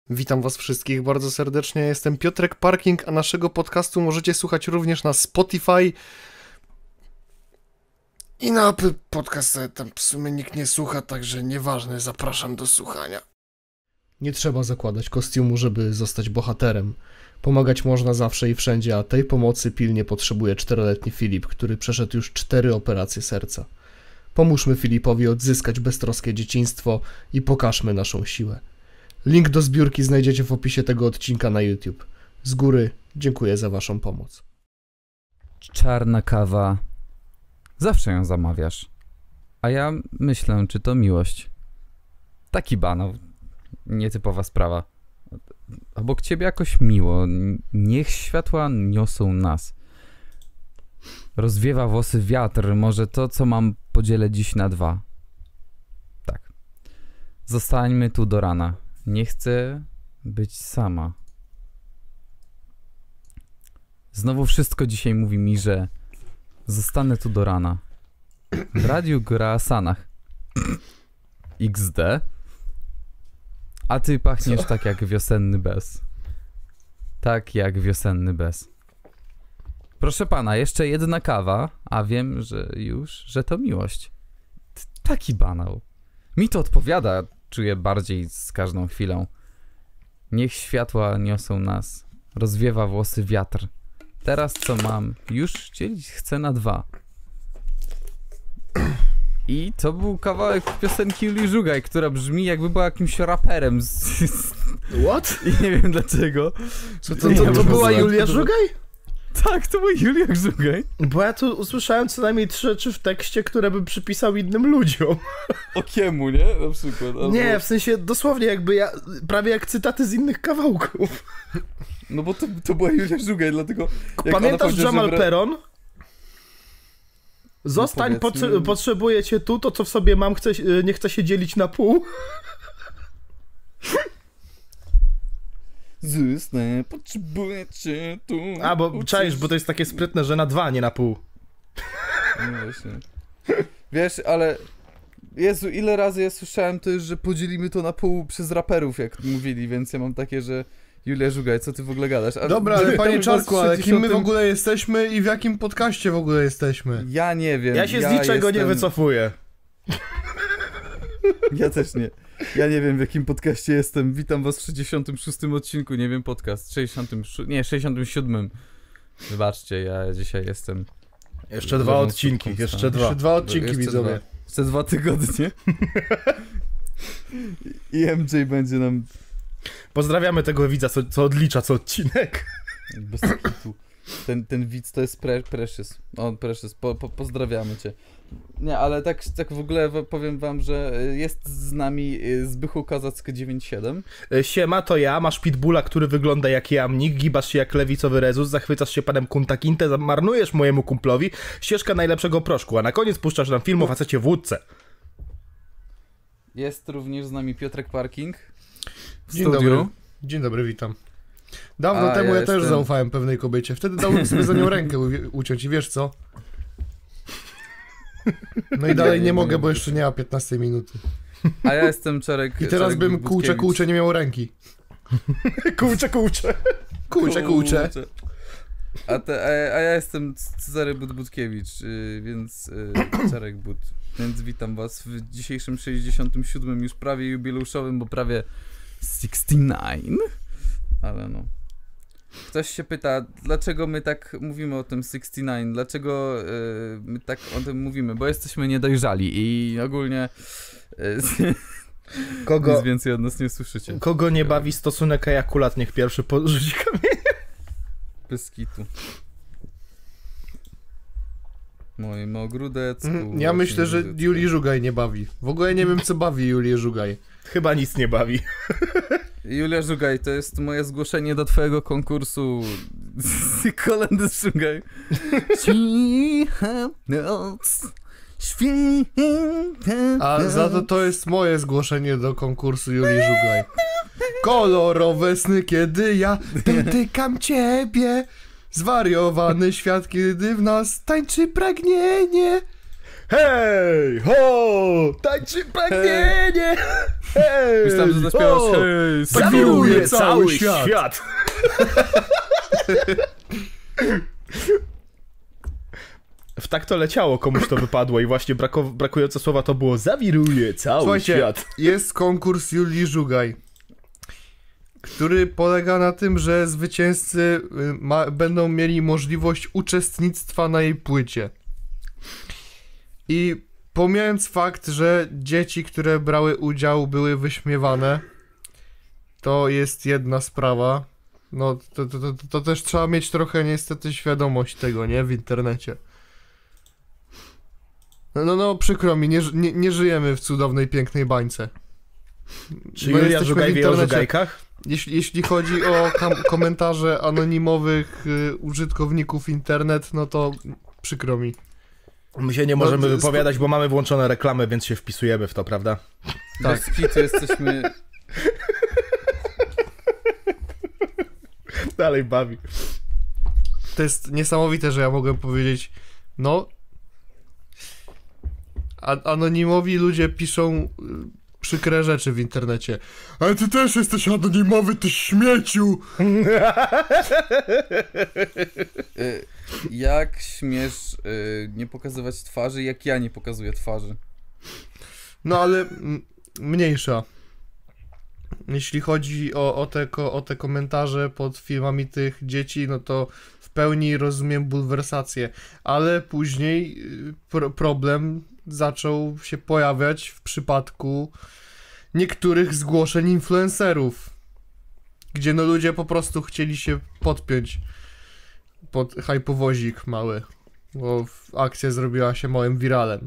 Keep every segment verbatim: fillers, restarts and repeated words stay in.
Witam was wszystkich bardzo serdecznie, jestem Piotrek Parking, a naszego podcastu możecie słuchać również na Spotify i na Apple Podcast, tam w sumie nikt nie słucha, także nieważne, zapraszam do słuchania. Nie trzeba zakładać kostiumu, żeby zostać bohaterem. Pomagać można zawsze i wszędzie, a tej pomocy pilnie potrzebuje czteroletni Filip, który przeszedł już cztery operacje serca. Pomóżmy Filipowi odzyskać beztroskie dzieciństwo i pokażmy naszą siłę. Link do zbiórki znajdziecie w opisie tego odcinka na YouTube. Z góry dziękuję za waszą pomoc. Czarna kawa. Zawsze ją zamawiasz. A ja myślę, czy to miłość. Taki banał. Nietypowa sprawa. Obok ciebie jakoś miło. Niech światła niosą nas. Rozwiewa włosy wiatr. Może to, co mam, podzielę dziś na dwa. Tak. Zostańmy tu do rana. Nie chcę być sama. Znowu wszystko dzisiaj mówi mi, że zostanę tu do rana. W radiu gra o Sanach. iks de. A ty pachniesz Co? tak jak wiosenny bez. Tak jak wiosenny bez. Proszę pana, jeszcze jedna kawa, a wiem, że już, że to miłość. T taki banał. Mi to odpowiada. Czuję bardziej z każdą chwilą. Niech światła niosą nas. Rozwiewa włosy wiatr. Teraz co mam? Już dzielić chcę na dwa. I to był kawałek piosenki Julii Żugaj, która brzmi jakby była jakimś raperem. Z, z... What? I nie wiem dlaczego. Co, to, to, to, to była Julia Żugaj? Tak, to był Julia Żugaj. Bo ja tu usłyszałem co najmniej trzy rzeczy w tekście, które bym przypisał innym ludziom. Okiemu, nie? Na przykład. Albo... Nie, w sensie dosłownie jakby ja, prawie jak cytaty z innych kawałków. No bo to, to była Julia Żugaj, dlatego... Pamiętasz Jamal że... Peron? Zostań, no potrze potrzebuję cię tu, to co w sobie mam, chcę, nie chcę się dzielić na pół. Zostań, potrzebuję cię tu. A, bo czaisz, bo to jest takie sprytne, że na dwa, nie na pół. No właśnie. Wiesz, ale... Jezu, ile razy ja słyszałem to już, że podzielimy to na pół przez raperów, jak mówili, więc ja mam takie, że... Julia Żugaj, co ty w ogóle gadasz? A Dobra, ale panie Czarku, ale kim my w ogóle jesteśmy i w jakim podcaście w ogóle jesteśmy? Ja nie wiem. Ja się ja z niczego jestem... nie wycofuję. Ja też nie. Ja nie wiem, w jakim podcaście jestem. Witam was w sześćdziesiątym szóstym odcinku. Nie wiem, podcast. sześćdziesiątym szóstym... Nie, sześćdziesiątym siódmym. Wybaczcie, ja dzisiaj jestem... Jeszcze dwa odcinki, jeszcze dwa. Jeszcze dwa odcinki, widzowie. Dwa. Jeszcze dwa tygodnie. I M J będzie nam... Pozdrawiamy tego widza, co, co odlicza co odcinek. Bez kitu. Ten, ten widz to jest pre, Precious. On Precious, po, po, pozdrawiamy cię. Nie, ale tak, tak w ogóle powiem wam, że jest z nami Zbychu Kazacki dziewięćdziesiąt siedem. Siema, to ja, masz pitbulla, który wygląda jak jamnik, gibasz się jak lewicowy Rezus, zachwycasz się panem Kunta Kinte, marnujesz mojemu kumplowi ścieżkę najlepszego proszku, a na koniec puszczasz nam film o facecie w łódce. Jest również z nami Piotrek Parking. Dzień dobry. Dzień dobry, witam. Dawno A, temu ja, ja jestem... też zaufałem pewnej kobiecie. Wtedy dałem sobie za nią rękę uciąć i wiesz co? No i dalej nie, nie mogę, bo jeszcze nie ma piętnastej minuty. A ja jestem Czarek. I teraz Czarek bym kółcze, kółcze nie miał ręki. Kółcze, kółcze. Kółcze, kółcze. A, te, a, a ja jestem Cezary But-Butkiewicz, yy, więc yy, Czarek But. Więc witam was w dzisiejszym sześćdziesiątym siódmym już prawie jubileuszowym, bo prawie sześćdziesiąt dziewięć. Ale no. Ktoś się pyta, dlaczego my tak mówimy o tym sześćdziesiąt dziewięć, dlaczego yy, my tak o tym mówimy, bo jesteśmy niedojrzali i ogólnie yy, kogo, nic więcej od nas nie słyszycie. Kogo nie bawi stosunek ejakulat, niech pierwszy porzuci kamienie. Bez kitu. Moim ogródecku. Ja myślę, że Julii Żugaj nie bawi. W ogóle nie wiem, co bawi Julię Żugaj. Chyba nic nie bawi. Julia Żugaj, to jest moje zgłoszenie do twojego konkursu Kolendy z Żugaj. Cicha noc, święta. A za to to jest moje zgłoszenie do konkursu Julii Żugaj. Kolorowe sny, kiedy ja dotykam ciebie. Zwariowany świat, kiedy w nas tańczy pragnienie. Hej, ho, tańczy pragnienie! Hej, Myślałem, że zaśpiewasz ho, hej, zawiruje cały świat! świat. W tak to leciało, komuś to wypadło i właśnie brako, brakujące słowa to było zawiruje cały Słuchajcie, świat. jest konkurs Julii Żugaj, który polega na tym, że zwycięzcy ma, będą mieli możliwość uczestnictwa na jej płycie. I pomijając fakt, że dzieci, które brały udział, były wyśmiewane, to jest jedna sprawa. No, to, to, to, to też trzeba mieć trochę niestety świadomość tego, nie? W internecie. No, no, no przykro mi, nie, nie, nie żyjemy w cudownej, pięknej bańce. Czy Julia Żugaj wie o żugajkach? Jeśli, jeśli chodzi o kam- komentarze anonimowych y, użytkowników internet, no to przykro mi. My się nie No, możemy to- wypowiadać, bo mamy włączone reklamy, więc się wpisujemy w to, prawda? Tak. Bez kitu jesteśmy... Dalej bawi. To jest niesamowite, że ja mogłem powiedzieć, no... A- anonimowi ludzie piszą y, przykre rzeczy w internecie. Ale ty też jesteś anonimowy, ty śmieciu! Y, jak śmiesz y, nie pokazywać twarzy, jak ja nie pokazuję twarzy? No ale m- mniejsza. Jeśli chodzi o, o, te, ko- o te komentarze pod filmami tych dzieci, no to w pełni rozumiem bulwersację, ale później y, pro- problem zaczął się pojawiać w przypadku niektórych zgłoszeń influencerów, gdzie no ludzie po prostu chcieli się podpiąć pod hypowozik mały, bo akcja zrobiła się małym wiralem.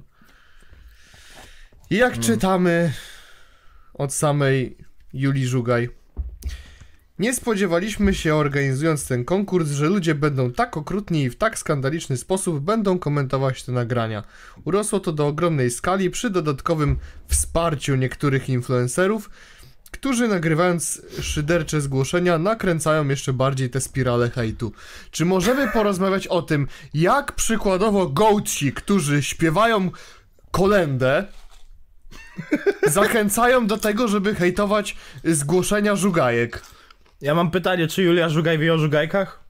I jak Mm. czytamy od samej Julii Żugaj: nie spodziewaliśmy się, organizując ten konkurs, że ludzie będą tak okrutni i w tak skandaliczny sposób będą komentować te nagrania. Urosło to do ogromnej skali przy dodatkowym wsparciu niektórych influencerów, którzy nagrywając szydercze zgłoszenia nakręcają jeszcze bardziej te spirale hejtu. Czy możemy porozmawiać o tym, jak przykładowo gołci, którzy śpiewają kolędę, zachęcają do tego, żeby hejtować zgłoszenia żugajek? Ja mam pytanie, czy Julia Żugaj wie o żugajkach?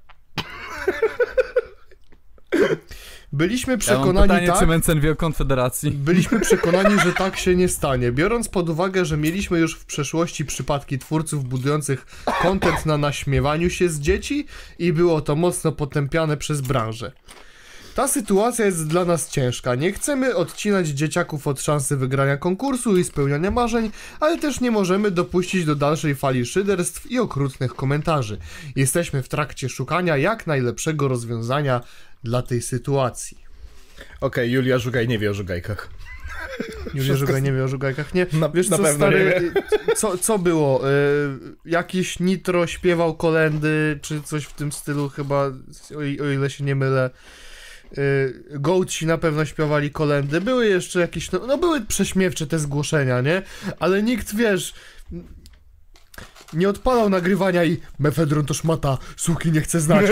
Byliśmy Ja mam przekonani, pytanie, tak? czy Mencen wie o Konfederacji? Byliśmy przekonani, że tak się nie stanie, biorąc pod uwagę, że mieliśmy już w przeszłości przypadki twórców budujących content na naśmiewaniu się z dzieci i było to mocno potępiane przez branżę. Ta sytuacja jest dla nas ciężka. Nie chcemy odcinać dzieciaków od szansy wygrania konkursu i spełniania marzeń, ale też nie możemy dopuścić do dalszej fali szyderstw i okrutnych komentarzy. Jesteśmy w trakcie szukania jak najlepszego rozwiązania dla tej sytuacji. Okej, okay, Julia Żugaj nie wie o żugajkach. Julia Żugaj nie wie o żugajkach, nie? Na, Wiesz na co, pewno stary, nie co, co było? Y, jakiś Nitro śpiewał kolędy, czy coś w tym stylu chyba, o, i- o ile się nie mylę. Y, Gołci na pewno śpiewali kolędy, były jeszcze jakieś, no, no były prześmiewcze te zgłoszenia, nie? Ale nikt, wiesz, nie odpalał nagrywania i mefedron to szmata, suki nie chcę znać.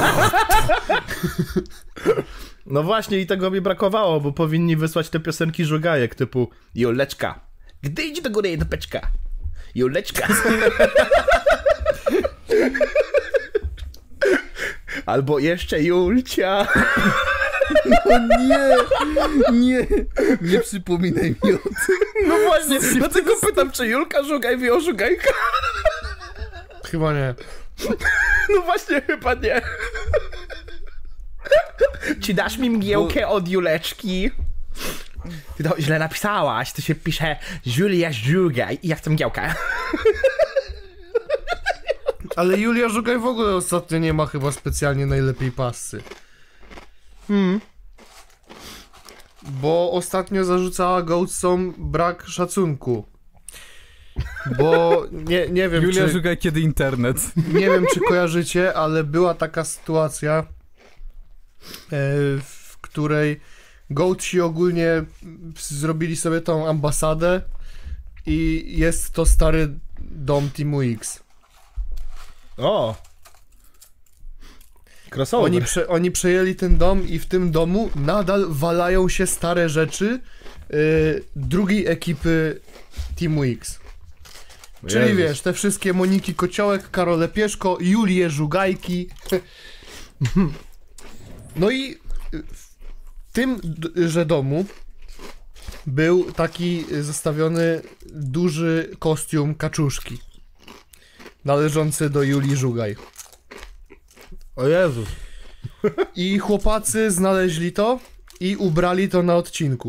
No właśnie i tego mi brakowało, bo powinni wysłać te piosenki żugajek typu Juleczka, gdy idzie do góry do peczka. Juleczka. Albo jeszcze Julcia. O nie, nie, nie przypominaj mi o tym. No właśnie, dlatego pytam, czy Julka Żugaj wie o żugajkach? Chyba nie. No właśnie, chyba nie. Czy dasz mi mgiełkę od Juleczki? Ty to źle napisałaś, to się pisze Julia Żugaj i ja chcę mgiełkę. Ale Julia Żugaj w ogóle ostatnio nie ma chyba specjalnie najlepiej pasy. Hmm. Bo ostatnio zarzucała Goatsom brak szacunku. Bo nie, nie wiem, Julia czy, Żugaj, kiedy internet? nie wiem czy kojarzycie, ale była taka sytuacja, e, w której Goatsi ogólnie zrobili sobie tą ambasadę i jest to stary dom Teamu X. O! crossover. Oni, prze, oni przejęli ten dom i w tym domu nadal walają się stare rzeczy yy, drugiej ekipy Teamu X. Czyli Jezus. wiesz, te wszystkie Moniki Kociołek, Karole Pieszko, Julie Żugajki. No i w tymże domu był taki zostawiony duży kostium kaczuszki należący do Julii Żugaj. O Jezus. I chłopacy znaleźli to i ubrali to na odcinku.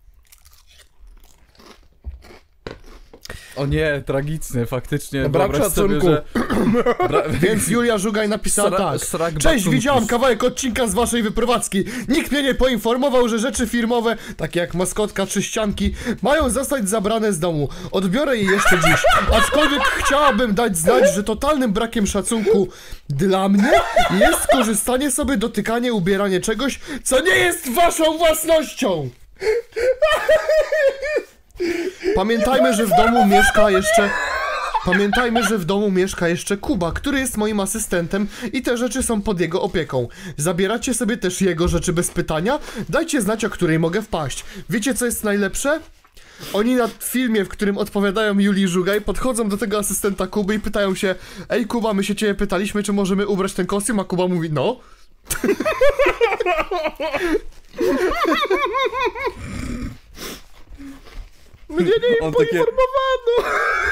O nie, tragiczny, faktycznie. No, brak wyobraź sobie, szacunku. że... Bra... Więc Julia Żugaj napisała Sra- tak. srak Cześć, batunki. widziałam kawałek odcinka z waszej wyprowadzki. Nikt mnie nie poinformował, że rzeczy firmowe, takie jak maskotka czy ścianki, mają zostać zabrane z domu. Odbiorę je jeszcze dziś. Aczkolwiek chciałabym dać znać, że totalnym brakiem szacunku dla mnie jest korzystanie sobie, dotykanie, ubieranie czegoś, co nie jest waszą własnością. Pamiętajmy, że w domu mieszka jeszcze... Pamiętajmy, że w domu mieszka jeszcze Kuba, który jest moim asystentem i te rzeczy są pod jego opieką. Zabieracie sobie też jego rzeczy bez pytania? Dajcie znać, o której mogę wpaść. Wiecie, co jest najlepsze? Oni na filmie, w którym odpowiadają Julii Żugaj, podchodzą do tego asystenta Kuby i pytają się: ej Kuba, my się ciebie pytaliśmy, czy możemy ubrać ten kostium, a Kuba mówi: no. Mnie nie On poinformowano.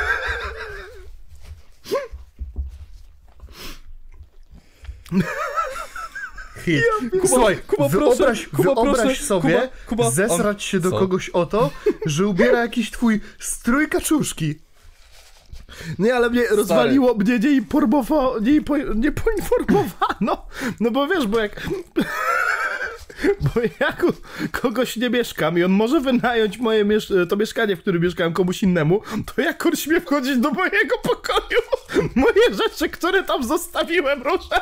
Hit. Słuchaj, Kuba, wyobraź, proszę, Kuba, wyobraź proszę, sobie Kuba, Kuba, zesrać on- się do co? kogoś o to, że ubiera jakiś twój strój kaczuszki. Nie, ale mnie rozwaliło, mnie nie informowano, nie, po, nie poinformowano. No bo wiesz, bo jak... Bo jak u kogoś nie mieszkam i on może wynająć moje miesz- to mieszkanie, w którym mieszkałem, komuś innemu, to jak on śmie wchodzić do mojego pokoju? Moje rzeczy, które tam zostawiłem, proszę.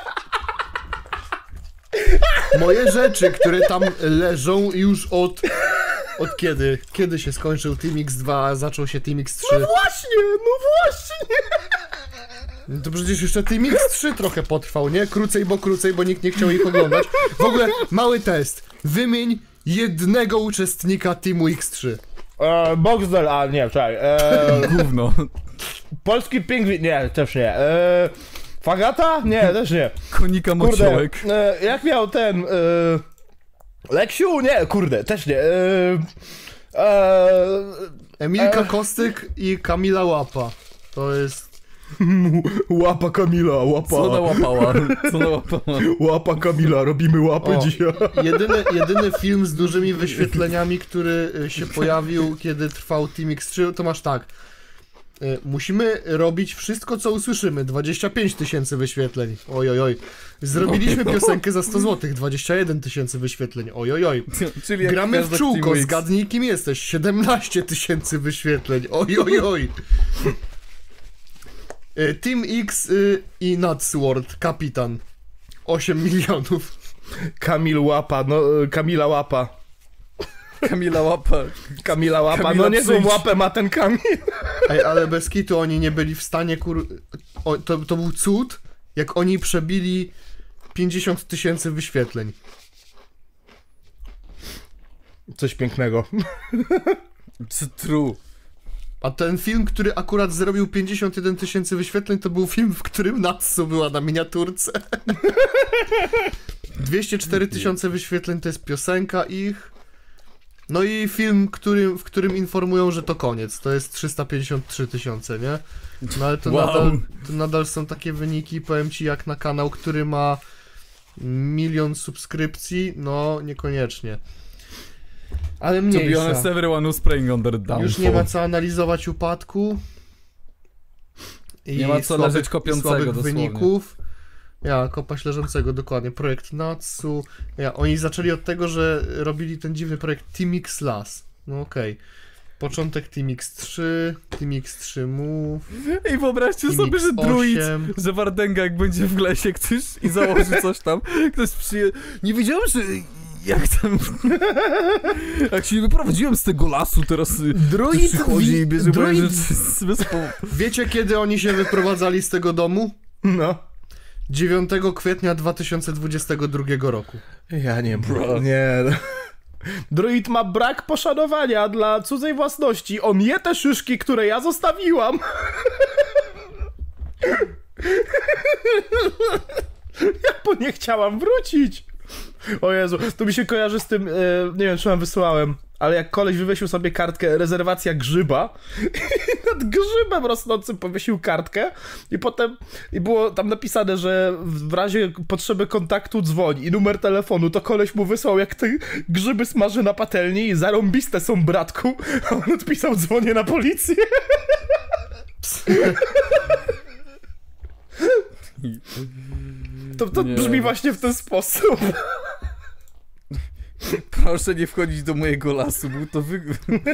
Moje rzeczy, które tam leżą już od... Od kiedy? Kiedy się skończył Team X dwa, a zaczął się Team X trzy? No właśnie, no właśnie. No to przecież jeszcze Team X trzy trochę potrwał, nie? Krócej, bo krócej, bo nikt nie chciał ich oglądać. W ogóle mały test. Wymień jednego uczestnika Teamu X trzy. E, Boxdel, a nie, czekaj. E, Gówno. polski pingwin, nie, też nie. E, Fagata? Nie, też nie. Konika Kurde, Mociołek. e, jak miał ten... E, Leksiu? Nie, kurde, też nie. E, e, Emilka E. Kostyk i Kamila Łapa. To jest... łapa Kamila, łapa. Co ona łapała? Co ona łapała? Łapa Kamila, robimy łapę O. dzisiaj. Jedyny, jedyny film z dużymi wyświetleniami, który y, się pojawił, kiedy trwał Team X trzy, to masz tak. Y, Musimy robić wszystko, co usłyszymy. dwadzieścia pięć tysięcy wyświetleń. Oj, oj, oj. Zrobiliśmy piosenkę za sto złotych. dwadzieścia jeden tysięcy wyświetleń. Oj, oj, oj. Czyli jak Gramy w gwiazda czółko. Teamu X. Zgadnij, kim jesteś. siedemnaście tysięcy wyświetleń. Oj, oj, oj. Y, Team X y, i Nutsword. Kapitan. osiem milionów. Kamil Łapa, no, e, Kamila Łapa. Kamila Łapa. Kamila Łapa, Kamila no niezłą przyjdź. łapę ma ten Kamil. Ej, ale bez kitu oni nie byli w stanie, kur... O, to, to był cud, jak oni przebili pięćdziesiąt tysięcy wyświetleń. Coś pięknego. Czy true? A ten film, który akurat zrobił pięćdziesiąt jeden tysięcy wyświetleń, to był film, w którym Natsu była na miniaturce. dwieście cztery tysiące wyświetleń to jest piosenka ich. No i film, który, w którym informują, że to koniec. To jest trzysta pięćdziesiąt trzy tysiące, nie? No ale to, Wow. nadal, to nadal są takie wyniki, powiem ci, jak na kanał, który ma milion subskrypcji, no niekoniecznie. Ale To be mniejsza. honest, everyone was praying on their downfall. Już nie ma co analizować upadku. I Nie ma co słabych, leżeć kopiącego, słabych dosłownie. wyników. Ja, kopać leżącego, dokładnie. Projekt Natsu. Ja, oni zaczęli od tego, że robili ten dziwny projekt Team X Las. No okej. Okay. Początek Team X trzy, Team X trzy Move, I wyobraźcie Team sobie, że X druid, osiem. że Wardenga jak będzie w lesie ktoś i założy coś tam, ktoś przyje... Nie wiedziałem, że... Jak tam... Jak się wyprowadziłem z tego lasu, teraz Druid ktoś przychodzi wi- i bierze moje druid- rzeczy z wyspą. Wiecie, kiedy oni się wyprowadzali z tego domu? No. dziewiątego kwietnia dwa tysiące dwudziestego drugiego roku. Ja nie, bro. Nie. Druid ma brak poszanowania dla cudzej własności. On je te szyszki, które ja zostawiłam. Ja po nie chciałam wrócić. O Jezu, to mi się kojarzy z tym, e, nie wiem, czy wam wysłałem, ale jak koleś wywiesił sobie kartkę rezerwacja grzyba i nad grzybem rosnącym powiesił kartkę i potem i było tam napisane, że w razie potrzeby kontaktu dzwoń i numer telefonu, to koleś mu wysłał, jak te grzyby smaży na patelni i zarąbiste są, bratku, a on odpisał, dzwonię na policję. To, to brzmi właśnie w ten sposób. Proszę nie wchodzić do mojego lasu, był to wy...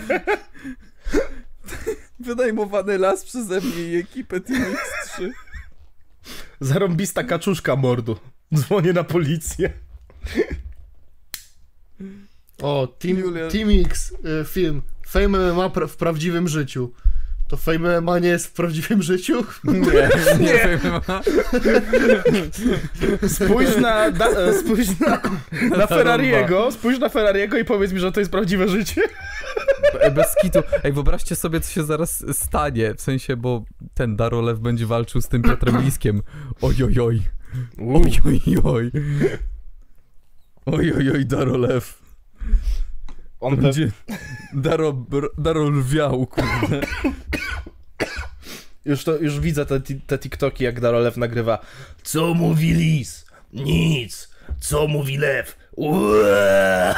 wynajmowany las przeze mnie i ekipę Team X trzy. Zarąbista kaczuszka, mordu. Dzwonię na policję. O, Team, Team X, y, film. Fame M M A pra- w prawdziwym życiu. To Fame M M A nie jest w prawdziwym życiu? Nie, nie Fame M M A. Spójrz na, da, spójrz na, na Ferrariego, spójrz na Ferrariego i powiedz mi, że to jest prawdziwe życie. Bez kitu. Ej, wyobraźcie sobie, co się zaraz stanie. W sensie, bo ten Darolew będzie walczył z tym Piotrem Liskiem. Ojojoj. Ojojoj. Ojojoj, Darolew. On będzie Daro, Darolwiał, kurde. Już to, już widzę te, te TikToki, jak Darolew nagrywa. Co mówi lis? Nic. Co mówi lew? Ueee.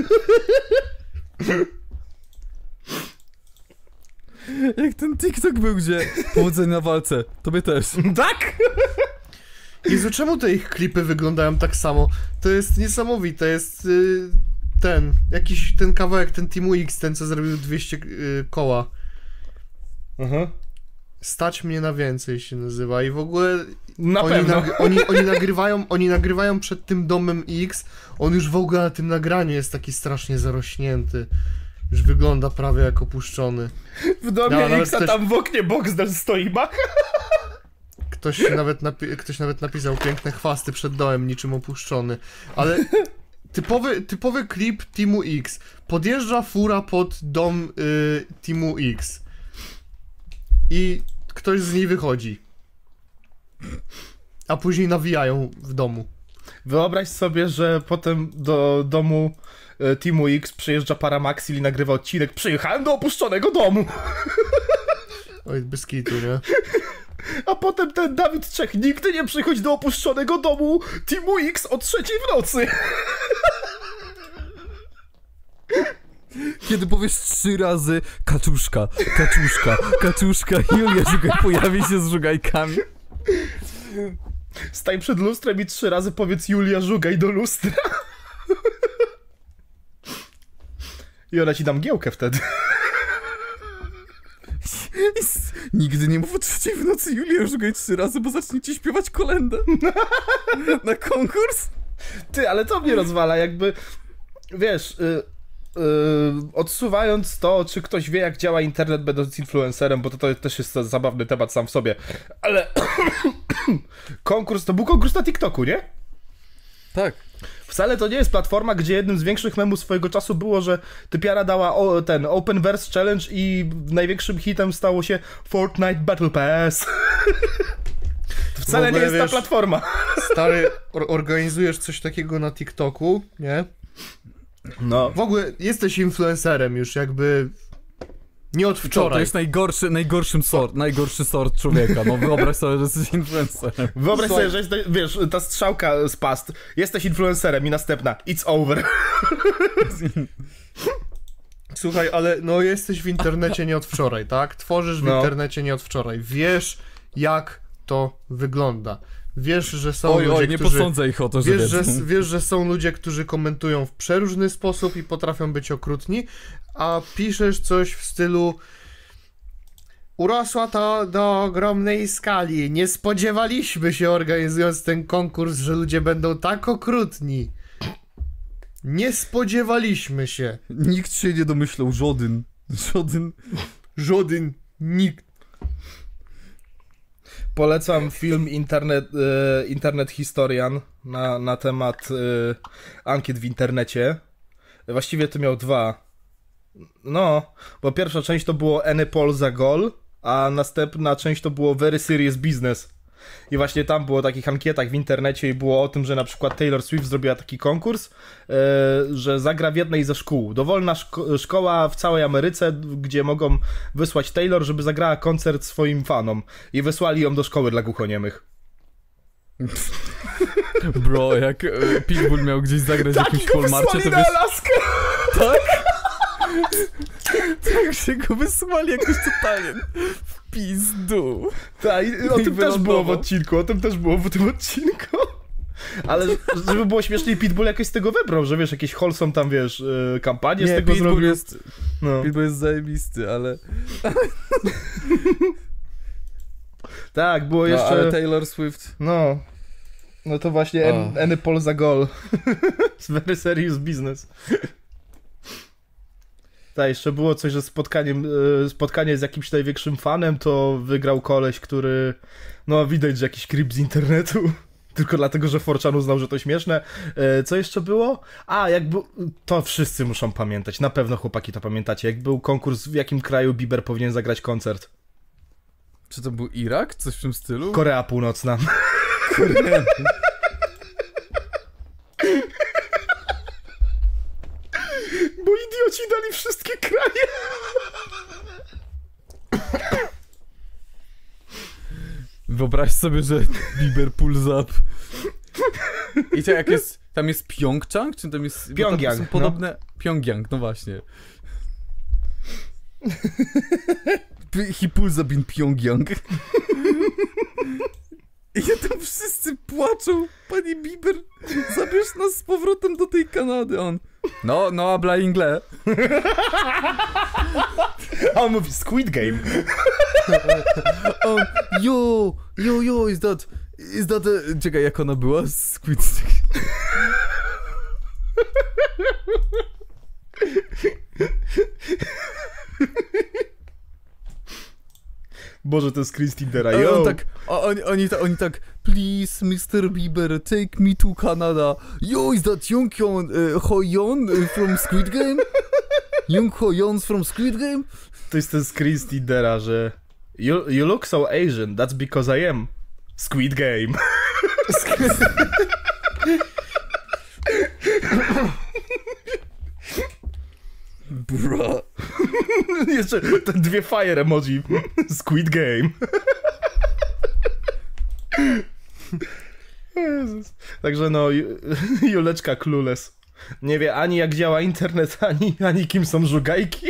Jak ten TikTok był, gdzie powodzenia na walce. Tobie też. Tak? Jezu, czemu te ich klipy wyglądają tak samo? To jest niesamowite, jest y, ten, jakiś ten kawałek, ten Teamu X, ten co zrobił dwieście y, koła. Mhm. Stać mnie na więcej się nazywa i w ogóle na oni, pewno. nag- oni, oni, nagrywają, oni nagrywają przed tym domem X, on już w ogóle na tym nagraniu jest taki strasznie zarośnięty. Już wygląda prawie jak opuszczony. W domie No, X, a ktoś... tam w oknie Boxdel stoi, ma. Ktoś nawet, napi- ktoś nawet napisał piękne chwasty przed domem, niczym opuszczony. Ale typowy, typowy klip Teamu X. Podjeżdża fura pod dom y, Teamu X. I ktoś z niej wychodzi. A później nawijają w domu. Wyobraź sobie, że potem do domu e, Teamu X przyjeżdża Paramaxil i nagrywa odcinek. Przyjechałem do opuszczonego domu. Oj, bez kitu, nie? A potem ten Dawid Czech, nigdy nie przychodź do opuszczonego domu Teamu X o trzeciej w nocy. Kiedy powiesz trzy razy kaczuszka, kaczuszka, kaczuszka, Julia Żugaj pojawi się z żugajkami. Stań przed lustrem i trzy razy powiedz Julia Żugaj do lustra. I ona ci da mgiełkę wtedy. Nigdy nie mów o trzeciej w nocy Julia Żugaj trzy razy, bo zacznie ci śpiewać kolędę. Na konkurs? Ty, ale to mnie rozwala, jakby, wiesz, y, y, odsuwając to, czy ktoś wie, jak działa internet będąc influencerem, bo to, to też jest zabawny temat sam w sobie, ale konkurs, to był konkurs na TikToku, nie? Tak. Wcale to nie jest platforma, gdzie jednym z większych memów swojego czasu było, że typiara dała o, ten Open Verse Challenge i największym hitem stało się Fortnite Battle Pass. To wcale ogóle, nie jest wiesz, ta platforma. Stary, or- organizujesz coś takiego na TikToku, nie? No. W ogóle jesteś influencerem już jakby nie od wczoraj. To, to jest najgorszy, najgorszym sort, najgorszy sort człowieka. No wyobraź sobie, że jesteś influencerem. Wyobraź sobie, że jesteś, wiesz, ta strzałka z past. Jesteś influencerem i następna. It's over. Słuchaj, ale no jesteś w internecie nie od wczoraj, tak? Tworzysz w no. internecie nie od wczoraj. Wiesz, jak to wygląda. Wiesz, że są oj, ludzie, oj, nie którzy... posądzę ich o to, że wiesz, że, wiedzą. wiesz, że są ludzie, którzy komentują w przeróżny sposób i potrafią być okrutni, a piszesz coś w stylu urosła to do ogromnej skali. Nie spodziewaliśmy się, organizując ten konkurs, że ludzie będą tak okrutni. Nie spodziewaliśmy się. Nikt się nie domyślał, żaden. Żaden. Żaden. Nikt. polecam film Internet, e, Internet Historian na, na temat e, ankiet w internecie. Właściwie to miał dwa. No, bo pierwsza część to było Any Poll za Goal, a następna część to było Very Serious Business. I właśnie tam było o takich ankietach w internecie i było o tym, że na przykład Taylor Swift zrobiła taki konkurs, yy, że zagra w jednej ze szkół. Dowolna szko- szkoła w całej Ameryce, gdzie mogą wysłać Taylor, żeby zagrała koncert swoim fanom. I wysłali ją do szkoły dla głuchoniemych. Bro, jak e, Pitbull miał gdzieś zagrać w jakimś Walmarcie, to na wiesz... Alaskę! Tak? Tak się go wysłali jakoś totalnie w pizdu. Tak, i o I tym też było w wylądował. odcinku, o tym też było w tym odcinku. Ale żeby było śmieszniej, Pitbull jakoś z tego wybrał, że wiesz, jakieś wholesome tam, wiesz, yy, kampanie z Nie, tego Pitbull zrobił. jest, No. Pitbull jest zajebisty, ale... Tak, było No, jeszcze... ale Taylor Swift... No, no to właśnie O. Any Poll za Goal. Very Serious Business. Tak, jeszcze było coś, że spotkaniem, e, spotkanie z jakimś największym fanem to wygrał koleś, który, no widać, że jakiś creep z internetu. Tylko dlatego, że four chan uznał, że to śmieszne. E, co jeszcze było? A, jak był... To wszyscy muszą pamiętać. Na pewno chłopaki to pamiętacie. Jak był konkurs, w jakim kraju Bieber powinien zagrać koncert. Czy to był Irak? Coś w tym stylu? Korea Północna. Korea. Bo idioci dali wszystkie kraje. Wyobraź sobie, że Bieber pulls up. I to jak jest... Tam jest Pyeongchang? Czy tam jest... bo tam Pjongjang, są podobne... Pjongjang, no właśnie. He pulls up in Pjongjang. I tam wszyscy płaczą. Panie Bieber, zabierz nas z powrotem do tej Kanady. On... No, no, habla inglés. A on mówi Squid Game. On... Yo, yo, yo, is that... Is that a... Czekaj, jak ona była? Squid... Boże, to jest Chris Tindera, A yo. on tak, a oni, oni, ta, oni tak, please, mister Bieber, take me to Canada. Yo, is that Jung uh, Ho-yeon uh, from Squid Game? Jung Ho-yeon from Squid Game? To jest ten z Chris Tindera, że you, you look so Asian, that's because I am Squid Game. Bro. Jeszcze te dwie fire emoji. Squid Game. Jezus. Także no, Ju- Juleczka clueless. Nie wie ani jak działa internet, ani, ani kim są żugajki.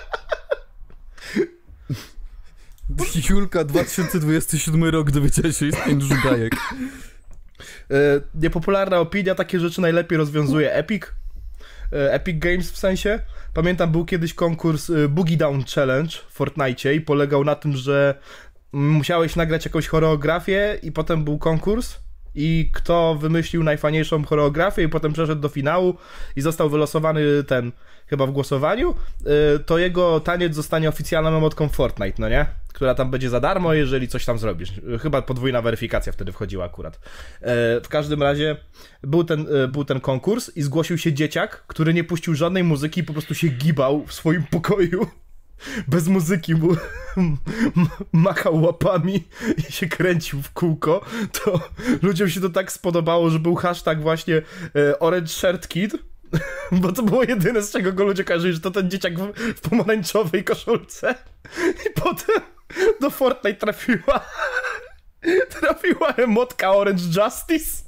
Julka, dwa tysiące dwudziesty siódmy rok, dowiedziała się istnień żugajek. E, niepopularna opinia, takie rzeczy najlepiej rozwiązuje Epic. E, Epic Games w sensie. Pamiętam, był kiedyś konkurs e, Boogie Down Challenge w Fortnite i polegał na tym, że musiałeś nagrać jakąś choreografię i potem był konkurs i kto wymyślił najfajniejszą choreografię i potem przeszedł do finału i został wylosowany ten, chyba w głosowaniu, e, to jego taniec zostanie oficjalną emotką Fortnite, no nie? Która tam będzie za darmo, jeżeli coś tam zrobisz. Chyba podwójna weryfikacja wtedy wchodziła akurat. E, w każdym razie był ten, e, był ten konkurs i zgłosił się dzieciak, który nie puścił żadnej muzyki i po prostu się gibał w swoim pokoju. Bez muzyki, bo machał łapami i się kręcił w kółko. To ludziom się to tak spodobało, że był hashtag właśnie e, Orange Shirt Kid. Bo to było jedyne, z czego go ludzie kojarzyli, że to ten dzieciak w, w pomarańczowej koszulce. I potem do Fortnite trafiła trafiła emotka Orange Justice.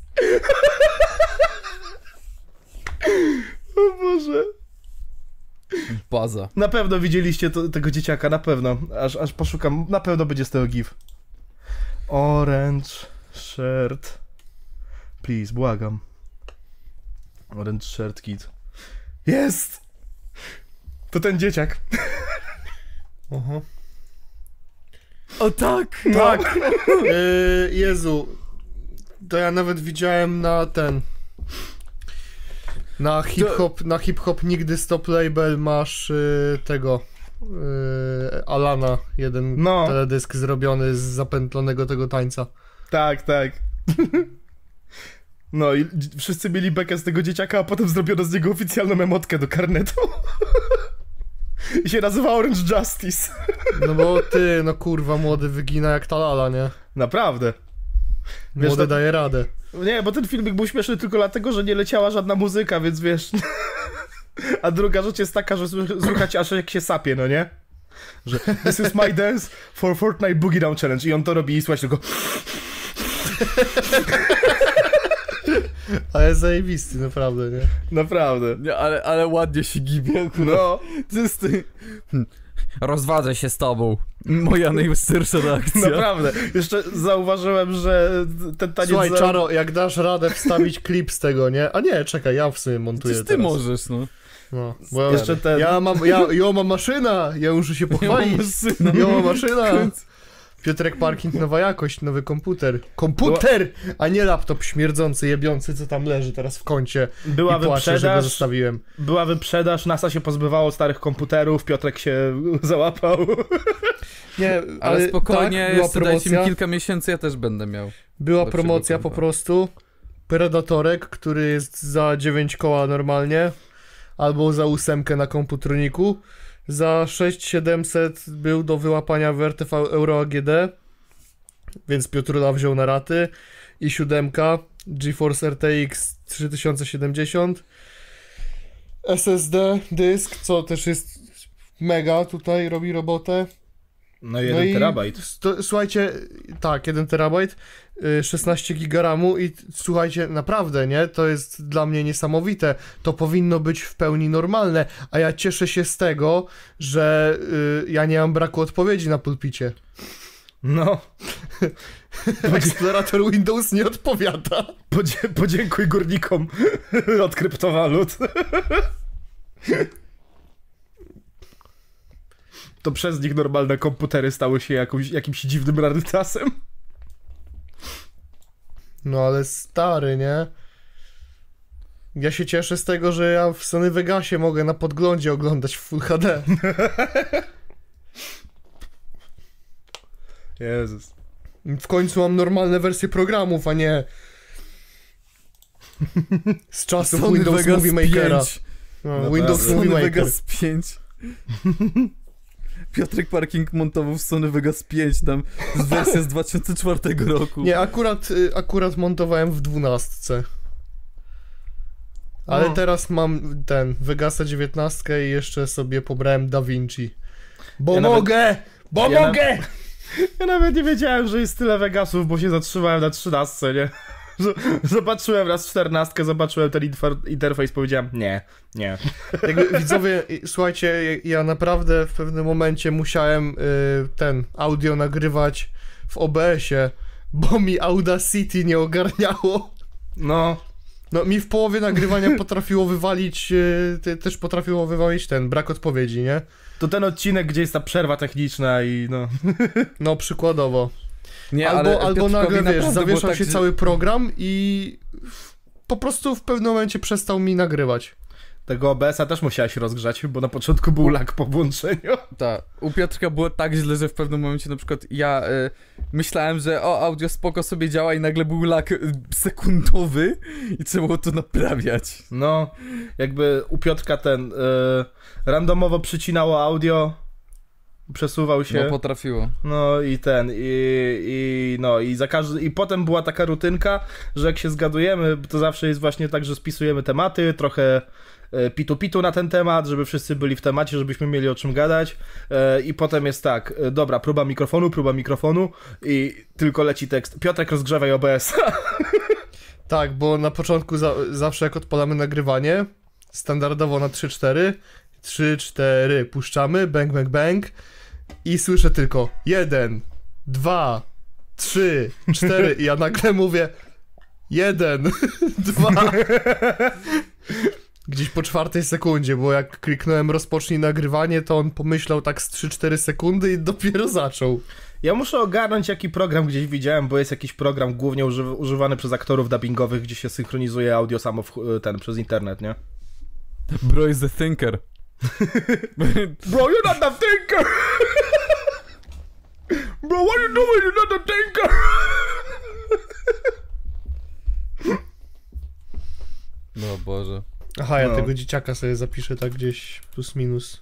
O Boże. Baza. Na pewno widzieliście to, tego dzieciaka, na pewno. Aż, aż poszukam, na pewno będzie z tego gif. Orange Shirt. Please, błagam. Orange Shirt Kid. Jest! To ten dzieciak. Aha. O tak! Tak! Yy, Jezu. To ja nawet widziałem na ten... Na hip-hop, na hip-hop nigdy stop label masz yy, tego... yy, Alana, jeden no. teledysk zrobiony z zapętlonego tego tańca. Tak, tak. No i wszyscy mieli bekę z tego dzieciaka, a potem zrobiono z niego oficjalną emotkę do karnetu. I się nazywa Orange Justice. No bo ty, no kurwa, młody wygina jak ta lala, nie? Naprawdę. Wiesz, młody to... daje radę. Nie, bo ten filmik był śmieszny tylko dlatego, że nie leciała żadna muzyka, więc wiesz... A druga rzecz jest taka, że słuchać aż jak się sapie, no nie? Że this is my dance for Fortnite Boogie Down Challenge i on to robi i słuchać tylko... Ale zajebisty, naprawdę, nie? Naprawdę. Nie, ale, ale ładnie się gibie, no. Czysty. Rozwadzę się z tobą. Moja najwyższa reakcja. Naprawdę. Jeszcze zauważyłem, że ten taniec... Słuchaj, za... Czaro, jak dasz radę wstawić klip z tego, nie? A nie, czekaj, ja w sumie montuję Przecież ty teraz. możesz, no. No, bo jeszcze ten... Ja mam, ja, ja mam maszyna, ja muszę się pochwalić. Ja mam maszyna. Ja mam maszyna. Piotrek Parking, nowa jakość, nowy komputer. Komputer, a nie laptop śmierdzący, jebiący, co tam leży teraz w kącie. Była i płaczę, wyprzedaż, że go zostawiłem. Była wyprzedaż, NASA się pozbywało starych komputerów, Piotrek się załapał. Nie, ale, ale spokojnie, tak, była jeszcze promocja. dajcie mi kilka miesięcy, ja też będę miał. Była promocja po prostu. Predatorek, który jest za dziewięć koła normalnie, albo za ósemkę na komputroniku. Za sześć tysięcy siedemset był do wyłapania w R T V Euro A G D, więc Piotrula wziął na raty. I siódemka GeForce R T X trzy tysiące siedemdziesiąt, S S D dysk, co też jest mega, tutaj robi robotę. No i jeden terabajt. Sto, słuchajcie, tak, jeden terabajt, szesnaście giga ramu i słuchajcie, naprawdę, nie? To jest dla mnie niesamowite. To powinno być w pełni normalne, a ja cieszę się z tego, że y, ja nie mam braku odpowiedzi na pulpicie. No. Eksplorator Windows nie odpowiada. Podzie- podziękuj górnikom od kryptowalut. To przez nich normalne komputery stały się jakąś, jakimś dziwnym rarytasem. No ale stary, nie? Ja się cieszę z tego, że ja w Sony Vegasie mogę na podglądzie oglądać w Full H D. Jezus. W końcu mam normalne wersje programów, a nie z czasów Sony Windows Vegas Movie Makera. No, no, Windows Sony Movie Maker. Vegas pięć. Piotrek Parking montował w Sony Vegas pięć, tam z wersja z dwa tysiące czwartego roku. Nie, akurat, akurat montowałem w dwunastce. Ale no. teraz mam ten Vegasa dziewiętnaście i jeszcze sobie pobrałem DaVinci. Bo ja mogę! Nawet... Bo ja mogę! Na... Ja nawet nie wiedziałem, że jest tyle Vegasów, bo się zatrzymałem na trzynastce, nie? Zobaczyłem raz czternastkę, zobaczyłem ten interfejs, powiedziałem nie, nie. Jakby, widzowie, słuchajcie, ja naprawdę w pewnym momencie musiałem y, ten audio nagrywać w O B S-ie, bo mi Audacity nie ogarniało. No. No mi w połowie nagrywania potrafiło wywalić, y, ty, też potrafiło wywalić ten brak odpowiedzi, nie? To ten odcinek, gdzie jest ta przerwa techniczna i no... No przykładowo. Nie, albo ale albo nagle, wiesz, zawieszał tak, się że... cały program i po prostu w pewnym momencie przestał mi nagrywać. Tego O B S-a też musiałeś rozgrzać, bo na początku był lag po włączeniu. Tak, u Piotrka było tak źle, że w pewnym momencie na przykład ja y, myślałem, że o, audio spoko sobie działa i nagle był lag y, sekundowy i trzeba było to naprawiać. No, jakby u Piotrka ten y, randomowo przycinało audio, przesuwał się. No potrafiło. No i ten, i, i no i za każdy, i potem była taka rutynka, że jak się zgadujemy, to zawsze jest właśnie tak, że spisujemy tematy, trochę pitu-pitu na ten temat, żeby wszyscy byli w temacie, żebyśmy mieli o czym gadać i potem jest tak, dobra, próba mikrofonu, próba mikrofonu i tylko leci tekst, Piotrek rozgrzewaj O B S. Tak, bo na początku za, zawsze jak odpalamy nagrywanie, standardowo na trzy cztery, trzy cztery puszczamy, bang, bang, bang i słyszę tylko jeden, dwa, trzy, cztery i ja nagle mówię jeden, dwa. Gdzieś po czwartej sekundzie, bo jak kliknąłem rozpocznij nagrywanie, to on pomyślał tak z trzy cztery sekundy i dopiero zaczął. Ja muszę ogarnąć, jaki program gdzieś widziałem, bo jest jakiś program głównie uży używany przez aktorów dubbingowych, gdzie się synchronizuje audio samo w, ten przez internet, nie? Bro is the thinker. Bro, you're not the thinker! Bro, what are you doing? You're not the thinker! No Boże. Aha, ja No. tego dzieciaka sobie zapiszę tak gdzieś plus minus.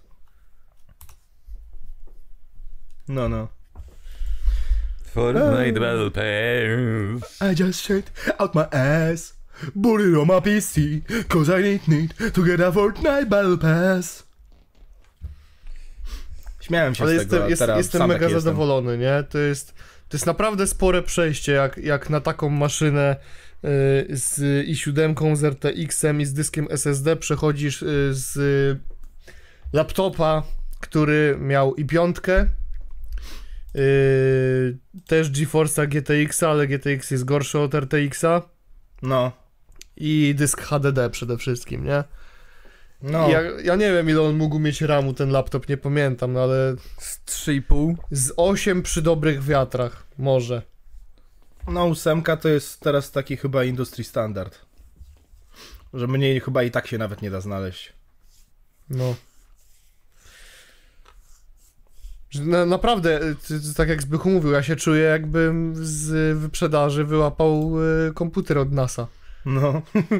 No, no. Fortnite Battle Pass. I just shake out my ass, put it on my P C, cause I need need to get a Fortnite Battle Pass. Śmiałem się Ale z jestem, tego, a jest, teraz jestem sam mega taki zadowolony, nie? To jest, to jest naprawdę spore przejście, jak, jak na taką maszynę y, z i siedem, z R T X-em i z dyskiem S S D przechodzisz y, z laptopa, który miał i piątkę, y, też GeForce'a G T X-a, ale G T X jest gorszy od R T X-a No. i dysk H D D przede wszystkim, nie? No. Ja, ja nie wiem, ile on mógł mieć ramu, ten laptop, nie pamiętam, no ale Z trzy i pół. z osiem przy dobrych wiatrach, może. No, ósemka to jest teraz taki chyba industry standard. Że mniej chyba i tak się nawet nie da znaleźć. No. Że Na, naprawdę, y, y, tak jak Zbychu mówił, ja się czuję, jakbym z wyprzedaży wyłapał y, komputer od NASA. No.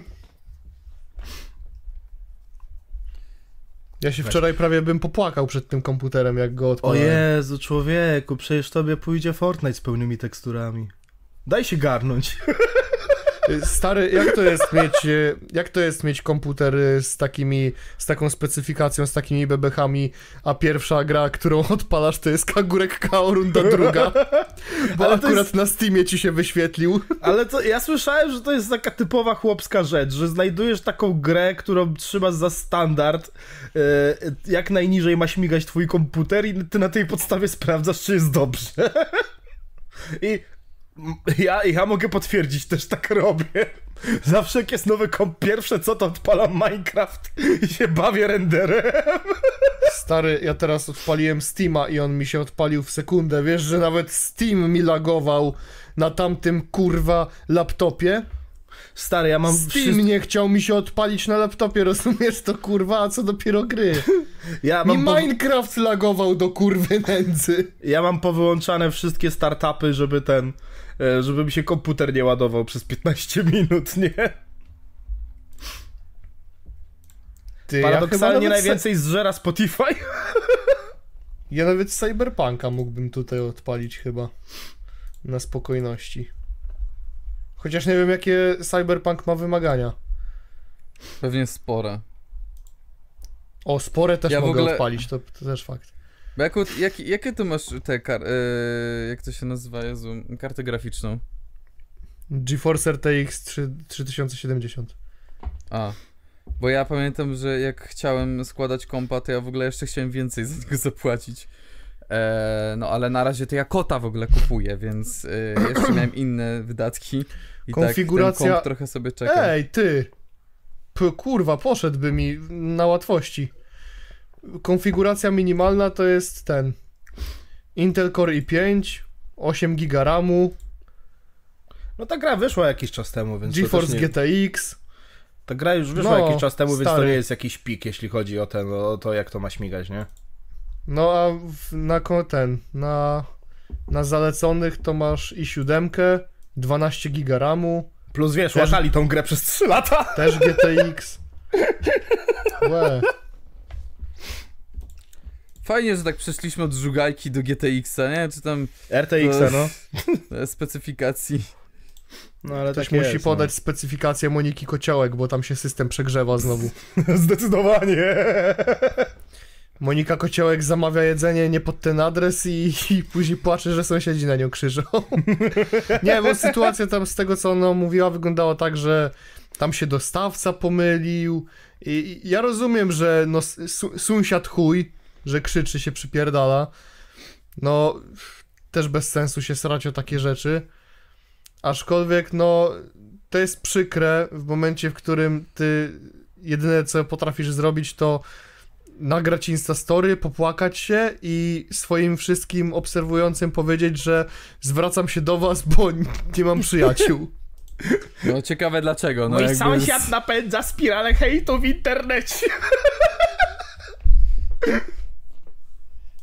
Ja się wczoraj prawie bym popłakał przed tym komputerem, jak go O odpalałem. Jezu, człowieku, przecież tobie pójdzie Fortnite z pełnymi teksturami. Daj się garnąć. Y, Stary, jak to jest mieć, y, jak to jest mieć komputer y, z takimi, z taką specyfikacją, z takimi bebechami, a pierwsza gra, którą odpalasz, to jest Kagurek K O runda druga, bo Ale to akurat jest- na Steamie ci się wyświetlił. Ale to ja słyszałem, że to jest taka typowa chłopska rzecz, że znajdujesz taką grę, którą trzymasz za standard, e, jak najniżej ma śmigać twój komputer i ty na tej podstawie sprawdzasz, czy jest dobrze. I ja, ja mogę potwierdzić, też tak robię. Zawsze jak jest nowy komp, pierwsze co to odpalam Minecraft i się bawię renderem. Stary, ja teraz odpaliłem Steama i on mi się odpalił w sekundę. Wiesz, że nawet Steam mi lagował na tamtym kurwa laptopie? Stary, ja mam Steam wszystko... nie chciał mi się odpalić na laptopie, rozumiesz to kurwa, a co dopiero gry? Ja Mi mam, po... Minecraft lagował do kurwy nędzy. ja mam powyłączane wszystkie startupy, żeby ten... e, żeby mi się komputer nie ładował przez piętnaście minut, nie? Ty, ja chyba Paradoksalnie nawet najwięcej zżera Spotify. Ja nawet Cyberpunka mógłbym tutaj odpalić chyba. Na spokojności. Chociaż nie wiem, jakie Cyberpunk ma wymagania. Pewnie spore. O, spore też Ja w mogę ogóle- odpalić, to, to też fakt. Bo jak, jak, jakie tu masz te kar... Yy, jak to się nazywa, Jezu? Kartę graficzną. GeForce R T X trzy tysiące siedemdziesiąt. A. Bo ja pamiętam, że jak chciałem składać kompa, to ja w ogóle jeszcze chciałem więcej za niego zapłacić. E, no ale na razie to ja kota w ogóle kupuję, więc e, jeszcze miałem inne wydatki. I Konfiguracja- tak ten komp trochę sobie czeka. Ej, ty! P kurwa, poszedłby mi na łatwości. Konfiguracja minimalna to jest ten Intel Core i pięć, osiem giga ramu, No ta gra wyszła jakiś czas temu, więc to GeForce też nie... G T X. Ta gra już wyszła No, jakiś czas temu, więc to stary. nie jest jakiś pik, jeśli chodzi o ten, o to jak to ma śmigać, nie? No a w, na ko- ten, na, na zaleconych to masz i siedem, dwanaście giga ramu, Plus wiesz, Też- łatali tą grę przez trzy lata. też G T X. Łe. Fajnie, że tak przeszliśmy od żugajki do G T X-a, nie? Czy tam R T X-a, no. e, specyfikacji. No ale Ktoś tak musi jest, podać specyfikację Moniki Kociołek, bo tam się system przegrzewa znowu. no. Zdecydowanie. Monika Kociołek zamawia jedzenie nie pod ten adres i, i później płacze, że sąsiedzi na nią krzyczą. Nie, bo sytuacja tam z tego, co ona mówiła, wyglądała tak, że tam się dostawca pomylił i, i ja rozumiem, że no, su, sąsiad chuj, że krzyczy, się przypierdala. No, też bez sensu się srać o takie rzeczy. Aczkolwiek, no, to jest przykre w momencie, w którym ty jedyne, co potrafisz zrobić, to nagrać Instastory, popłakać się i swoim wszystkim obserwującym powiedzieć, że zwracam się do was, bo nie mam przyjaciół. No ciekawe dlaczego. No, Mój jakby sąsiad z- napędza spiralę hejtu w internecie.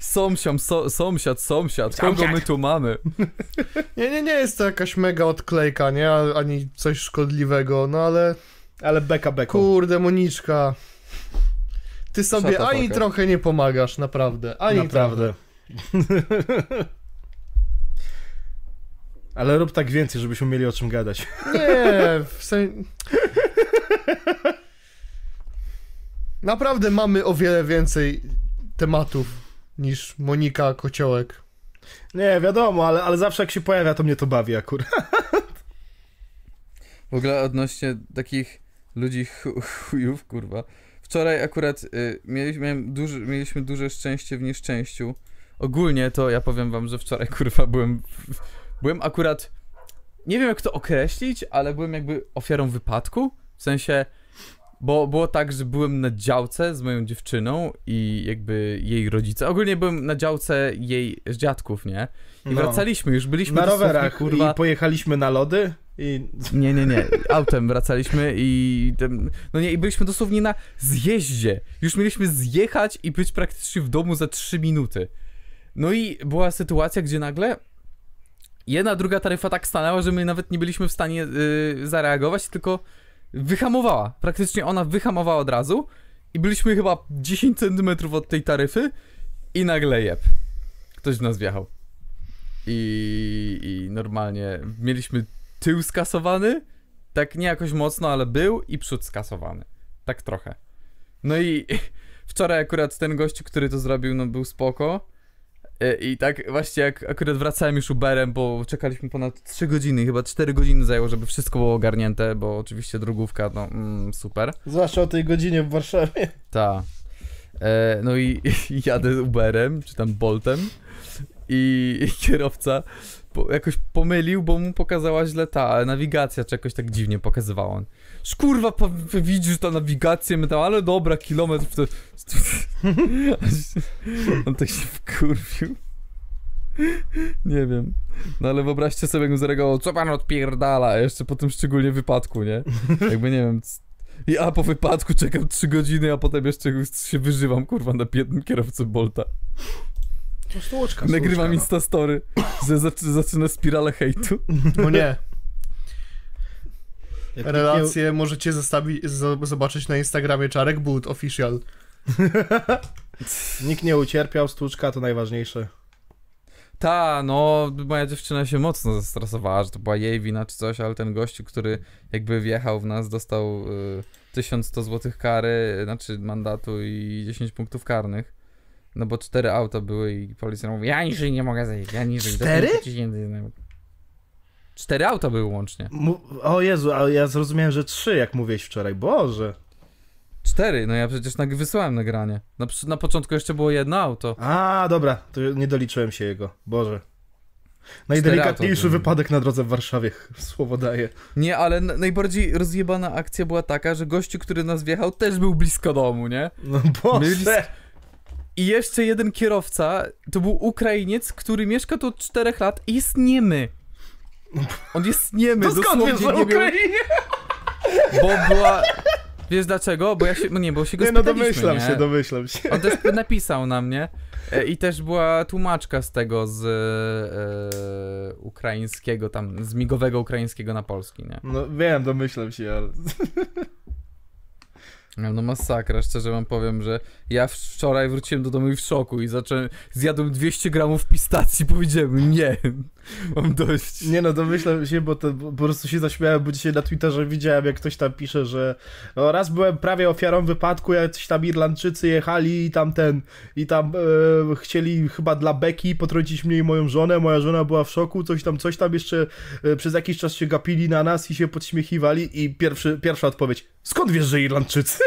sąsiad, so, sąsiad, sąsiad, kogo my tu mamy? Nie, nie, nie jest to jakaś mega odklejka, nie? Ani coś szkodliwego, no ale... Ale beka beką. Kurde, Moniczka. Ty sobie Shut ani up, trochę nie pomagasz, naprawdę. Ani Naprawdę. Ale rób tak więcej, żebyśmy mieli o czym gadać. Nie, w sensie... Naprawdę mamy o wiele więcej tematów niż Monika Kociołek. Nie, wiadomo, ale, ale zawsze jak się pojawia, to mnie to bawi akurat. W ogóle odnośnie takich ludzi chu- chujów, kurwa. Wczoraj akurat y, mieliśmy, miałem duży, mieliśmy duże szczęście w nieszczęściu. Ogólnie to ja powiem wam, że wczoraj, kurwa, byłem... Byłem akurat... Nie wiem jak to określić, ale byłem jakby ofiarą wypadku. W sensie... Bo było tak, że byłem na działce z moją dziewczyną i jakby jej rodzice. Ogólnie byłem na działce jej dziadków, nie? I No. wracaliśmy, już byliśmy Na dosłownie, rowerach kurwa... i pojechaliśmy na lody i... Nie, nie, nie. Autem wracaliśmy i... Ten, no nie, i byliśmy dosłownie na zjeździe. Już mieliśmy zjechać i być praktycznie w domu za trzy minuty. No i była sytuacja, gdzie nagle jedna, druga taryfa tak stanęła, że my nawet nie byliśmy w stanie yy, zareagować, tylko wyhamowała. Praktycznie ona wyhamowała od razu i byliśmy chyba dziesięć centymetrów od tej taryfy i nagle jeb. Ktoś w nas wjechał. I, i normalnie mieliśmy tył skasowany, tak nie jakoś mocno, ale był i przód skasowany. Tak trochę. No i wczoraj akurat ten gościu, który to zrobił, no był spoko. I tak właśnie jak akurat wracałem już Uberem, bo czekaliśmy ponad trzy godziny, chyba cztery godziny zajęło, żeby wszystko było ogarnięte, bo oczywiście drogówka, no mm, super. Zwłaszcza o tej godzinie w Warszawie. Ta. E, no i, i jadę Uberem, czy tam Boltem i, i kierowca po, jakoś pomylił, bo mu pokazała źle ta nawigacja, czy jakoś tak dziwnie pokazywała. On, kurwa, po, widzisz ta nawigację, my tam, ale dobra, kilometr to... On tak się wkurwił. Nie wiem. No ale wyobraźcie sobie, jakbym zareagował, co pan odpierdala, jeszcze po tym szczególnie wypadku, nie? Jakby nie wiem... I a po wypadku czekam trzy godziny, a potem jeszcze się wyżywam, kurwa, na biednym kierowcy Bolta. To stłuczka, Nagrywam no. Instastory, że zaczy, zaczyna spiralę hejtu. No nie. Jak Relacje nie... możecie zostawi- z- zobaczyć na Instagramie Czarek But Official. Nikt nie ucierpiał, stłuczka to najważniejsze. Ta, no, moja dziewczyna się mocno zestresowała, że to była jej wina czy coś, ale ten gościu, który jakby wjechał w nas, dostał y, tysiąc sto złotych kary, znaczy mandatu i dziesięć punktów karnych. No bo cztery auta były i policja mówi, ja niżej nie mogę zejść, ja niżej. Cztery? Cztery auta były łącznie. Mu- o Jezu, ale ja zrozumiałem, że trzy, jak mówiłeś wczoraj. Boże. Cztery, no ja przecież nag- wysłałem nagranie. Na, na początku jeszcze było jedno auto. A, dobra, to nie doliczyłem się jego. Boże. Najdelikatniejszy auto, wypadek na drodze w Warszawie, słowo daję. Nie, ale n- najbardziej rozjebana akcja była taka, że gościu, który nas wjechał, też był blisko domu, nie? No Boże. Mieli- I jeszcze jeden kierowca, to był Ukrainiec, który mieszka tu od czterech lat i jest niemy. On jest niemy, To skąd dosłownie wiesz, że nie miał, Ukrainie? bo była... Wiesz dlaczego? Bo ja się, no nie, bo się go Nie, no spytaliśmy, domyślam nie? się, domyślam się. On też napisał na mnie e, i też była tłumaczka z tego, z e, ukraińskiego tam, z migowego ukraińskiego na polski, nie? No wiem, domyślam się, ale... No masakra, szczerze wam powiem, że ja wczoraj wróciłem do domu i w szoku i zacząłem, zjadłem dwieście gramów pistacji i powiedziałem nie, mam dość. Nie no, domyślam się, bo to po prostu się zaśmiałem, bo dzisiaj na Twitterze widziałem, jak ktoś tam pisze, że o, raz byłem prawie ofiarą wypadku, jacyś tam Irlandczycy jechali i tam ten, i tam e, chcieli chyba dla beki potrącić mnie i moją żonę, moja żona była w szoku, coś tam, coś tam jeszcze e, przez jakiś czas się gapili na nas i się podśmiechiwali i pierwszy, pierwsza odpowiedź, skąd wiesz, że Irlandczycy?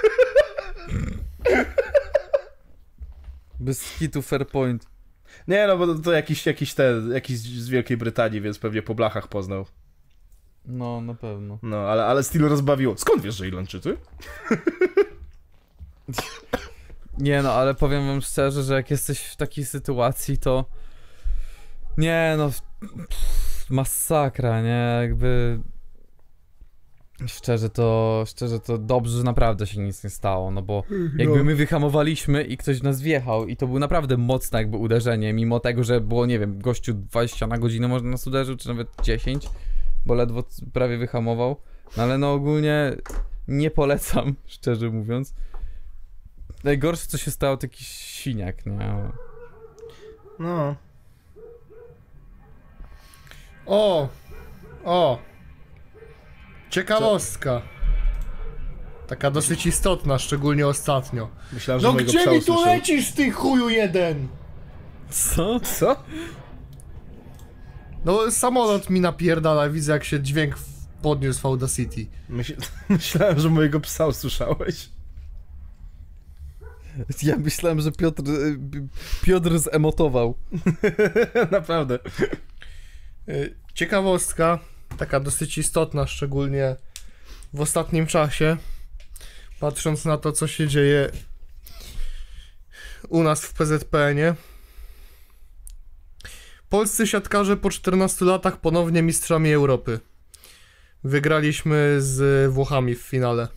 Bez hitu fair point. Nie no, bo to, to jakiś, jakiś ten, jakiś z Wielkiej Brytanii, więc pewnie po blachach poznał. No, na pewno. No, ale, ale styl rozbawiło. Skąd wiesz, że Irlandczycy? Nie no, ale powiem wam szczerze, że jak jesteś w takiej sytuacji, to nie no, pff, masakra, nie, jakby Szczerze to, szczerze to dobrze, że naprawdę się nic nie stało, no bo jakby my wyhamowaliśmy i ktoś w nas wjechał i to było naprawdę mocne jakby uderzenie, mimo tego, że było, nie wiem, gościu dwadzieścia na godzinę może nas uderzył, czy nawet dziesięć, bo ledwo prawie wyhamował, no ale no ogólnie nie polecam, szczerze mówiąc. Najgorsze co się stało to jakiś siniak, nie? No. O! O! Ciekawostka. Taka dosyć istotna, szczególnie ostatnio. Myślałem, że No mojego gdzie psa mi tu usłyszał. lecisz, ty chuju jeden? Co? Co? No samolot mi napierdala, widzę jak się dźwięk w- podniósł w Audacity. Myśl... Myślałem, że mojego psa usłyszałeś. Ja myślałem, że Piotr, Piotr zemotował. Naprawdę. Y, Ciekawostka, taka dosyć istotna, szczególnie w ostatnim czasie, patrząc na to, co się dzieje u nas w P Z P N ie. Polscy siatkarze po czternastu latach ponownie mistrzami Europy. Wygraliśmy z Włochami w finale.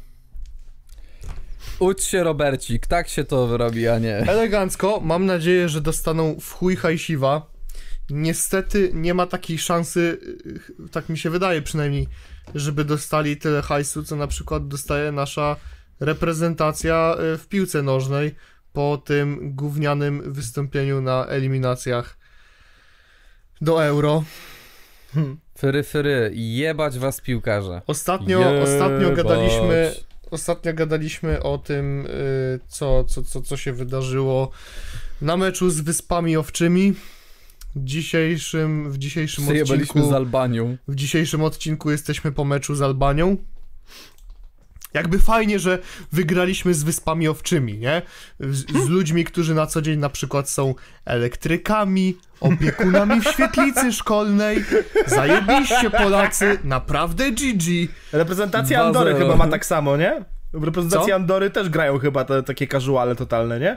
Ucz się, Robercik, tak się to robi, a nie. Elegancko, mam nadzieję, że dostaną w chuj hajsiwa. Niestety nie ma takiej szansy, y, tak mi się wydaje przynajmniej, żeby dostali tyle hajsu, co na przykład dostaje nasza reprezentacja y, w piłce nożnej po tym gównianym wystąpieniu na eliminacjach do Euro. Fyry, fyry, jebać was piłkarze. Ostatnio, Jebać. ostatnio gadaliśmy, ostatnio gadaliśmy o tym, y, co, co, co, co się wydarzyło na meczu z Wyspami Owczymi. Dzisiejszym, w dzisiejszym Przejebaliśmy odcinku z Albanią. w dzisiejszym odcinku jesteśmy po meczu z Albanią. Jakby fajnie, że wygraliśmy z Wyspami Owczymi, nie? Z, z ludźmi, którzy na co dzień na przykład są elektrykami, opiekunami w świetlicy szkolnej. Zajebiście Polacy, naprawdę G G. Reprezentacja dwa Andory zero. chyba ma tak samo, nie? W reprezentacji Co? Andory też grają chyba te takie casuale totalne, nie?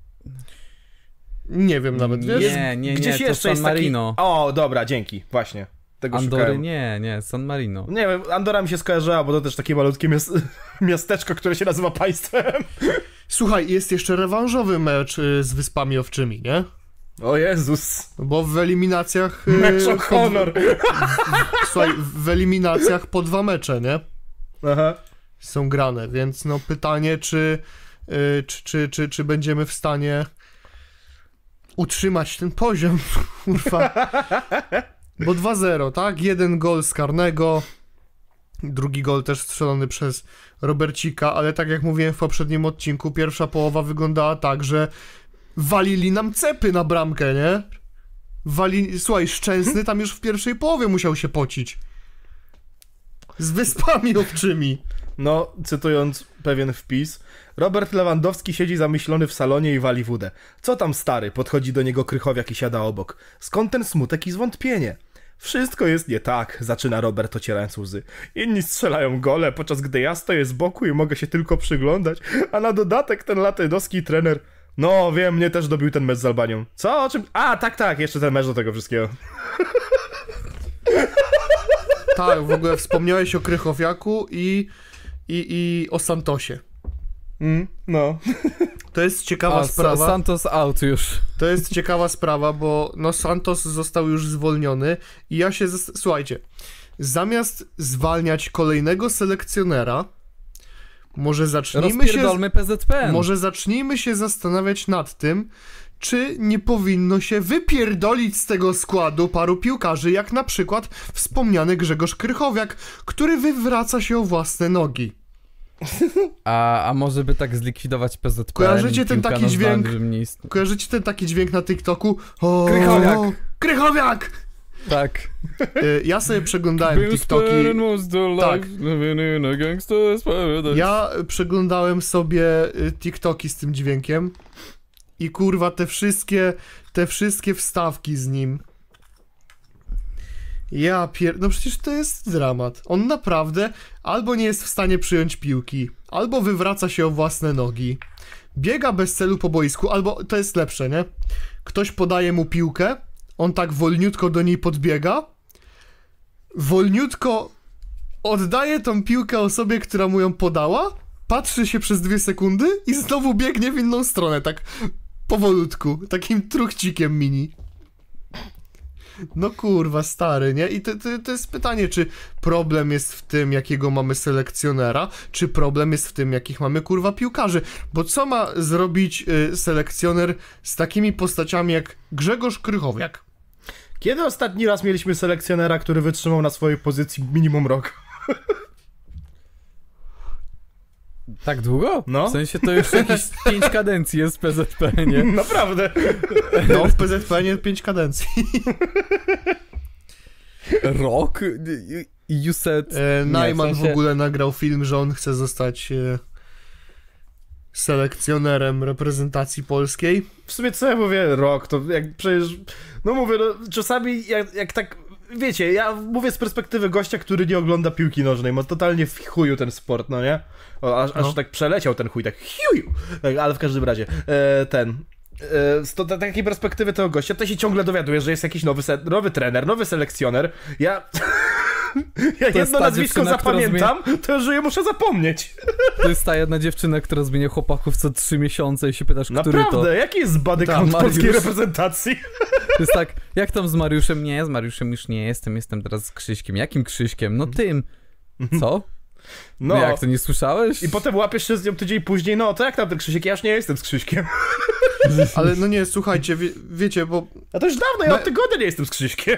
Nie wiem nawet, wiesz? Nie, nie, Gdzieś nie, to jeszcze San jest taki... Marino. O, dobra, dzięki, właśnie. Tego Andory szukałem. nie, nie, San Marino. Nie wiem, Andora mi się skojarzyła, bo to też takie malutkie miast... miasteczko, które się nazywa państwem. Słuchaj, jest jeszcze rewanżowy mecz y, z Wyspami Owczymi, nie? O Jezus. Bo w eliminacjach... y, Mecz o po- honor. Słuchaj, w eliminacjach po dwa mecze, nie? Aha. Są grane, więc no pytanie, czy, y, czy, czy, czy, czy będziemy w stanie utrzymać ten poziom, kurwa. Bo dwa zero, tak? Jeden gol z karnego, drugi gol też strzelony przez Robercika, ale tak jak mówiłem w poprzednim odcinku, pierwsza połowa wyglądała tak, że walili nam cepy na bramkę, nie? Wali... Słuchaj, Szczęsny tam już w pierwszej połowie musiał się pocić. Z Wyspami Owczymi. No, cytując pewien wpis, Robert Lewandowski siedzi zamyślony w salonie i wali wódę. Co tam stary? Podchodzi do niego Krychowiak i siada obok. Skąd ten smutek i zwątpienie? Wszystko jest nie tak, zaczyna Robert ocierając łzy. Inni strzelają gole, podczas gdy ja stoję z boku i mogę się tylko przyglądać, a na dodatek ten latejnowski trener... No, wiem, mnie też dobił ten mecz z Albanią. Co? O czym? A, tak, tak, jeszcze ten mecz do tego wszystkiego. Tak, w ogóle wspomniałeś o Krychowiaku i, i, i o Santosie. Mm, no. To jest ciekawa A, sprawa. Santos out już. To jest ciekawa sprawa, bo no Santos został już zwolniony i ja się... Zas- Słuchajcie, zamiast zwalniać kolejnego selekcjonera, może zacznijmy się... Rozpierdolmy P Z P N. Może zacznijmy się zastanawiać nad tym, czy nie powinno się wypierdolić z tego składu paru piłkarzy, jak na przykład wspomniany Grzegorz Krychowiak, który wywraca się o własne nogi. A, a może by tak zlikwidować P Z P N? Kojarzycie ten piłka taki nożna, dźwięk? żeby nie ist- Kojarzycie ten taki dźwięk na TikToku? O, Krychowiak. Krychowiak! Tak. Y, Ja sobie przeglądałem TikToki. Tak. Ja przeglądałem sobie y, TikToki z tym dźwiękiem i kurwa te wszystkie, te wszystkie wstawki z nim. Ja pier... No przecież to jest dramat. On naprawdę albo nie jest w stanie przyjąć piłki, albo wywraca się o własne nogi, biega bez celu po boisku, albo to jest lepsze, nie? Ktoś podaje mu piłkę, on tak wolniutko do niej podbiega, wolniutko oddaje tą piłkę osobie, która mu ją podała, patrzy się przez dwie sekundy i znowu biegnie w inną stronę, tak powolutku, takim truchcikiem mini. No kurwa, stary, nie? I to, to, to jest pytanie, czy problem jest w tym, jakiego mamy selekcjonera, czy problem jest w tym, jakich mamy kurwa piłkarzy. Bo co ma zrobić y, selekcjoner z takimi postaciami jak Grzegorz Krychowiak? Kiedy ostatni raz mieliśmy selekcjonera, który wytrzymał na swojej pozycji minimum rok? Tak długo? No. W sensie to już jakieś pięć kadencji jest w P Z P, nie? Naprawdę. No, w P Z P nie pięć kadencji. Rok? You said... E, Najman nie, w, sensie... w ogóle nagrał film, że on chce zostać e, selekcjonerem reprezentacji polskiej. W sumie co ja mówię, rok, to jak przecież... No mówię, no, czasami jak, jak tak... Wiecie, ja mówię z perspektywy gościa, który nie ogląda piłki nożnej, ma totalnie w chuju ten sport, no nie? O, aż, no. aż tak przeleciał ten chuj, tak hiuju! Tak, ale w każdym razie, e, ten... E, z to, takiej perspektywy tego gościa, to się ciągle dowiaduje, że jest jakiś nowy, se, nowy trener, nowy selekcjoner. Ja... Ja jedno nazwisko zapamiętam, zmienia... to że je muszę zapomnieć. To jest ta jedna dziewczyna, która zmienia chłopaków co trzy miesiące i się pytasz, który Naprawdę? to... Jaki jest body count polskiej reprezentacji? To jest tak, jak tam z Mariuszem? Nie, z Mariuszem już nie jestem, jestem teraz z Krzyśkiem. Jakim Krzyśkiem? No tym. Co? No, no jak, to nie słyszałeś? I potem łapiesz się z nią tydzień później, no to jak tam ten Krzysiek? Ja już nie jestem z Krzyśkiem. Ale no nie, słuchajcie, wie, wiecie, bo... A to już dawno, ja od tygodnia nie jestem z Krzyśkiem.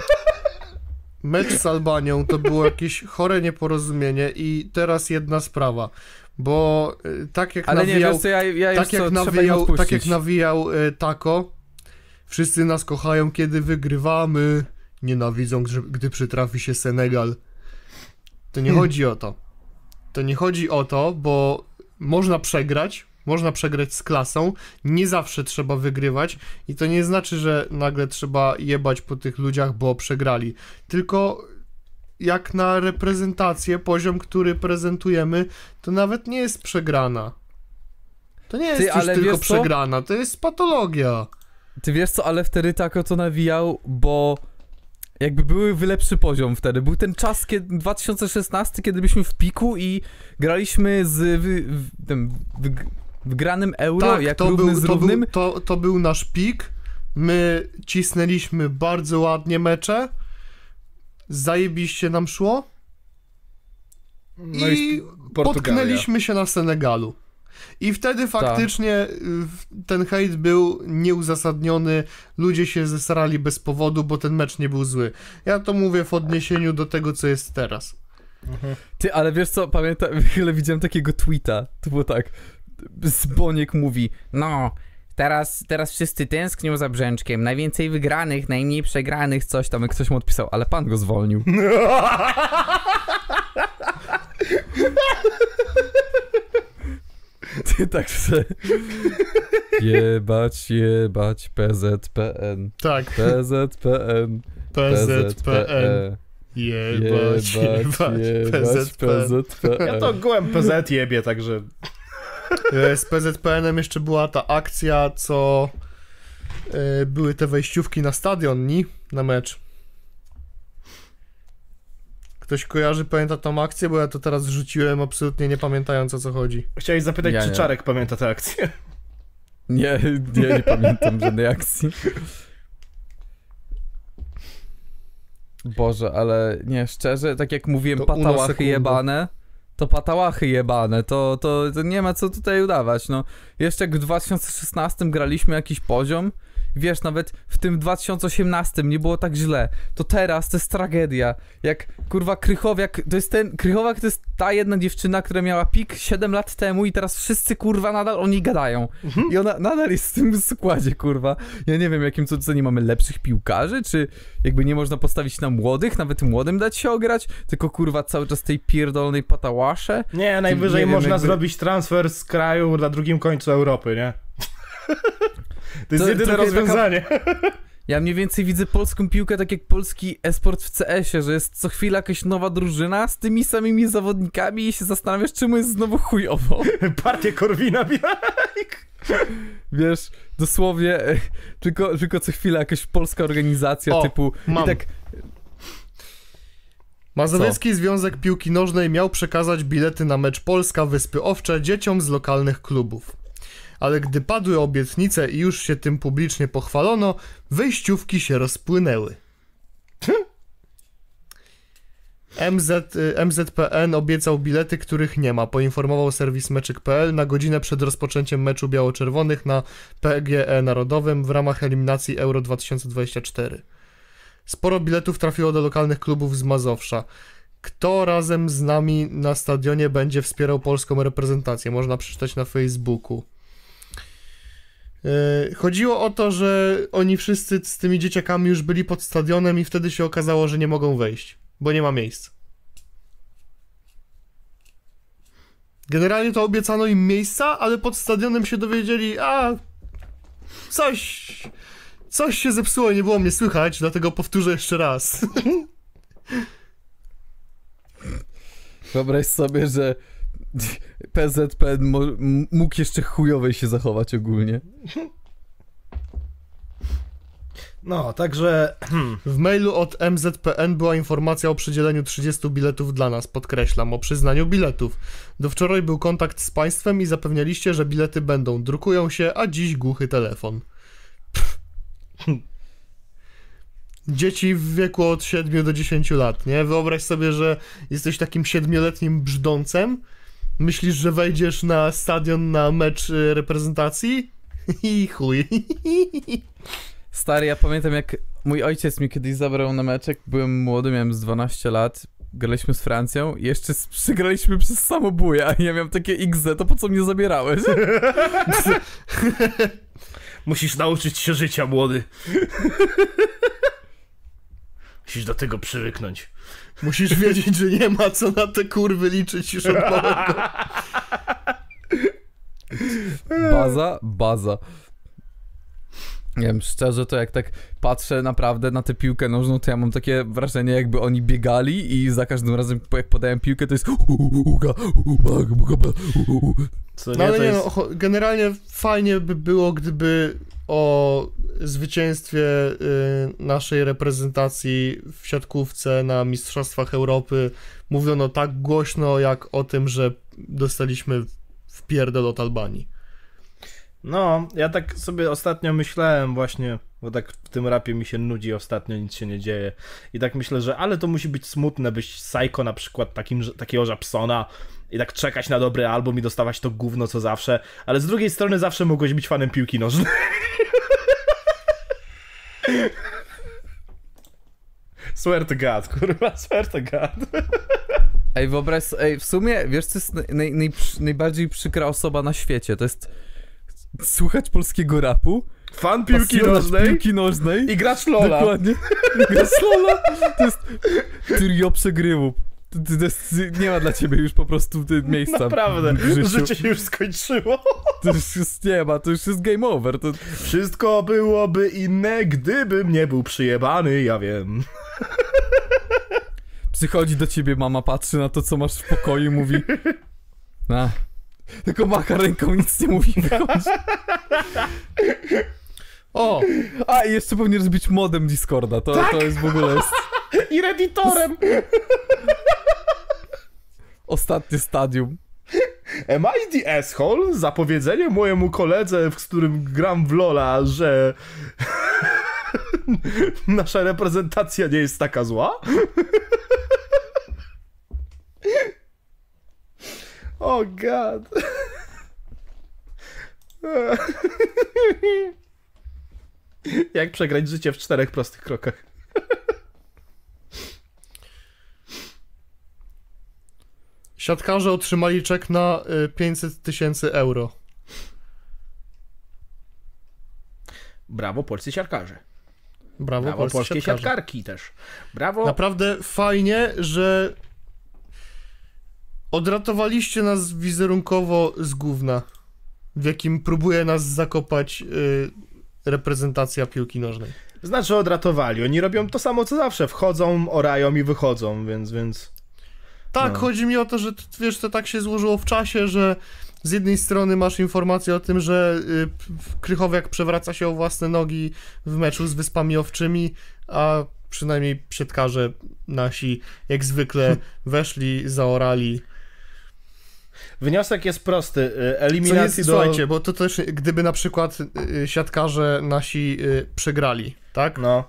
Mecz z Albanią to było jakieś chore nieporozumienie i teraz jedna sprawa, bo tak jak Ale nawijał, nie, wiesz co, ja, ja tak, co, jak nawijał tak jak nawijał y, Tako, wszyscy nas kochają, kiedy wygrywamy, nienawidzą, gdy przytrafi się Senegal. To nie hmm. chodzi o to. To nie chodzi o to, bo można przegrać, można przegrać z klasą, nie zawsze trzeba wygrywać i to nie znaczy, że nagle trzeba jebać po tych ludziach, bo przegrali. Tylko jak na reprezentację, poziom, który prezentujemy, to nawet nie jest przegrana. To nie jest Ty, już tylko przegrana, to jest patologia. Ty wiesz co, ale wtedy Tako to nawijał, bo jakby były lepszy poziom wtedy. Był ten czas, kiedy dwa tysiące szesnasty, kiedy byliśmy w piku i graliśmy z wy, w, tym, w, wygranym euro, tak, jak to równy był, z równym. To był, to, to był nasz pik. My cisnęliśmy bardzo ładnie mecze. Zajebiście nam szło. No i, i potknęliśmy się na Senegalu. I wtedy faktycznie Ta. ten hejt był nieuzasadniony, ludzie się zesrali bez powodu, bo ten mecz nie był zły. Ja to mówię w odniesieniu do tego, co jest teraz. Mhm. Ty, ale wiesz co, pamiętam, chwilę widziałem takiego tweeta, to było tak, Zboniek mówi, no, teraz, teraz wszyscy tęsknią za Brzęczkiem, najwięcej wygranych, najmniej przegranych, coś tam, jak ktoś mu odpisał, ale pan go zwolnił. Ty tak se... Jebać, jebać, P Z P N. Tak. P Z P N. P Z P N. Jebać, jebać, P Z P N. Ja to gołem P Z jebie, także... Z P Z P N-em jeszcze była ta akcja, co... Yy, były te wejściówki na stadion, nie? Na mecz. Ktoś kojarzy, pamięta tą akcję? Bo ja to teraz rzuciłem absolutnie nie pamiętając, o co chodzi. Chciałeś zapytać, ja czy nie. Czarek pamięta tę akcję? Nie, nie, nie pamiętam żadnej akcji. Boże, ale nie, szczerze, tak jak mówiłem, to patałachy jebane, to patałachy jebane, to, to, to nie ma co tutaj udawać, no. Jeszcze jak w dwa tysiące szesnastym graliśmy jakiś poziom, wiesz, nawet w tym dwa tysiące osiemnastym nie było tak źle, to teraz to jest tragedia. Jak, kurwa, Krychowiak, to jest ten, Krychowiak to jest ta jedna dziewczyna, która miała pik siedem lat temu i teraz wszyscy, kurwa, nadal o niej gadają. Mhm. I ona nadal jest w tym składzie, kurwa. Ja nie wiem, jakim cudem nie mamy lepszych piłkarzy, czy jakby nie można postawić na młodych, nawet młodym dać się ograć, tylko, kurwa, cały czas tej pierdolonej patałasze. Nie, najwyżej nie można wiem, jakby... zrobić transfer z kraju na drugim końcu Europy, nie? To jest to, jedyne to rozwiązanie. Taka... Ja mniej więcej widzę polską piłkę tak jak polski e-sport w C S-ie, że jest co chwila jakaś nowa drużyna z tymi samymi zawodnikami i się zastanawiasz, czemu jest znowu chujowo. Partię Korwina, wiesz, dosłownie tylko, tylko co chwila jakaś polska organizacja o, typu... Mam. I tak... Mazowiecki Co? Związek Piłki Nożnej miał przekazać bilety na mecz Polska-Wyspy Owcze dzieciom z lokalnych klubów. Ale gdy padły obietnice i już się tym publicznie pochwalono, wejściówki się rozpłynęły. M Z, M Z P N obiecał bilety, których nie ma, poinformował serwis meczyk kropka p l na godzinę przed rozpoczęciem meczu biało-czerwonych na P G E Narodowym w ramach eliminacji Euro dwa tysiące dwudziestego czwartego. Sporo biletów trafiło do lokalnych klubów z Mazowsza. Kto razem z nami na stadionie będzie wspierał polską reprezentację? Można przeczytać na Facebooku. Yy, chodziło o to, że oni wszyscy z tymi dzieciakami już byli pod stadionem i wtedy się okazało, że nie mogą wejść, bo nie ma miejsc. Generalnie to obiecano im miejsca, ale pod stadionem się dowiedzieli, a coś, coś się zepsuło, nie było mnie słychać, dlatego powtórzę jeszcze raz. Wyobraź sobie, że P Z P N mógł jeszcze chujowej się zachować ogólnie. No, także... W mailu od M Z P N była informacja o przydzieleniu trzydziestu biletów dla nas, podkreślam, o przyznaniu biletów. Do wczoraj był kontakt z państwem i zapewnialiście, że bilety będą, drukują się, a dziś głuchy telefon. Dzieci w wieku od siedmiu do dziesięciu lat, nie? Wyobraź sobie, że jesteś takim siedmioletnim brzdącem, myślisz, że wejdziesz na stadion na mecz reprezentacji i chuj. Stary, ja pamiętam, jak mój ojciec mnie kiedyś zabrał na meczek, byłem młody, miałem z dwanaście lat, graliśmy z Francją i jeszcze przegraliśmy przez samobuja, a ja miałem takie iks de, to po co mnie zabierałeś? Musisz nauczyć się życia, młody. Musisz do tego przywyknąć. Musisz wiedzieć, że nie ma co na te kurwy liczyć już od małego. Baza, baza. Nie wiem, szczerze to jak tak patrzę naprawdę na tę piłkę nożną, to ja mam takie wrażenie, jakby oni biegali i za każdym razem jak podają piłkę, to jest Co nie, no ale nie jest... no, generalnie fajnie by było, gdyby o zwycięstwie y, naszej reprezentacji w siatkówce na Mistrzostwach Europy mówiono tak głośno, jak o tym, że dostaliśmy w pierdol od Albanii. No, ja tak sobie ostatnio myślałem właśnie, bo tak w tym rapie mi się nudzi ostatnio, nic się nie dzieje. I tak myślę, że ale to musi być smutne, być Psycho na przykład takim, takiego Żabsona i tak czekać na dobry album i dostawać to gówno co zawsze, ale z drugiej strony zawsze mogłeś być fanem piłki nożnej. Swear to God, kurwa, swear to God. Ej, wyobraź sobie, ej, w sumie, wiesz co jest naj, naj, najbardziej przykra osoba na świecie? To jest słuchać polskiego rapu, fan piłki nożnej, piłki nożnej i gracz Lola. Dokładnie. Gracz Lola. To jest trio przegrywu. To, to jest, nie ma dla ciebie już po prostu miejsca. Naprawdę, życie się już skończyło. To już jest, nie ma, to już jest game over. To... Wszystko byłoby inne, gdybym nie był przyjebany, ja wiem. Przychodzi do ciebie mama, patrzy na to, co masz w pokoju i mówi... A, tylko macha ręką, nic nie mówi, wychodzi. O! A, i jeszcze powinieneś być modem Discorda, to, tak? To jest w ogóle... Jest... I redditorem! Ostatnie stadium. Am I the asshole? Za powiedzenie mojemu koledze, z którym gram w Lola, że nasza reprezentacja nie jest taka zła? Oh god. Jak przegrać życie w czterech prostych krokach. Siatkarze otrzymali czek na pięćset tysięcy euro. Brawo polscy siatkarze. Brawo, Brawo polscy polskie siatkarze. siatkarki też. Brawo. Naprawdę fajnie, że odratowaliście nas wizerunkowo z gówna, w jakim próbuje nas zakopać yy, reprezentacja piłki nożnej. Znaczy odratowali. Oni robią to samo co zawsze. Wchodzą, orają i wychodzą, więc... więc... Tak, no. Chodzi mi o to, że wiesz, to tak się złożyło w czasie, że z jednej strony masz informację o tym, że y, Krychowiak przewraca się o własne nogi w meczu z Wyspami Owczymi, a przynajmniej siatkarze nasi, jak zwykle, weszli, zaorali. Wniosek jest prosty. Eliminacji jest, do... Słuchajcie, bo to też, gdyby na przykład siatkarze nasi przegrali, tak? No.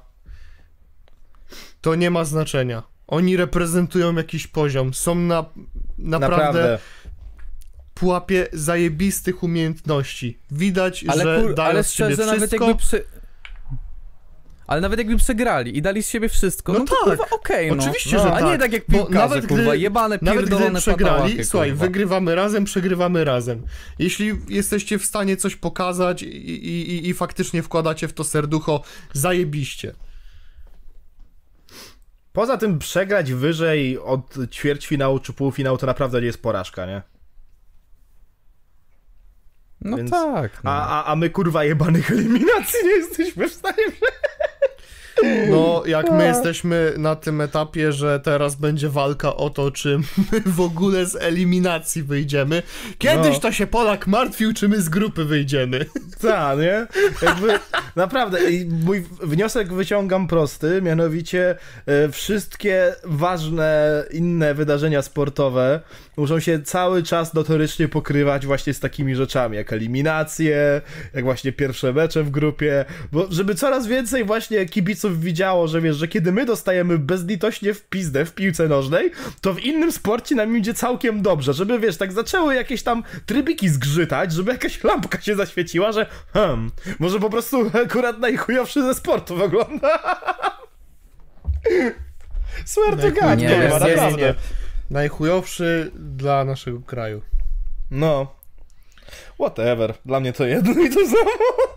To nie ma znaczenia. Oni reprezentują jakiś poziom. Są na naprawdę, naprawdę. pułapie zajebistych umiejętności. Widać, ale że kur... dają ale z siebie szczerze, wszystko. Nawet jakby przy... Ale nawet jakby przegrali i dali z siebie wszystko, no, no to tak, kurwa okej, okay, no. Oczywiście, no, że a tak. nie tak jak piłkarze, nawet kurwa, gdy, jebane, nawet pierdolone gdy przegrali, patałachy, słuchaj, kurwa. wygrywamy razem, przegrywamy razem. Jeśli jesteście w stanie coś pokazać i, i, i, i faktycznie wkładacie w to serducho, zajebiście. Poza tym przegrać wyżej od ćwierćfinału czy półfinału to naprawdę nie jest porażka, nie? No Więc... tak. No. A, a, a my kurwa jebanych eliminacji nie jesteśmy w stanie... No, jak my jesteśmy na tym etapie, że teraz będzie walka o to, czy my w ogóle z eliminacji wyjdziemy. Kiedyś no. to się Polak martwił, czy my z grupy wyjdziemy. Tak, nie? Jakby, naprawdę, i mój wniosek wyciągam prosty, mianowicie e, wszystkie ważne inne wydarzenia sportowe muszą się cały czas notorycznie pokrywać właśnie z takimi rzeczami, jak eliminacje, jak właśnie pierwsze mecze w grupie, bo żeby coraz więcej właśnie kibiców widziało, że wiesz, że kiedy my dostajemy bezlitośnie w pizdę w piłce nożnej, to w innym sporcie nam idzie całkiem dobrze, żeby wiesz, tak zaczęły jakieś tam trybiki zgrzytać, żeby jakaś lampka się zaświeciła, że hmm, może po prostu akurat najchujowszy ze sportu wygląda. Swear to God, nie, nie, nie, naprawdę. nie, nie. Najchujowszy dla naszego kraju. No. Whatever. Dla mnie to jedno i to samo.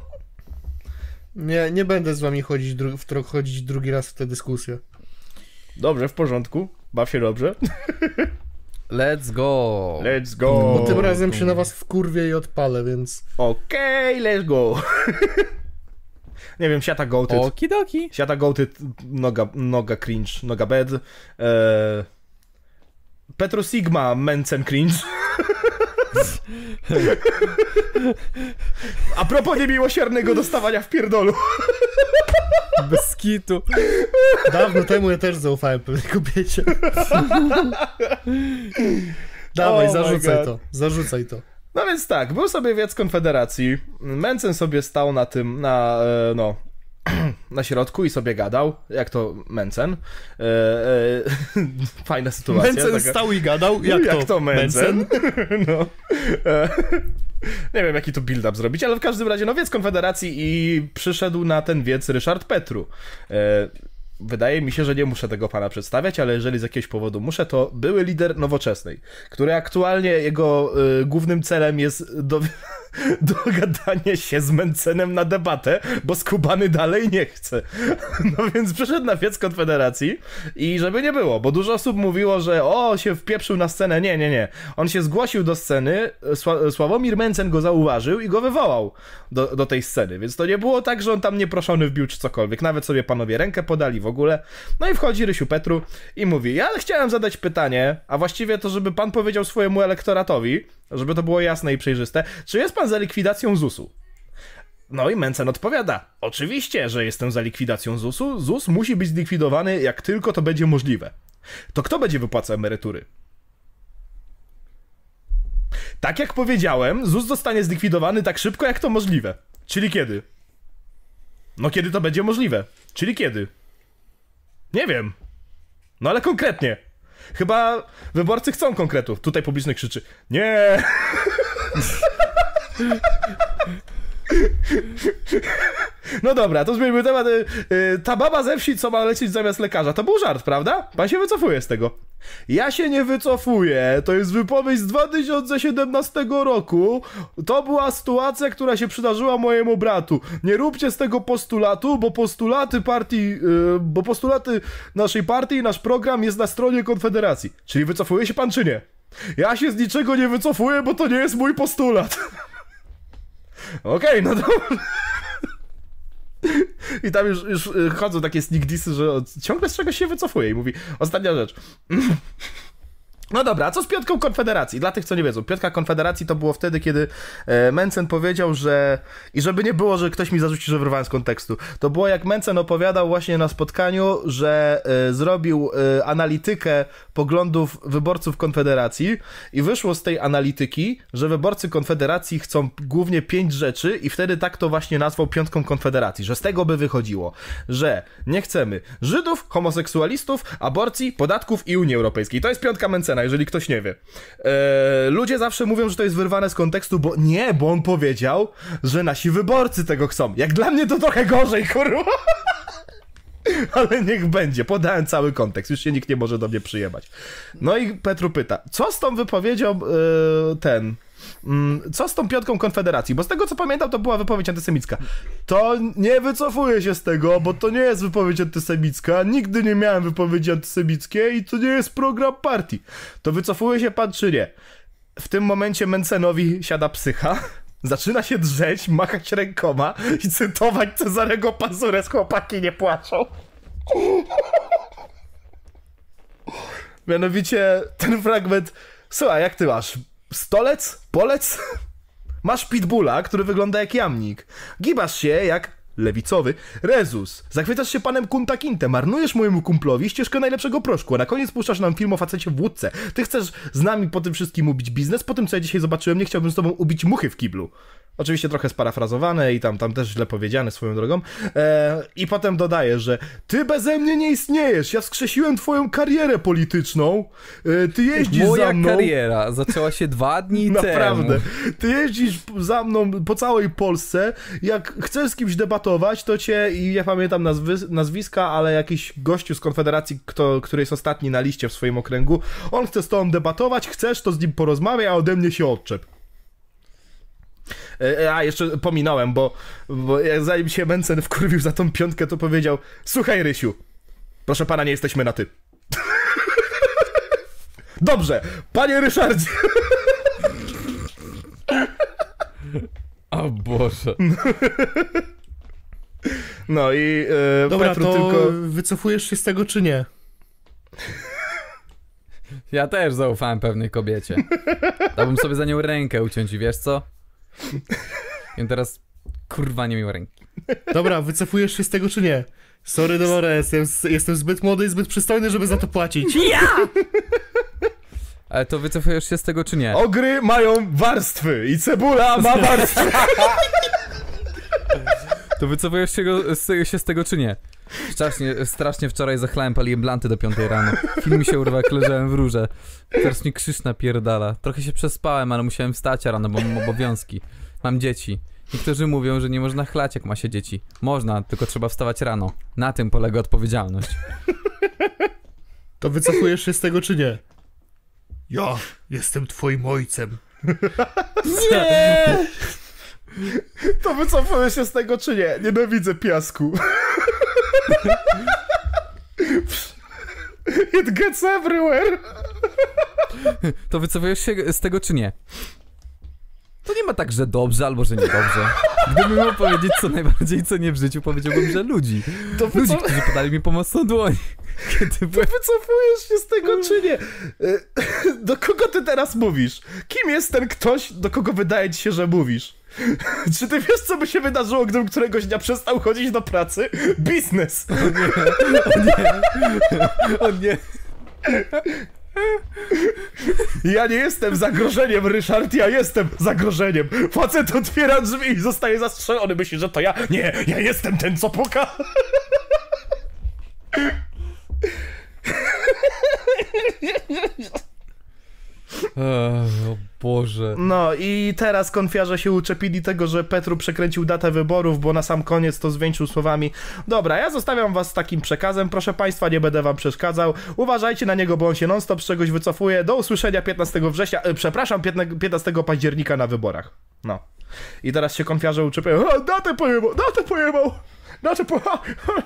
Nie, nie będę z wami chodzić, dru- w tro- chodzić drugi raz w tę dyskusję. Dobrze, w porządku. Baw się dobrze. Let's go. Let's go. Bo tym razem się na was wkurwię i odpalę, więc... Okej, okay, let's go. Nie wiem, siata gołtyt. Okidoki. Siata gołtyt, noga, noga cringe, noga bed. Eee... Petro Sigma, Mencen cringe. A propos niemiłosiernego dostawania w pierdolu. Bez kitu. Dawno temu ja też zaufałem pewnej kobiecie. Dawaj, Oh zarzucaj to, zarzucaj to. No więc tak, był sobie wiec Konfederacji. Mencen sobie stał na tym, na, e, no, na środku i sobie gadał, jak to Mencen. E, e, fajna sytuacja. Mencen taka... stał i gadał, jak, jak to, to Mencen. Mencen? No. E, nie wiem, jaki to build-up zrobić, ale w każdym razie, no wiec Konfederacji i przyszedł na ten wiec Ryszard Petru. E, Wydaje mi się, że nie muszę tego pana przedstawiać, ale jeżeli z jakiegoś powodu muszę, to były lider Nowoczesnej, który aktualnie jego y, głównym celem jest do, dogadanie się z Mencenem na debatę, bo skubany dalej nie chce. No więc przyszedł na wiec Konfederacji i żeby nie było, bo dużo osób mówiło, że o, się wpieprzył na scenę. Nie, nie, nie. On się zgłosił do sceny, Sła- Sławomir Mencen go zauważył i go wywołał do, do tej sceny, więc to nie było tak, że on tam nieproszony wbił czy cokolwiek. Nawet sobie panowie rękę podali w ogóle. No i wchodzi Rysiu Petru i mówi, ja chciałem zadać pytanie, a właściwie to, żeby pan powiedział swojemu elektoratowi, żeby to było jasne i przejrzyste, czy jest pan za likwidacją zusu? No i Mencen odpowiada, oczywiście, że jestem za likwidacją zusu, ZUS musi być zlikwidowany, jak tylko to będzie możliwe. To kto będzie wypłacał emerytury? Tak jak powiedziałem, ZUS zostanie zlikwidowany tak szybko, jak to możliwe. Czyli kiedy? No kiedy to będzie możliwe. Czyli kiedy? Nie wiem. No ale konkretnie. Chyba wyborcy chcą konkretów. Tutaj publiczny krzyczy. Nie! No dobra, to zmieńmy temat. Ta baba ze wsi, co ma lecieć zamiast lekarza. To był żart, prawda? Pan się wycofuje z tego. Ja się nie wycofuję. To jest wypowiedź z dwa tysiące siedemnastego roku. To była sytuacja, która się przydarzyła mojemu bratu. Nie róbcie z tego postulatu, bo postulaty partii, yy, bo postulaty naszej partii i nasz program jest na stronie Konfederacji. Czyli wycofuje się pan czy nie? Ja się z niczego nie wycofuję, bo to nie jest mój postulat. Okej, okay, no dobra. I tam już, już chodzą takie sneak dissy, że ciągle z czegoś się wycofuje i mówi, ostatnia rzecz. No dobra, a co z piątką Konfederacji? Dla tych, co nie wiedzą, piątka Konfederacji to było wtedy, kiedy e, Mencen powiedział, że... I żeby nie było, że ktoś mi zarzuci, że wyrwałem z kontekstu. To było jak Mencen opowiadał właśnie na spotkaniu, że e, zrobił e, analitykę poglądów wyborców Konfederacji i wyszło z tej analityki, że wyborcy Konfederacji chcą głównie pięć rzeczy i wtedy tak to właśnie nazwał piątką Konfederacji, że z tego by wychodziło, że nie chcemy Żydów, homoseksualistów, aborcji, podatków i Unii Europejskiej. To jest piątka Mencena, jeżeli ktoś nie wie. Eee, ludzie zawsze mówią, że to jest wyrwane z kontekstu, bo nie, bo on powiedział, że nasi wyborcy tego chcą. Jak dla mnie to trochę gorzej, kurwa. Ale niech będzie, podałem cały kontekst, już się nikt nie może do mnie przyjebać. No i Petru pyta, co z tą wypowiedzią yy, ten... Co z tą piątką Konfederacji? Bo z tego co pamiętam, to była wypowiedź antysemicka. To nie wycofuję się z tego, bo to nie jest wypowiedź antysemicka. Nigdy nie miałem wypowiedzi antysemickiej i to nie jest program partii. To wycofuje się pan czy nie? W tym momencie Mencenowi siada psycha, zaczyna się drzeć, machać rękoma i cytować Cezarego Pazurę z Chłopaki nie płaczą. Mianowicie ten fragment... Słuchaj, jak ty masz? Stolec? Polec? Masz pitbulla, który wygląda jak jamnik. Gibasz się jak lewicowy Rezus. Zachwycasz się panem Kunta Kinte. Marnujesz mojemu kumplowi ścieżkę najlepszego proszku, a na koniec puszczasz nam film o facecie w łódce. Ty chcesz z nami po tym wszystkim ubić biznes? Po tym, co ja dzisiaj zobaczyłem, nie chciałbym z tobą ubić muchy w kiblu. Oczywiście trochę sparafrazowane i tam, tam też źle powiedziane swoją drogą. Eee, I potem dodaje, że ty beze mnie nie istniejesz, ja wskrzesiłem twoją karierę polityczną, eee, ty jeździsz Moja za mną... Moja kariera zaczęła się dwa dni temu. Naprawdę. Ty jeździsz za mną po całej Polsce, jak chcesz z kimś debatować, to cię, i ja pamiętam nazwy, nazwiska, ale jakiś gościu z Konfederacji, kto, który jest ostatni na liście w swoim okręgu, on chce z tobą debatować, chcesz, to z nim porozmawiaj, a ode mnie się odczep. A, jeszcze pominąłem, bo, bo jak zanim się Mencen wkurwił za tą piątkę, to powiedział: słuchaj, Rysiu, proszę pana, nie jesteśmy na ty. Dobrze, panie Ryszardzie. O Boże. No i e, Dobra, Petru to tylko... wycofujesz się z tego, czy nie? Ja też zaufałem pewnej kobiecie. Dałbym sobie za nią rękę uciąć i wiesz co? I teraz kurwa nie miał ręki. Dobra, wycofujesz się z tego, czy nie? Sorry, Dolores, jestem, jestem zbyt młody i zbyt przystojny, żeby za to płacić. Ja! Ale to wycofujesz się z tego, czy nie? Ogry mają warstwy i cebula ma warstwy. To wycofujesz się, go, z, się z tego, czy nie? Strasznie, strasznie wczoraj zachlałem, paliłem blanty do piątej rano. Film mi się urwał, jak leżałem w rurze. Teraz mi krzyż napierdala. Trochę się przespałem, ale musiałem wstać rano, bo mam obowiązki. Mam dzieci. Niektórzy mówią, że nie można chlać, jak ma się dzieci. Można, tylko trzeba wstawać rano. Na tym polega odpowiedzialność. To wycofujesz się z tego, czy nie? Ja jestem twoim ojcem. Nie! To wycofujesz się z tego, czy nie? Nienawidzę piasku. It gets everywhere. To wycofujesz się z tego, czy nie? To nie ma tak, że dobrze albo że niedobrze. Gdybym miał powiedzieć co najbardziej cenię w życiu, powiedziałbym, że ludzi. To Ludzi, którzy podali mi pomocną dłoń. Kiedy to wycofujesz się z tego, czy nie? Do kogo ty teraz mówisz? Kim jest ten ktoś, do kogo wydaje ci się, że mówisz? Czy ty wiesz, co by się wydarzyło, gdybym któregoś dnia przestał chodzić do pracy? Biznes! O nie, o nie, o nie. Ja nie jestem zagrożeniem, Ryszard, ja jestem zagrożeniem. Facet otwiera drzwi i zostaje zastrzelony. Myśli, że to ja? Nie, ja jestem ten, co puka. O Boże. No i teraz konfiarze się uczepili tego, że Petru przekręcił datę wyborów, bo na sam koniec to zwieńczył słowami: dobra, ja zostawiam was z takim przekazem, proszę państwa, nie będę wam przeszkadzał, uważajcie na niego, bo on się non-stop z czegoś wycofuje, do usłyszenia piętnastego września, e, przepraszam, piętnastego października na wyborach. No. I teraz się konfiarze uczepiają: a, datę pojebał, datę pojebał, datę pojebał.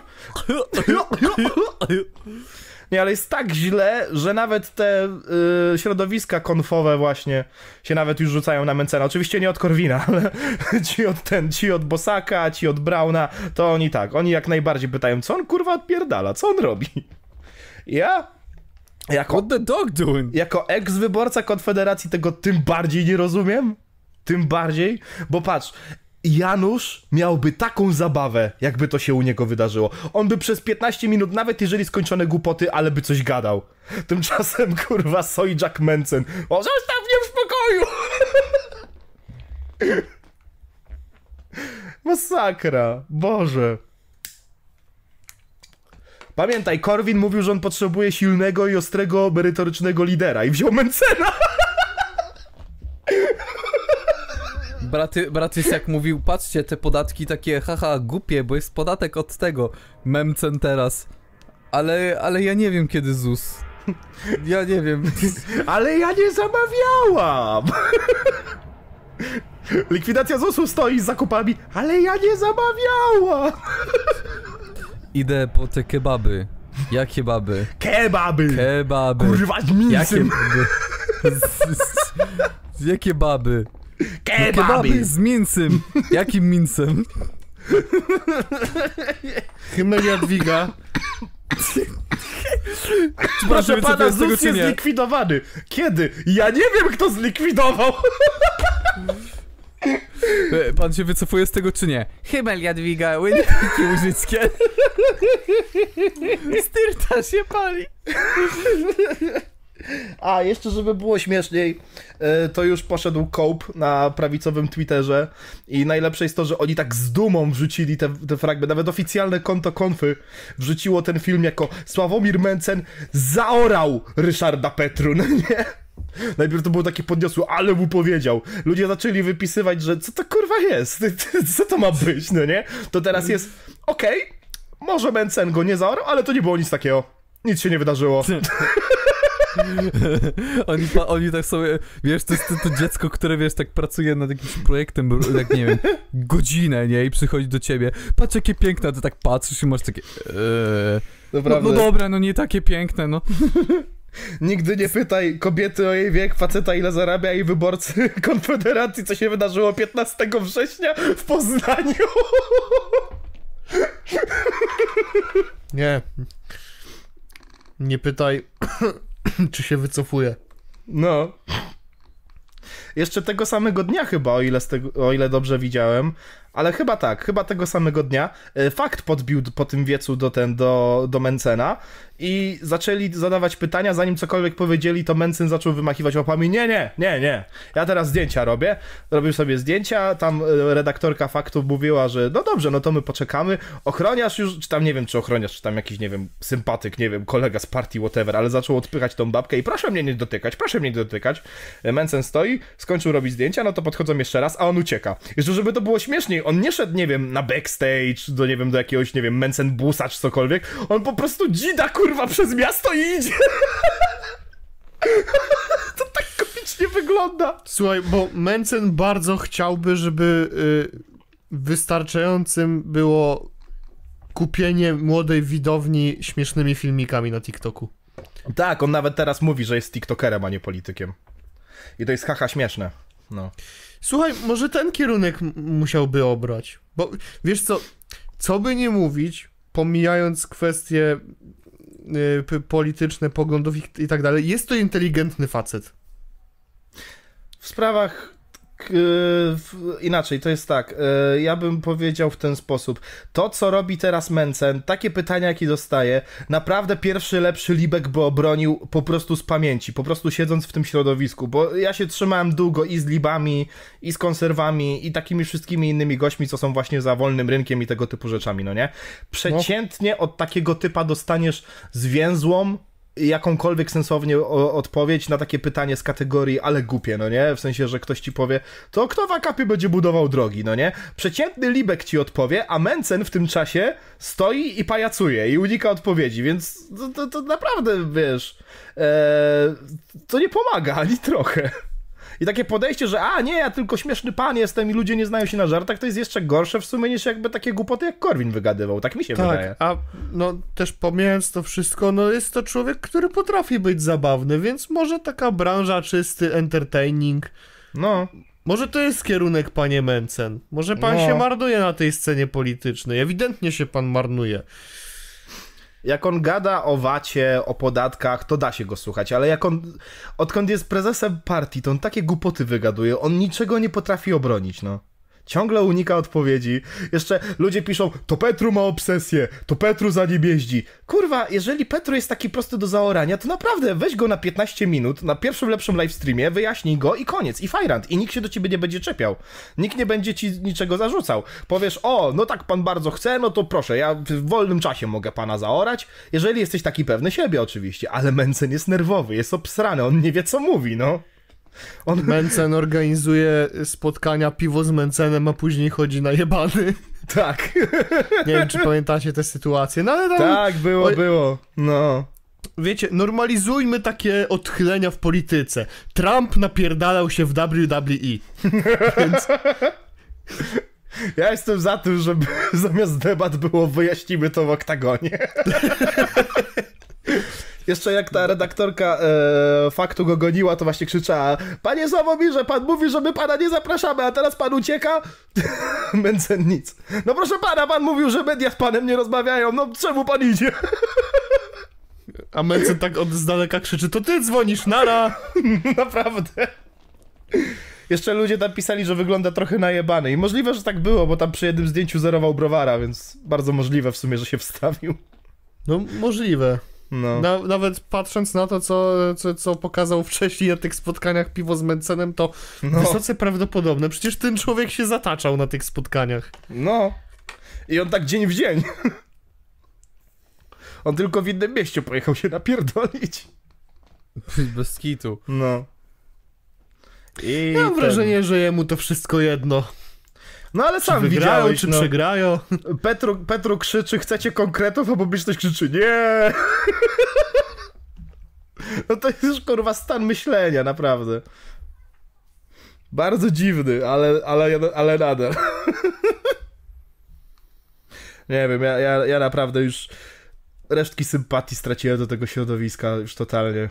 Nie, ale jest tak źle, że nawet te y, środowiska konfowe właśnie się nawet już rzucają na Mencena. Oczywiście nie od Korwina, ale ci od ten, ci od Bosaka, ci od Brauna, to oni tak, oni jak najbardziej pytają, co on kurwa odpierdala, co on robi? Ja Jako, What the dog doing? jako eks-wyborca Konfederacji tego tym bardziej nie rozumiem. Tym bardziej, bo patrz, Janusz miałby taką zabawę, jakby to się u niego wydarzyło. On by przez piętnaście minut, nawet jeżeli skończone głupoty, ale by coś gadał. Tymczasem, kurwa, Sojak Mencen. O, zostaw mnie w spokoju! Masakra, Boże. Pamiętaj, Korwin mówił, że on potrzebuje silnego i ostrego, merytorycznego lidera i wziął Mencena. Braty, Bratys jak mówił, patrzcie, te podatki takie, haha, głupie, bo jest podatek od tego, Memcen teraz. Ale, ale ja nie wiem, kiedy Z U S. Ja nie wiem. Ale ja nie zamawiałam! Likwidacja Z U S-u stoi z zakupami, ale ja nie zamawiałam! Idę po te kebaby. Jakie baby? Kebaby! Kebaby. Kurwa, z mięsem! Jakie baby? Z, jakie baby? Kebaby! No, kebaby z mięsem. Jakim mięsem? Himmel Jadwiga. Proszę pana, Z U S jest zlikwidowany. Kiedy? Ja nie wiem, kto zlikwidował. Pan się wycofuje z tego, czy nie? Himmel Jadwiga, Łynki Łużyckie. Styrta się pali. A, jeszcze żeby było śmieszniej, to już poszedł Cope na prawicowym Twitterze i najlepsze jest to, że oni tak z dumą wrzucili te, te fragmenty, nawet oficjalne konto Konfy wrzuciło ten film jako Sławomir Mencen zaorał Ryszarda Petru, no nie? Najpierw to było takie podniosłe, ale mu powiedział. Ludzie zaczęli wypisywać, że co to kurwa jest? Co to ma być, no nie? To teraz jest, okej, okay, może Mencen go nie zaorał, ale to nie było nic takiego. Nic się nie wydarzyło. oni, pa, oni tak sobie, wiesz, to jest to, to dziecko, które, wiesz, tak pracuje nad jakimś projektem, tak nie wiem, godzinę, nie? I przychodzi do ciebie, patrz jakie piękne, a ty tak patrzysz i masz takie, eee, no, no dobra, no nie takie piękne, no. Nigdy nie pytaj kobiety o jej wiek, faceta ile zarabia i wyborcy Konfederacji, co się wydarzyło piętnastego września w Poznaniu. Nie. Nie pytaj, czy się wycofuje. No. Jeszcze tego samego dnia chyba, o ile, z tego, o ile dobrze widziałem, ale chyba tak, chyba tego samego dnia Fakt podbił po tym wiecu do, ten, do, do Mencena i zaczęli zadawać pytania, zanim cokolwiek powiedzieli, to Mencen zaczął wymachiwać łapami, nie, nie, nie, nie, ja teraz zdjęcia robię, robił sobie zdjęcia, tam redaktorka Faktu mówiła, że no dobrze, no to my poczekamy, ochroniarz już, czy tam nie wiem, czy ochroniarz, czy tam jakiś, nie wiem, sympatyk, nie wiem, kolega z partii, whatever, ale zaczął odpychać tą babkę i proszę mnie nie dotykać, proszę mnie nie dotykać, Mencen stoi, skończył robić zdjęcia, no to podchodzą jeszcze raz, a on ucieka. Jeszcze żeby to było śmieszniej, on nie szedł, nie wiem, na backstage, do nie wiem, do jakiegoś, nie wiem, Mencen busa czy cokolwiek, on po prostu dzida, kurwa, przez miasto i idzie. To tak komicznie wygląda. Słuchaj, bo Mencen bardzo chciałby, żeby y, wystarczającym było kupienie młodej widowni śmiesznymi filmikami na TikToku. Tak, on nawet teraz mówi, że jest tiktokerem, a nie politykiem. I to jest haha śmieszne. No. Słuchaj, może ten kierunek musiałby obrać. Bo wiesz co, co by nie mówić, pomijając kwestie y, polityczne, poglądów i, i tak dalej, jest to inteligentny facet. W sprawach Yy, inaczej, to jest tak, yy, ja bym powiedział w ten sposób, to co robi teraz Mencen, takie pytania jakie dostaje, naprawdę pierwszy lepszy Libek by obronił po prostu z pamięci, po prostu siedząc w tym środowisku, bo ja się trzymałem długo i z Libami, i z konserwami, i takimi wszystkimi innymi gośćmi, co są właśnie za wolnym rynkiem i tego typu rzeczami, no nie? Przeciętnie no. Od takiego typa dostaniesz zwięzłą jakąkolwiek sensownie o, odpowiedź na takie pytanie z kategorii ale głupie, no nie? W sensie, że ktoś ci powie, to kto w akapie będzie budował drogi, no nie? Przeciętny Libek ci odpowie, a Mencen w tym czasie stoi i pajacuje i unika odpowiedzi, więc to, to, to naprawdę, wiesz, ee, to nie pomaga ani trochę. I takie podejście, że a nie, ja tylko śmieszny pan jestem i ludzie nie znają się na żartach, to jest jeszcze gorsze w sumie niż jakby takie głupoty jak Korwin wygadywał, tak mi się tak, wydaje. A no też pomijając to wszystko, no jest to człowiek, który potrafi być zabawny, więc może taka branża czysty entertaining, no. Może to jest kierunek, panie Mencen, może pan no. się marnuje na tej scenie politycznej, ewidentnie się pan marnuje. Jak on gada o wacie, o podatkach, to da się go słuchać, ale jak on, odkąd jest prezesem partii, to on takie głupoty wygaduje, on niczego nie potrafi obronić, no. Ciągle unika odpowiedzi. Jeszcze ludzie piszą, to Petru ma obsesję, to Petru za nim jeździ. Kurwa, jeżeli Petru jest taki prosty do zaorania, to naprawdę weź go na piętnaście minut, na pierwszym lepszym livestreamie, wyjaśnij go i koniec, i fajrant. I nikt się do ciebie nie będzie czepiał. Nikt nie będzie ci niczego zarzucał. Powiesz, o, no tak pan bardzo chce, no to proszę, ja w wolnym czasie mogę pana zaorać, jeżeli jesteś taki pewny siebie oczywiście, ale Mencen jest nerwowy, jest obsrany, on nie wie co mówi, no. On... Mencen organizuje spotkania, piwo z Mencenem, a później chodzi na jebany. Tak. Nie wiem, czy pamiętacie tę sytuację, no ale tam... Tak, było, o... było, no. Wiecie, normalizujmy takie odchylenia w polityce. Trump napierdalał się w W W E. Więc... Ja jestem za tym, żeby zamiast debat było wyjaśnimy to w oktagonie. Jeszcze jak ta redaktorka e, Faktu go goniła, to właśnie krzyczała: panie Sławomirze, pan mówi, że my pana nie zapraszamy, a teraz pan ucieka? Mencen nic. No proszę pana, pan mówił, że media z panem nie rozmawiają, no czemu pan idzie? A Mencen tak od z daleka krzyczy: to ty dzwonisz, nara! Naprawdę. Jeszcze ludzie tam pisali, że wygląda trochę najebany i możliwe, że tak było, bo tam przy jednym zdjęciu zerował browara, więc bardzo możliwe w sumie, że się wstawił. No możliwe. No. Na, nawet patrząc na to, co, co, co pokazał wcześniej na tych spotkaniach piwo z Mencenem, to no. wysoce prawdopodobne. Przecież ten człowiek się zataczał na tych spotkaniach. No. I on tak dzień w dzień. On tylko w innym mieście pojechał się napierdolić. Bez kitu. No. I ja mam ten... wrażenie, że jemu to wszystko jedno. No ale sam czy wygrają, widziałeś, czy no. przegrają. Petru, Petru krzyczy, chcecie konkretów, a publiczność krzyczy, nie! No to jest już kurwa stan myślenia, naprawdę. Bardzo dziwny, ale, ale, ale nadal. Nie wiem, ja, ja, ja naprawdę już resztki sympatii straciłem do tego środowiska już totalnie.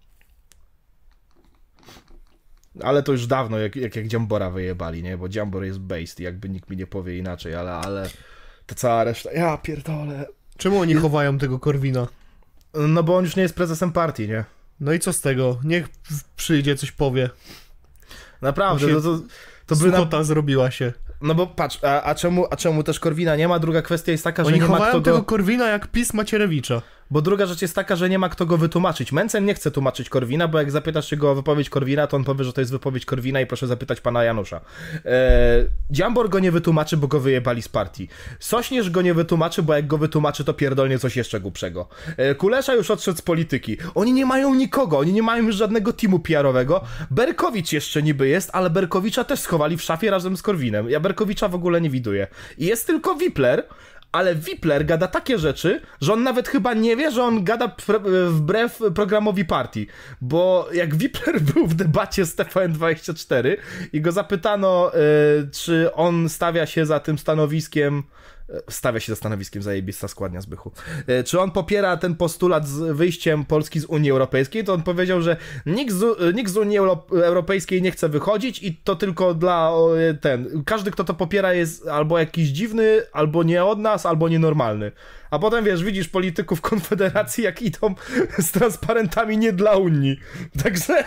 Ale to już dawno, jak, jak, jak Dziambora wyjebali, nie? Bo Dziambor jest based i jakby nikt mi nie powie inaczej, ale, ale ta cała reszta, ja pierdolę. Czemu oni chowają tego Korwina? No bo on już nie jest prezesem partii, nie? No i co z tego? Niech przyjdzie, coś powie. Naprawdę, to, to, to by Suchota na... zrobiła się. No bo patrz, a, a, czemu, a czemu też Korwina nie ma? Druga kwestia jest taka, Oni że nie ma kto go... tego Korwina jak PiS Macierewicza. Bo druga rzecz jest taka, że nie ma kto go wytłumaczyć. Mencen nie chce tłumaczyć Korwina, bo jak zapytasz się go o wypowiedź Korwina, to on powie, że to jest wypowiedź Korwina i proszę zapytać pana Janusza. Eee, Dziambor go nie wytłumaczy, bo go wyjebali z partii. Sośnierz go nie wytłumaczy, bo jak go wytłumaczy, to pierdolnie coś jeszcze głupszego. Eee, Kulesza już odszedł z polityki. Oni nie mają nikogo, oni nie mają już żadnego teamu P R-owego. Berkowicz jeszcze niby jest, ale Berkowicza też schowali w szafie razem z Korwinem. Ja Berkowicza w ogóle nie widuję. I jest tylko Wipler, ale Wipler gada takie rzeczy, że on nawet chyba nie wie, że on gada wbrew programowi partii. Bo jak Wipler był w debacie z T V N dwadzieścia cztery i go zapytano, yy, czy on stawia się za tym stanowiskiem... Stawia się za stanowiskiem, zajebista składnia Zbychu. Czy on popiera ten postulat z wyjściem Polski z Unii Europejskiej, to on powiedział, że nikt z, nikt z Unii Europejskiej nie chce wychodzić i to tylko dla ten... Każdy, kto to popiera, jest albo jakiś dziwny, albo nie od nas, albo nienormalny. A potem, wiesz, widzisz polityków Konfederacji, jak idą z transparentami nie dla Unii. Także...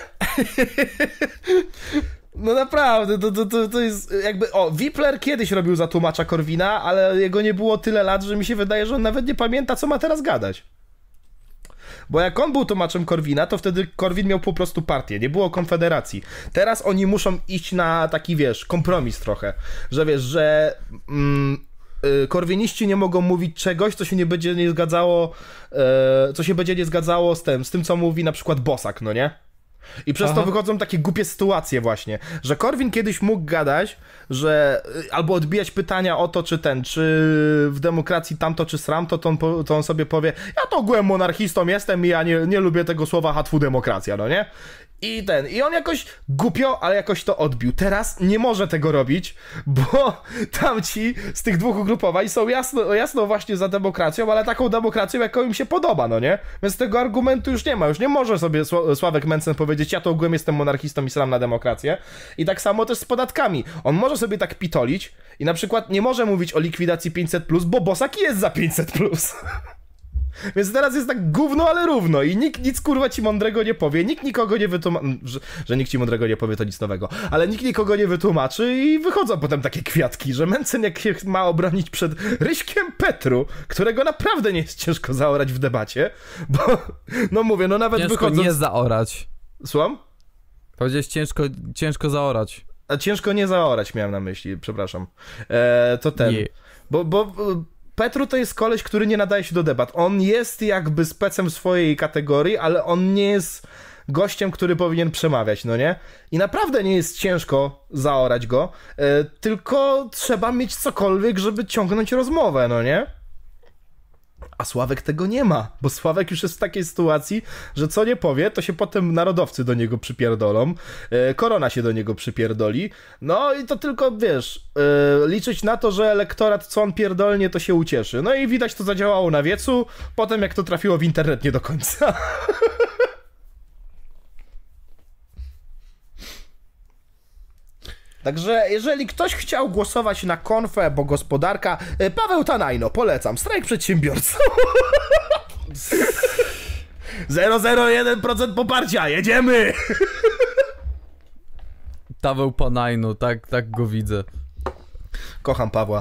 No naprawdę, to, to, to, to jest jakby... O, Wipler kiedyś robił za tłumacza Korwina, ale jego nie było tyle lat, że mi się wydaje, że on nawet nie pamięta, co ma teraz gadać. Bo jak on był tłumaczem Korwina, to wtedy Korwin miał po prostu partię, nie było Konfederacji. Teraz oni muszą iść na taki, wiesz, kompromis trochę. Że wiesz, że... Mm, korwiniści nie mogą mówić czegoś, co się nie będzie nie zgadzało... E, co się będzie nie zgadzało z tym, z tym, co mówi na przykład Bosak, no nie? I przez Aha. to wychodzą takie głupie sytuacje właśnie, że Korwin kiedyś mógł gadać, że albo odbijać pytania o to, czy ten, czy w demokracji tamto, czy sramto, to on, to on sobie powie, ja to ogółem monarchistą jestem i ja nie, nie lubię tego słowa hatfu demokracja, no nie? I ten, i on jakoś głupio, ale jakoś to odbił. Teraz nie może tego robić, bo tamci z tych dwóch ugrupowań są jasno, jasno właśnie za demokracją, ale taką demokracją, jaką im się podoba, no nie? Więc tego argumentu już nie ma, już nie może sobie Sławek Mencen powiedzieć, ja to ogółem jestem monarchistą i sram na demokrację. I tak samo też z podatkami. On może sobie tak pitolić i na przykład nie może mówić o likwidacji pięćset plus, bo Bosak jest za pięćset plus. Więc teraz jest tak gówno, ale równo i nikt nic kurwa ci mądrego nie powie, nikt nikogo nie wytłumaczy, że, że nikt ci mądrego nie powie, to nic nowego, ale nikt nikogo nie wytłumaczy i wychodzą potem takie kwiatki, że Mencen jak się ma obronić przed Ryśkiem Petru, którego naprawdę nie jest ciężko zaorać w debacie, bo, no mówię, no nawet ciężko wychodząc... nie zaorać. Słucham? Powiedziałeś ciężko, ciężko zaorać. A ciężko nie zaorać miałem na myśli, przepraszam. E, to ten, Nie. bo... bo Petru to jest koleś, który nie nadaje się do debat. On jest jakby specem w swojej kategorii, ale on nie jest gościem, który powinien przemawiać, no nie? I naprawdę nie jest ciężko zaorać go, e, tylko trzeba mieć cokolwiek, żeby ciągnąć rozmowę, no nie? A Sławek tego nie ma, bo Sławek już jest w takiej sytuacji, że co nie powie, to się potem narodowcy do niego przypierdolą, e, korona się do niego przypierdoli, no i to tylko, wiesz, e, liczyć na to, że elektorat, co on pierdolnie, to się ucieszy. No i widać, to zadziałało na wiecu, potem jak to trafiło w internet, nie do końca. Także jeżeli ktoś chciał głosować na konfę, bo gospodarka, Paweł Tanajno, polecam, strajk przedsiębiorców. zero przecinek jeden procent poparcia, jedziemy! Paweł Panajno, tak, tak go widzę. Kocham Pawła.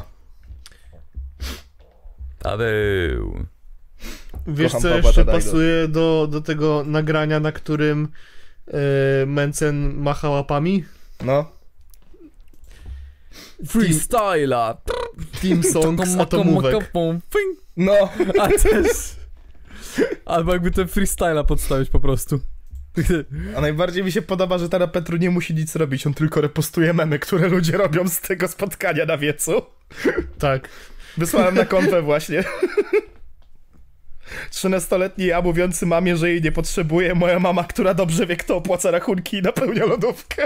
Paweł. Wiesz, Kocham co Pawła jeszcze Tanajno. pasuje do, do tego nagrania, na którym e, Mencen macha łapami? No. Freestyla. Team Song z atomówek. No. A też... Albo jakby ten freestyla podstawić po prostu. A najbardziej mi się podoba, że teraz Petru nie musi nic robić, on tylko repostuje memy, które ludzie robią z tego spotkania na wiecu. Tak. Wysłałem na konfę właśnie. trzynastoletni ja mówiący mamie, że jej nie potrzebuje, moja mama, która dobrze wie, kto opłaca rachunki i napełnia lodówkę.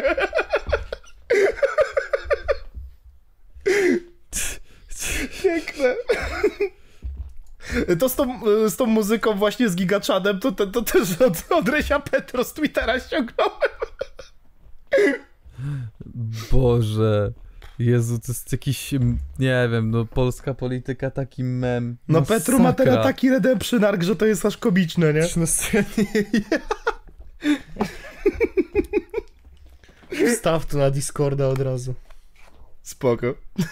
Piękne. To z tą, z tą muzyką właśnie z Gigaczadem, to, to, to też od, od Rysia Petro z Twittera ściągnąłem. Boże. Jezu, to jest jakiś, nie wiem, no polska polityka, taki mem. No Masakra. Petru ma teraz taki redemption arc, że to jest aż komiczne, nie? Wstaw to na Discorda od razu. Spoko.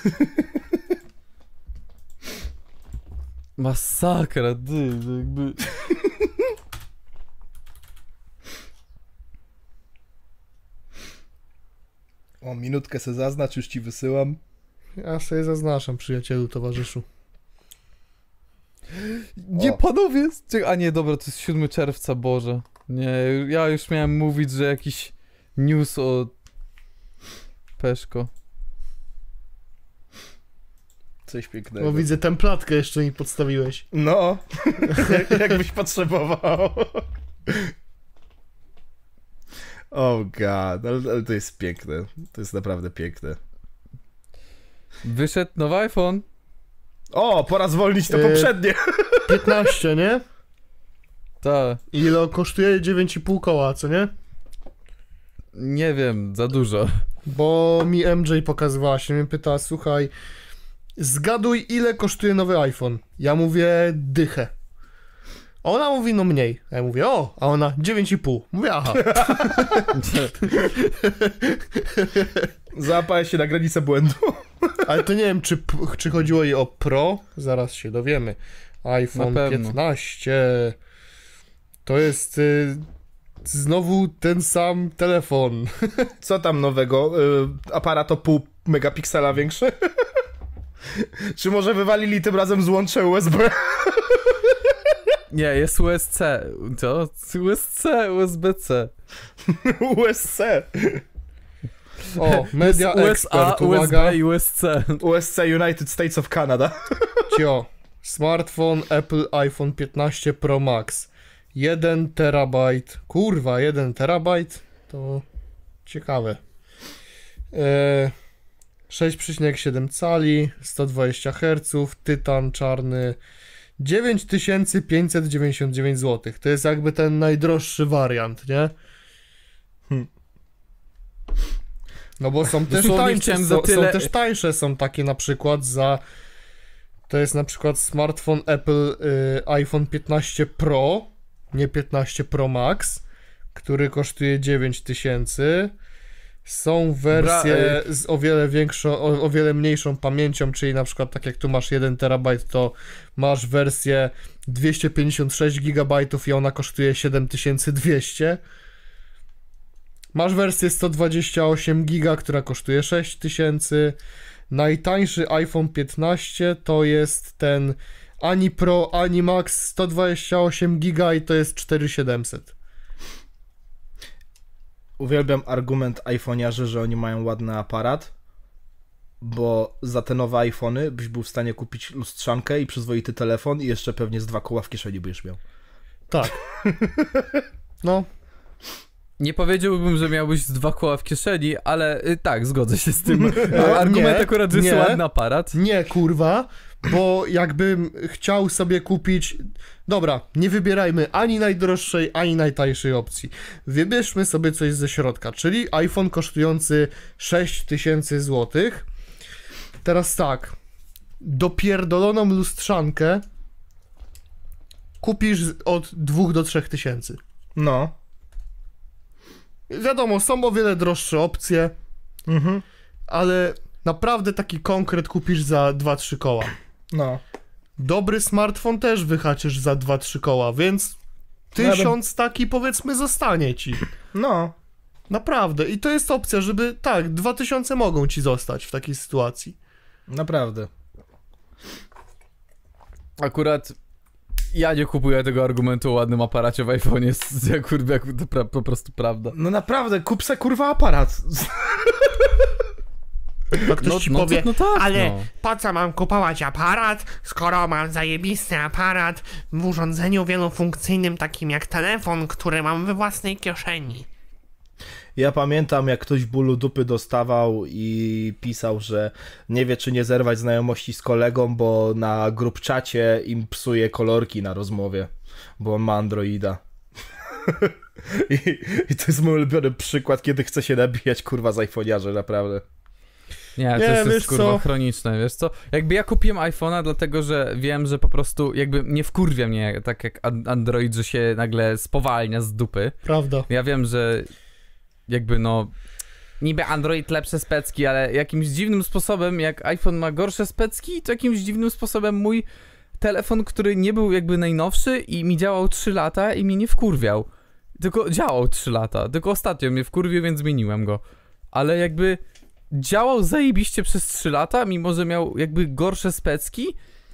Masakra, ty, jakby... O, minutkę se zaznacz, już ci wysyłam. Ja sobie zaznaczam, przyjacielu, towarzyszu. Nie, O. panowie! A nie, dobra, to jest siódmego czerwca, Boże. Nie, ja już miałem mówić, że jakiś news o... Peszko. Coś pięknego. No widzę, templatkę jeszcze mi podstawiłeś. No, jak, jakbyś potrzebował. Oh god, ale, ale to jest piękne. To jest naprawdę piękne. Wyszedł nowy iPhone. O, pora zwolnić to Yy. poprzednie. piętnaście, nie? Tak. Ile kosztuje? dziewięć i pół koła, co nie? Nie wiem, za dużo. Bo mi M J pokazywała się, mnie pyta, słuchaj, zgaduj, ile kosztuje nowy iPhone. Ja mówię, dychę. A ona mówi, no mniej. A ja mówię, o, a ona dziewięć i pół. Mówię, aha. Załapałeś się na granicę błędu. Ale to nie wiem, czy, czy chodziło jej o Pro. Zaraz się dowiemy. iPhone Na pewno. piętnaście. To jest y, znowu ten sam telefon. Co tam nowego? Y, aparat o pół megapiksela większy? Czy może wywalili tym razem złącze U S B? Nie, jest U S C. Co? U S C, U S B C. U S C. O, Media U S A, Expert, uwaga. U S B i U S C. U S C United States of Canada. Cio. Smartfon Apple iPhone piętnaście Pro Max. jeden terabajt. Kurwa, jeden terabajt? To ciekawe. E, sześć przecinek siedem cali, sto dwadzieścia herców, tytan czarny. dziewięć tysięcy pięćset dziewięćdziesiąt dziewięć złotych. To jest jakby ten najdroższy wariant, nie? Hmm. No bo są też Dosłownie tańsze, chciałem są, za tyle- są też tańsze, są takie na przykład za to jest na przykład smartfon Apple y, iPhone piętnaście Pro, nie piętnaście Pro Max, który kosztuje dziewięć tysięcy. Są wersje Bra- z o wiele większą, o, o wiele mniejszą pamięcią, czyli na przykład tak jak tu masz jeden terabajt, to masz wersję dwieście pięćdziesiąt sześć gigabajtów i ona kosztuje siedem tysięcy dwieście. Masz wersję sto dwadzieścia osiem giga, która kosztuje sześć tysięcy. Najtańszy iPhone piętnaście to jest ten ani Pro, ani Max sto dwadzieścia osiem giga i to jest cztery tysiące siedemset. Uwielbiam argument iPhoniarzy, że oni mają ładny aparat, bo za te nowe iPhony byś był w stanie kupić lustrzankę i przyzwoity telefon i jeszcze pewnie z dwa koła w kieszeni byś miał. Tak. No. Nie powiedziałbym, że miałbyś z dwa koła w kieszeni, ale y, tak, zgodzę się z tym. Argument nie, akurat, że jest nie, ładny aparat. Nie, kurwa, bo jakbym chciał sobie kupić... Dobra, nie wybierajmy ani najdroższej, ani najtańszej opcji. Wybierzmy sobie coś ze środka, czyli iPhone kosztujący sześć tysięcy złotych. Teraz tak, dopierdoloną lustrzankę kupisz od dwóch do trzech tysięcy. No. Wiadomo, są o wiele droższe opcje, Mhm. ale naprawdę taki konkret kupisz za dwa trzy koła. No. Dobry smartfon też wyhaczysz za dwa trzy koła, więc tysiąc taki powiedzmy zostanie ci. No. Naprawdę. I to jest opcja, żeby tak, dwa tysiące mogą ci zostać w takiej sytuacji. Naprawdę. Akurat ja nie kupuję tego argumentu o ładnym aparacie w iPhone'ie, z- jak kurwa, jak to pra- po prostu prawda. No naprawdę, kup se kurwa aparat. To ktoś ci no, powie, to, no tak, ale no. po co mam kupować aparat, skoro mam zajebisty aparat w urządzeniu wielofunkcyjnym takim jak telefon, który mam we własnej kieszeni. Ja pamiętam, jak ktoś bólu dupy dostawał i pisał, że nie wie, czy nie zerwać znajomości z kolegą, bo na grupczacie im psuje kolorki na rozmowie, bo on ma Androida. I, I to jest mój ulubiony przykład, kiedy chce się nabijać kurwa z iPhoniarzy, naprawdę. Nie, to Nie, jest, wiesz jest kurwa co? chroniczne, wiesz co? Jakby ja kupiłem iPhone'a dlatego, że wiem, że po prostu jakby nie wkurwia mnie tak jak an- Android, że się nagle spowalnia z dupy. Prawda. Ja wiem, że jakby no niby Android lepsze specki, ale jakimś dziwnym sposobem, jak iPhone ma gorsze specki, to jakimś dziwnym sposobem mój telefon, który nie był jakby najnowszy i mi działał trzy lata i mnie nie wkurwiał. Tylko działał trzy lata, tylko ostatnio mnie wkurwił, więc zmieniłem go. Ale jakby działał zajebiście przez trzy lata, mimo że miał jakby gorsze specki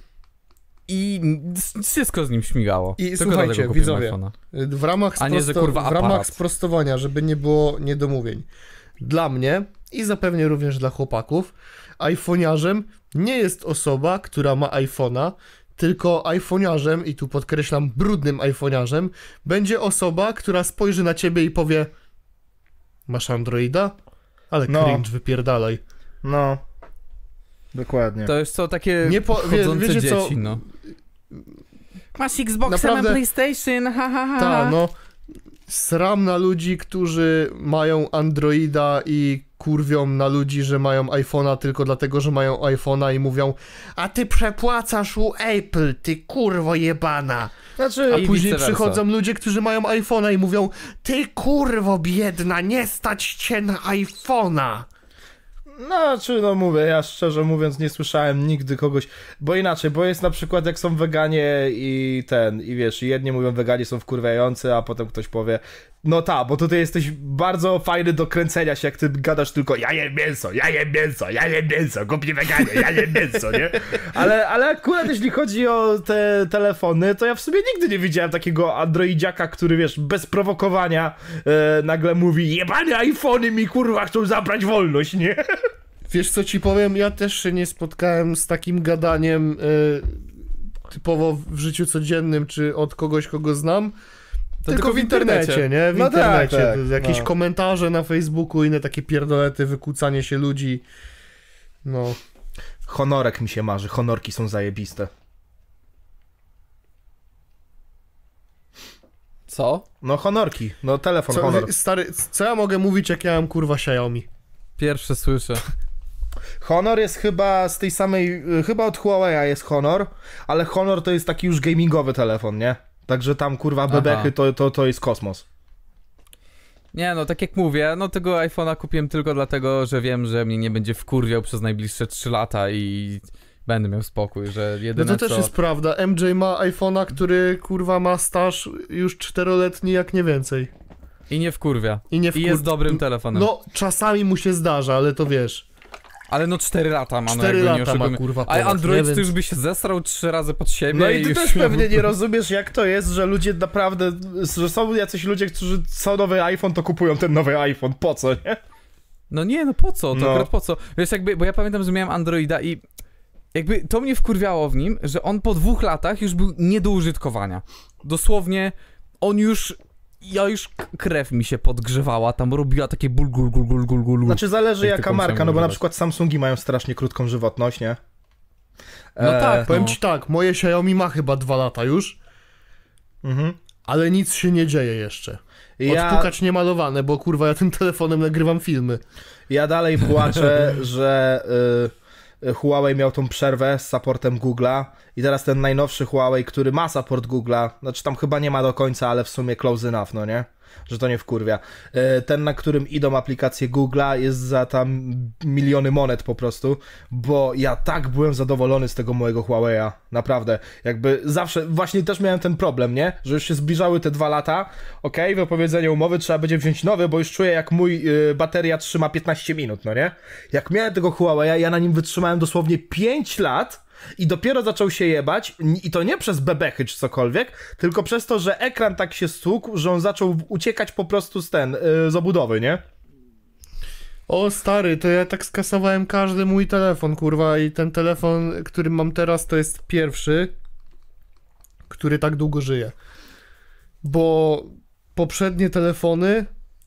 i wszystko z nim śmigało. I tylko słuchajcie, dlatego kupiłem widzowie, iPhone'a. w ramach, A nie, że, sprosto- kurwa, w ramach aparat. sprostowania, żeby nie było niedomówień, dla mnie i zapewne również dla chłopaków, iPhoniarzem nie jest osoba, która ma iPhone'a, tylko iPhoniarzem, i tu podkreślam brudnym iPhoniarzem, będzie osoba, która spojrzy na ciebie i powie: masz Androida? Ale No. cringe, wypierdalaj. No. Dokładnie. To jest co, takie Nie po- wie- chodzące wiecie dzieci, co? no. Masz Xboxa, Naprawdę- mam PlayStation, ha, ha, ha. Ta, no. Sram na ludzi, którzy mają Androida i kurwią na ludzi, że mają iPhone'a tylko dlatego, że mają iPhone'a i mówią: a ty przepłacasz u Apple, ty kurwo jebana. Znaczy, A I później vice versa. przychodzą ludzie, którzy mają iPhone'a i mówią: ty kurwo biedna, nie stać cię na iPhone'a. no, czy no mówię, ja szczerze mówiąc nie słyszałem nigdy kogoś, bo inaczej, bo jest na przykład jak są weganie i ten, i wiesz, i jedni mówią weganie są wkurwiający, a potem ktoś powie, no ta, bo tutaj jesteś bardzo fajny do kręcenia się, jak ty gadasz tylko ja jem mięso, ja jem mięso, ja jem mięso, głupi weganie, ja jem mięso, nie? Ale, ale akurat jeśli chodzi o te telefony, to ja w sumie nigdy nie widziałem takiego androidziaka, który wiesz, bez prowokowania e, nagle mówi: jebane iPhony mi kurwa chcą zabrać wolność, nie? Wiesz co ci powiem, ja też się nie spotkałem z takim gadaniem y, typowo w życiu codziennym, czy od kogoś, kogo znam. Tylko, tylko w w internecie, internecie. nie? W No tak, internecie. tak, Jakieś no. komentarze na Facebooku, inne takie pierdolety, wykłócanie się ludzi. No. Honorek mi się marzy, honorki są zajebiste. Co? No honorki, no telefon Co, honor. stary, co ja mogę mówić, jak ja mam kurwa Xiaomi? Pierwsze słyszę. Honor jest chyba z tej samej, chyba od Huawei jest Honor, ale Honor to jest taki już gamingowy telefon, nie? Także tam kurwa bebechy to, to, to jest kosmos. Nie no, tak jak mówię, no tego iPhone'a kupiłem tylko dlatego, że wiem, że mnie nie będzie wkurwiał przez najbliższe trzy lata i będę miał spokój, że jedyne No to też co... jest prawda, M J ma iPhone'a, który kurwa ma staż już czteroletni jak nie więcej. I nie wkurwia. I, nie I wkur... jest dobrym telefonem. No czasami mu się zdarza, ale to wiesz. Ale no cztery lata ma, no cztery jakby nie lata ma oszukujmy. kurwa A Polak, Android nie, to już więc... by się zesrał trzy razy pod siebie. No i ty już też miał... pewnie nie rozumiesz, jak to jest, że ludzie naprawdę, że są jacyś ludzie, którzy co nowy iPhone, to kupują ten nowy iPhone. Po co, nie? No nie, no po co? To No. akurat po co? Wiesz, jakby, bo ja pamiętam, że miałem Androida i jakby to mnie wkurwiało w nim, że on po dwóch latach już był nie do użytkowania. Dosłownie on już... Ja już k- krew mi się podgrzewała, tam robiła takie ból, gul, gul, gul, gul, gul. Znaczy zależy Jak jaka tylko marka, musiałem no bo na używać. przykład Samsungi mają strasznie krótką żywotność, nie? No tak, Powiem no. ci tak, moje Xiaomi ma chyba dwa lata już, Mhm. ale nic się nie dzieje jeszcze. Ja, Odpukać niemalowane, bo kurwa ja tym telefonem nagrywam filmy. ja dalej płaczę, że y, Huawei miał tą przerwę z supportem Google'a i teraz ten najnowszy Huawei, który ma support Google'a, znaczy tam chyba nie ma do końca, ale w sumie close enough, no nie? Że to nie wkurwia. Y, ten, na którym idą aplikacje Google'a, jest za tam miliony monet po prostu, bo ja tak byłem zadowolony z tego mojego Huawei'a, naprawdę. Jakby zawsze, właśnie też miałem ten problem, nie? Że już się zbliżały te dwa lata, okej, wypowiedzenie umowy, trzeba będzie wziąć nowy, bo już czuję, jak mój y, bateria trzyma piętnaście minut, no nie? Jak miałem tego Huawei'a, ja na nim wytrzymałem dosłownie pięć lat i dopiero zaczął się jebać, i to nie przez bebechy czy cokolwiek, tylko przez to, że ekran tak się stłukł, że on zaczął uciekać po prostu z ten, y, z obudowy, nie? O stary, to ja tak skasowałem każdy mój telefon, kurwa, i ten telefon, który mam teraz, to jest pierwszy, który tak długo żyje. Bo poprzednie telefony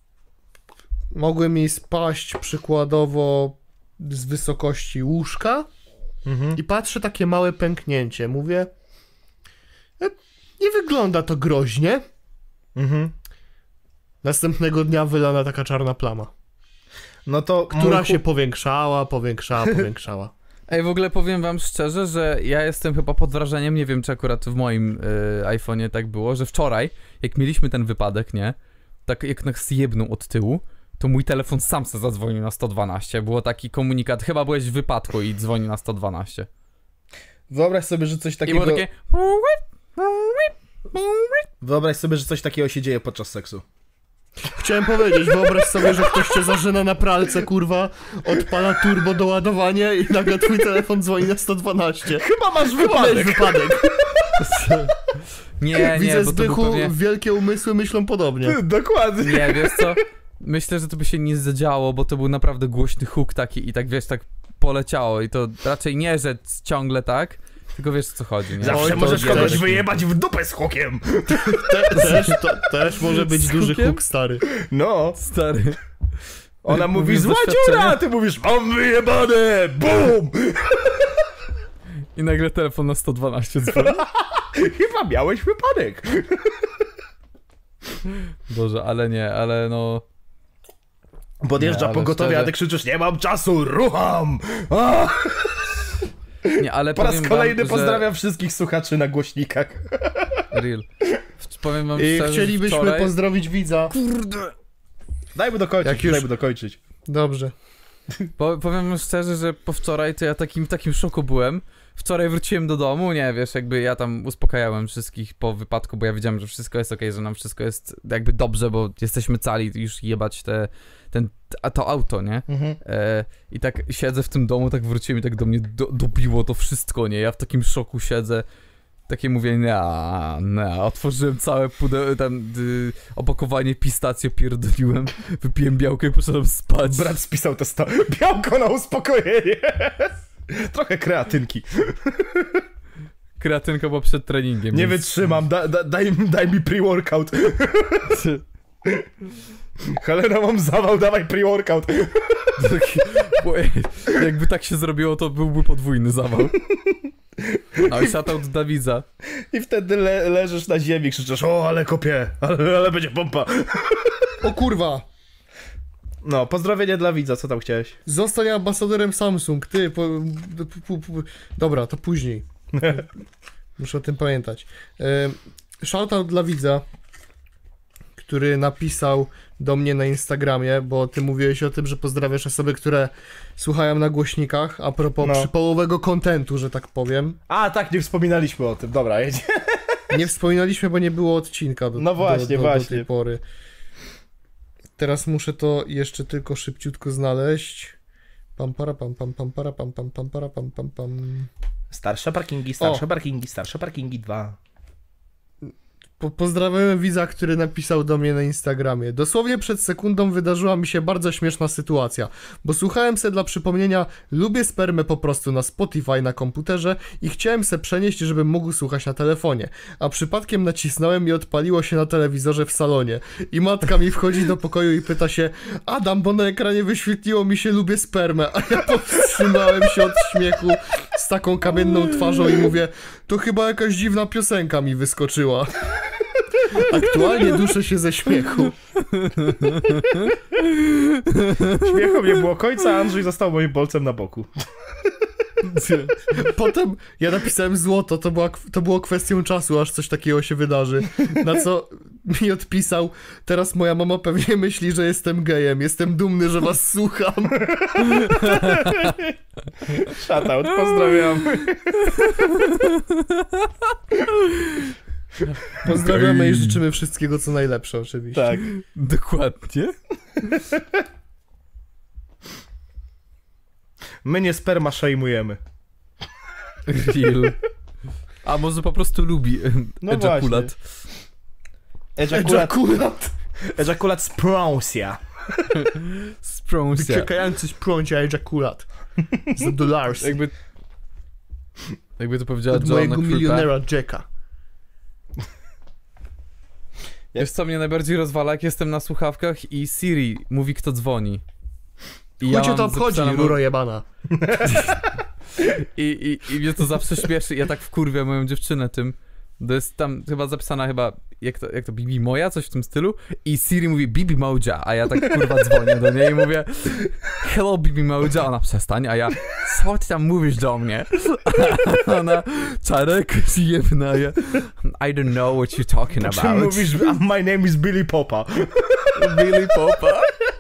mogły mi spaść przykładowo z wysokości łóżka Mhm. i patrzę takie małe pęknięcie. Mówię, "E, nie wygląda to groźnie. Mhm. Następnego dnia wylana taka czarna plama, No to która mój się powiększała, powiększała, powiększała. Ej, w ogóle powiem wam szczerze, że ja jestem chyba pod wrażeniem, nie wiem czy akurat w moim y, iPhone'ie tak było, że wczoraj, jak mieliśmy ten wypadek, nie, tak jak nas jebnął od tyłu, to mój telefon sam se zadzwonił na sto dwanaście, było taki komunikat, chyba byłeś w wypadku i dzwoni na sto dwanaście. Wyobraź sobie, że coś I takiego... było takie... Wyobraź sobie, że coś takiego się dzieje podczas seksu. Chciałem powiedzieć, wyobraź sobie, że ktoś cię zażyna na pralce, kurwa, odpala turbo doładowanie i nagle twój telefon dzwoni na sto dwanaście. Chyba masz Miałeś wypadek! wypadek. Nie, nie, Widzę, bo to był Zbychu, pewnie... wielkie umysły myślą podobnie. Dokładnie. Nie, wiesz co? Myślę, że to by się nie zadziało, bo to był naprawdę głośny huk taki i tak, wiesz, tak poleciało i to raczej nie, że ciągle tak, tylko wiesz, o co chodzi, nie? Zawsze Oj, to możesz wiele. kogoś wyjebać w dupę z hukiem. Te, też, to, też może być Z duży hukiem? huk, stary. No. Stary. Ona mówi, Mówisz z zła doświadczenia? dziura, a ty mówisz, mam wyjebane, BUM! I nagle telefon na sto dwanaście dzwoni. Chyba miałeś wypadek. Boże, ale nie, ale no... Podjeżdża Nie, ale pogotowie, szczerze- a ty krzyczysz, nie mam czasu, rucham! A! Nie, ale Po raz powiem kolejny wam, pozdrawiam wszystkich słuchaczy na głośnikach. Że... Real. W- Powiem wam I szczerze, chcielibyśmy wczoraj... pozdrowić widza. Dajmy dokończyć, Jak już- dajmy dokończyć. Dobrze. Po, powiem wam szczerze, że po wczoraj to ja takim, w takim szoku byłem. Wczoraj wróciłem do domu, nie, wiesz, jakby ja tam uspokajałem wszystkich po wypadku, bo ja wiedziałem, że wszystko jest okej, że nam wszystko jest jakby dobrze, bo jesteśmy cali, już jebać te, ten, a to auto, nie? Mhm. E, I tak siedzę w tym domu, tak wróciłem i tak do mnie do, dobiło to wszystko, nie? Ja w takim szoku siedzę, takie mówię, nie, nie, otworzyłem całe pudełko, tam y, opakowanie pistacjo pierdoliłem, wypiłem białko i poszedłem spać. Brat spisał to sto... białko na uspokojenie. Trochę kreatynki. Kreatynka była przed treningiem. Nie więc... wytrzymam, da, da, daj, daj mi pre-workout. Helena, mam zawał, dawaj pre-workout. Taki, bo jakby tak się zrobiło, to byłby podwójny zawał. No i shoutout Dawidza. I wtedy le, leżysz na ziemi, krzyczysz, o, ale kopię, ale, ale będzie pompa. O kurwa. No, pozdrowienie dla widza, co tam chciałeś? Zostań ambasadorem Samsung, ty. Po, po, po, po. Dobra, to później. Muszę o tym pamiętać. Shoutout dla widza, który napisał do mnie na Instagramie, bo ty mówiłeś o tym, że pozdrawiasz osoby, które słuchają na głośnikach, a propos no. przypołowego kontentu, że tak powiem. A, tak, nie wspominaliśmy o tym, dobra, jedzie. Nie wspominaliśmy, bo nie było odcinka do, no właśnie, do, do, właśnie. do tej pory. Teraz muszę to jeszcze tylko szybciutko znaleźć. Pam para pam pam pam para pam pam pam para pam pam pam. Starsze parkingi, starsze o. parkingi, starsze parkingi dwa. Po pozdrawiam widza, który napisał do mnie na Instagramie. Dosłownie przed sekundą wydarzyła mi się bardzo śmieszna sytuacja, bo słuchałem se dla przypomnienia Lubię spermę po prostu na Spotify na komputerze i chciałem se przenieść, żebym mógł słuchać na telefonie, a przypadkiem nacisnąłem i odpaliło się na telewizorze w salonie i matka mi wchodzi do pokoju i pyta się: Adam, bo na ekranie wyświetliło mi się Lubię spermę, a ja powstrzymałem się od śmiechu z taką kamienną twarzą i mówię: to chyba jakaś dziwna piosenka mi wyskoczyła. Aktualnie duszę się ze śmiechu. Śmiechu nie było końca, a Andrzej został moim bolcem na boku. Potem ja napisałem złoto, to, była, to było kwestią czasu, aż coś takiego się wydarzy. Na co mi odpisał: teraz moja mama pewnie myśli, że jestem gejem. Jestem dumny, że was słucham. Shoutout, pozdrawiamy. Pozdrawiamy i życzymy wszystkiego, co najlepsze, oczywiście. Tak, Dokładnie. my nie sperma szejmujemy. Real. A może po prostu lubi No ejakulat. Ejakulat. Ejakulat. Ejakulat sprąsia. Sprąsia. Wyciekający z prącia ejakulat. Za dolars. Jakby... Jakby to powiedziała Od Joanna mojego Krupa. milionera Jacka. Wiesz co mnie najbardziej rozwala, jak jestem na słuchawkach i Siri mówi, kto dzwoni. I Chuj cię mam to obchodzi, zapisane- ruro jebana. I, i, I mnie to zawsze śmieszy. Ja tak wkurwiam moją dziewczynę tym. To jest tam chyba zapisana chyba, jak to, jak to Bibi moja, coś w tym stylu. I Siri mówi Bibi Moja, a ja tak kurwa dzwonię do niej i mówię hello Bibi Moja, ona przestań, a ja co ty tam mówisz do mnie? A ona Czarek, jebna, ja I don't know what you're talking Czy about. mówisz, my name is Billy Popa. Billy Popa.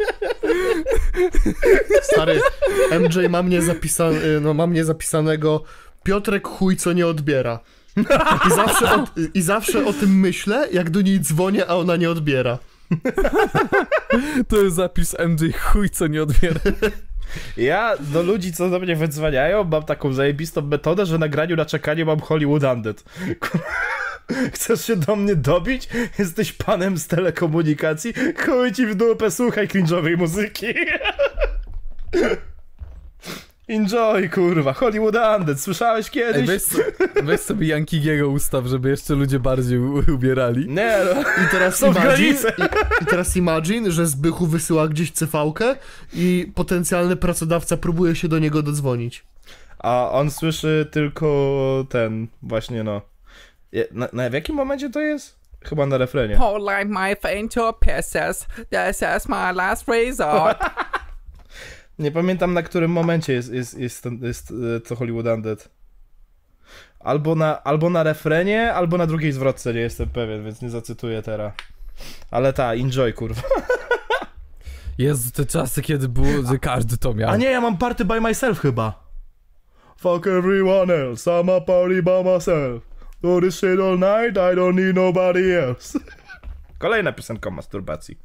Stary, M J ma mnie, zapisa- no, ma mnie zapisanego Piotrek chuj, co nie odbiera. I zawsze, o, I zawsze o tym myślę, jak do niej dzwonię, a ona nie odbiera. To jest zapis M J chuj, co nie odbiera. Ja do ludzi, co do mnie wydzwaniają, mam taką zajebistą metodę, że na graniu na czekanie mam Hollywood Undead. Chcesz się do mnie dobić? Jesteś panem z telekomunikacji? Chuj ci w dupę, słuchaj cringe'owej muzyki. Enjoy, kurwa, Hollywood Undead, słyszałeś kiedyś? Ej, weź, so, weź sobie Yankiego ustaw, żeby jeszcze ludzie bardziej u- ubierali. Nie no, I teraz są imagine, granice. i, I teraz imagine, że Zbychu wysyła gdzieś cefałkę i potencjalny pracodawca próbuje się do niego dodzwonić. A on słyszy tylko ten, właśnie no. Je- Na, na w jakim momencie to jest? Chyba na refrenie. Hold like my faint your pisses, this is my last resort. Nie pamiętam, na którym momencie jest, jest, jest, ten- jest, e, to Hollywood Undead. Albo na, albo na refrenie, albo na drugiej zwrotce, nie jestem pewien, więc nie zacytuję teraz. Ale ta, enjoy, kurwa. Jezu, te czasy, kiedy było, że każdy to miał. A nie, ja mam party by myself chyba. Fuck everyone else, I'm a party by myself. Do this shit all night, I don't need nobody else. Kolejna piosenka o masturbacji.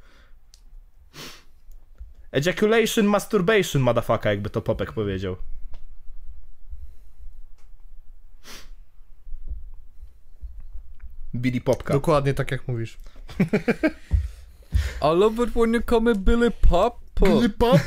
Ejaculation, masturbation, motherfucker, jakby to Popek powiedział. Billy Popka. Dokładnie tak jak mówisz. I love it when you call me Billy Pop. Pop.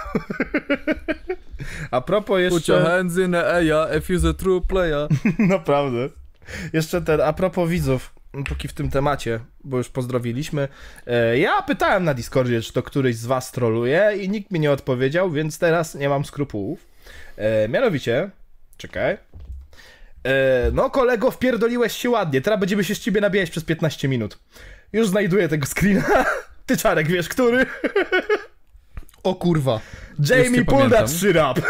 A propos Put your jeszcze... hands in the air if you're a true player. Naprawdę. Jeszcze ten, a propos widzów, póki w tym temacie, bo już pozdrowiliśmy. E, ja pytałem na Discordzie, czy to któryś z was troluje i nikt mi nie odpowiedział, więc teraz nie mam skrupułów. E, mianowicie, czekaj. E, no kolego, wpierdoliłeś się ładnie, teraz będziemy się z ciebie nabijać przez piętnaście minut. Już znajduję tego screena. Ty Czarek, wiesz, który? O kurwa. Jamie, pull that shit up.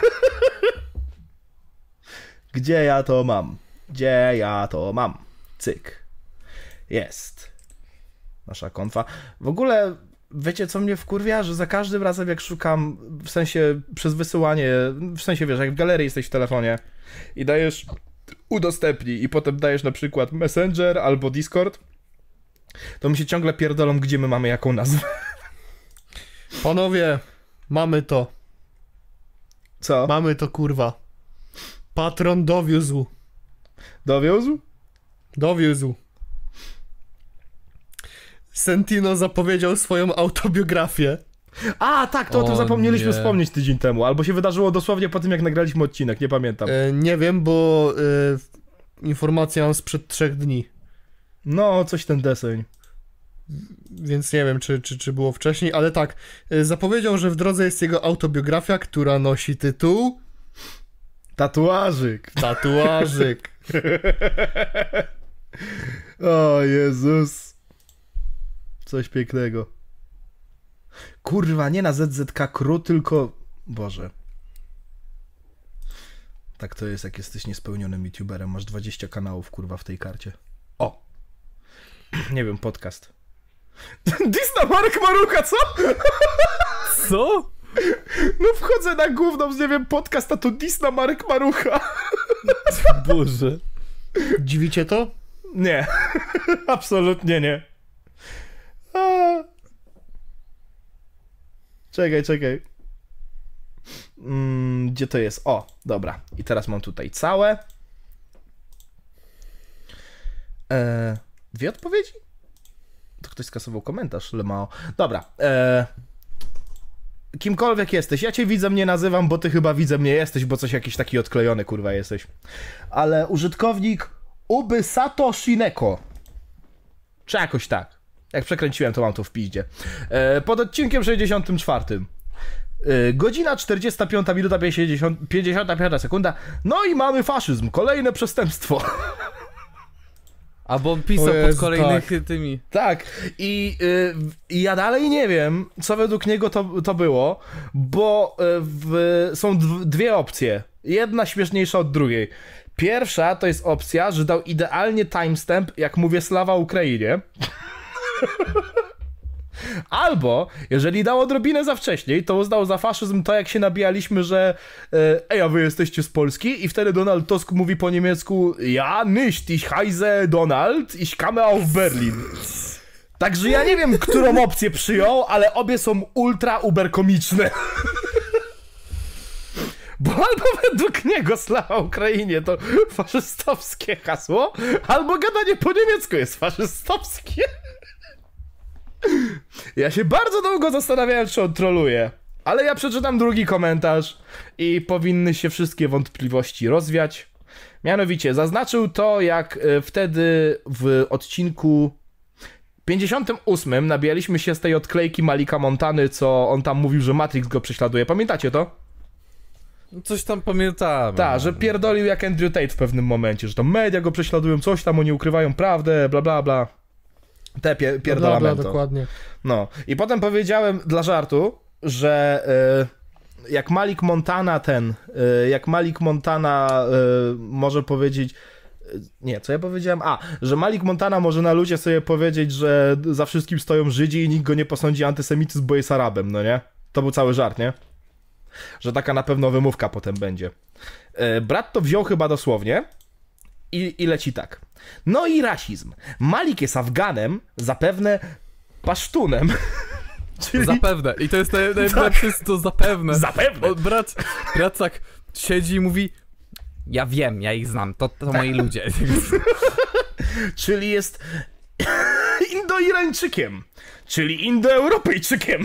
Gdzie ja to mam? Gdzie ja to mam? Cyk. Jest. Nasza konfa. W ogóle, wiecie co mnie wkurwia? Że za każdym razem jak szukam, w sensie przez wysyłanie, w sensie wiesz, jak w galerii jesteś w telefonie i dajesz udostępnij i potem dajesz na przykład Messenger albo Discord, to mi się ciągle pierdolą, gdzie my mamy jaką nazwę. Panowie, mamy to. Co? Mamy to, kurwa. Patron dowiózł. Dowiózł? Dowiózł. Sentino zapowiedział swoją autobiografię. A, tak, to o tym O zapomnieliśmy nie. wspomnieć tydzień temu. Albo się wydarzyło dosłownie po tym, jak nagraliśmy odcinek, nie pamiętam. E, nie wiem, bo e, informacja mam sprzed trzech dni. No, coś ten deseń. Więc nie wiem, czy, czy, czy było wcześniej, ale tak. E, zapowiedział, że w drodze jest jego autobiografia, która nosi tytuł... Tatuażyk. Tatuażyk. O Jezus. Coś pięknego. Kurwa, nie na Z Z K K R U, tylko... Boże. Tak to jest, jak jesteś niespełnionym youtuberem. Masz dwadzieścia kanałów, kurwa, w tej karcie. O! Nie wiem, podcast. Disna Marek Marucha, co? Co? No wchodzę na główną, nie wiem, podcast, a to Disna Marek Marucha. Boże. Dziwicie to? Nie. Absolutnie nie. A... Czekaj, czekaj. Mm, gdzie to jest? O, dobra. I teraz mam tutaj całe. E, dwie odpowiedzi? To ktoś skasował komentarz, Lemao. Dobra. E, kimkolwiek jesteś, ja cię widzę, mnie nazywam, bo ty chyba widzę mnie jesteś, bo coś jakiś taki odklejony, kurwa, jesteś. Ale użytkownik Ubysato Shineko. Czy jakoś tak. Jak przekręciłem, to mam to w piździe. E, pod odcinkiem sześćdziesiątym czwartym. E, godzina czterdziesta piąta minuta pięćdziesiąta piąta sekunda. No i mamy faszyzm. Kolejne przestępstwo. Albo on pisał O Jezu, pod kolejnych tak. tymi... Tak. I, y, I ja dalej nie wiem, co według niego to, to było, bo y, w, są dw, dwie opcje. Jedna śmieszniejsza od drugiej. Pierwsza to jest opcja, że dał idealnie timestamp, jak mówię sława Ukrainie. Albo, jeżeli dał odrobinę za wcześniej, to uznał za faszyzm to, jak się nabijaliśmy, że e, ej, a wy jesteście z Polski? I wtedy Donald Tusk mówi po niemiecku ja nicht, ich heiße Donald, ich komme auf Berlin. Także ja nie wiem, którą opcję przyjął, ale obie są ultra uberkomiczne. Bo albo według niego sława Ukrainie to faszystowskie hasło, albo gadanie po niemiecku jest faszystowskie. Ja się bardzo długo zastanawiałem, czy on troluje, ale ja przeczytam drugi komentarz i powinny się wszystkie wątpliwości rozwiać. Mianowicie zaznaczył to, jak wtedy w odcinku pięćdziesiątym ósmym nabijaliśmy się z tej odklejki Malika Montany, co on tam mówił, że Matrix go prześladuje. Pamiętacie to? Coś tam pamiętałem. Tak, że pierdolił jak Andrew Tate w pewnym momencie, że to media go prześladują, coś tam, oni ukrywają prawdę, bla bla bla. Te pie pierdolamento. Bla, bla, dokładnie. No. I potem powiedziałem dla żartu, że y, jak Malik Montana ten, y, jak Malik Montana y, może powiedzieć, y, nie, co ja powiedziałem? A, że Malik Montana może na ludzie sobie powiedzieć, że za wszystkim stoją Żydzi i nikt go nie posądzi antysemityzm, bo jest Arabem, no nie? To był cały żart, nie? Że taka na pewno wymówka potem będzie. Y, brat to wziął chyba dosłownie i, i leci tak. No i rasizm. Malik jest Afganem, zapewne pasztunem. Czyli... Zapewne. I to jest naj, najlepsze, tak. To zapewne. Zapewne. O, brat, brat tak siedzi i mówi, ja wiem, ja ich znam, to, to moi ludzie. Czyli jest Indo-Irańczykiem. Czyli Indo-Europejczykiem.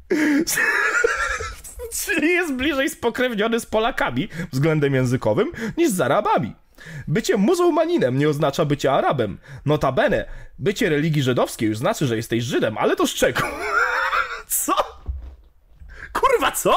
Czyli jest bliżej spokrewniony z Polakami względem językowym niż z Arabami. Bycie muzułmaninem nie oznacza bycie Arabem. Notabene, bycie religii żydowskiej już znaczy, że jesteś Żydem, ale to z czego? Co? Kurwa, co?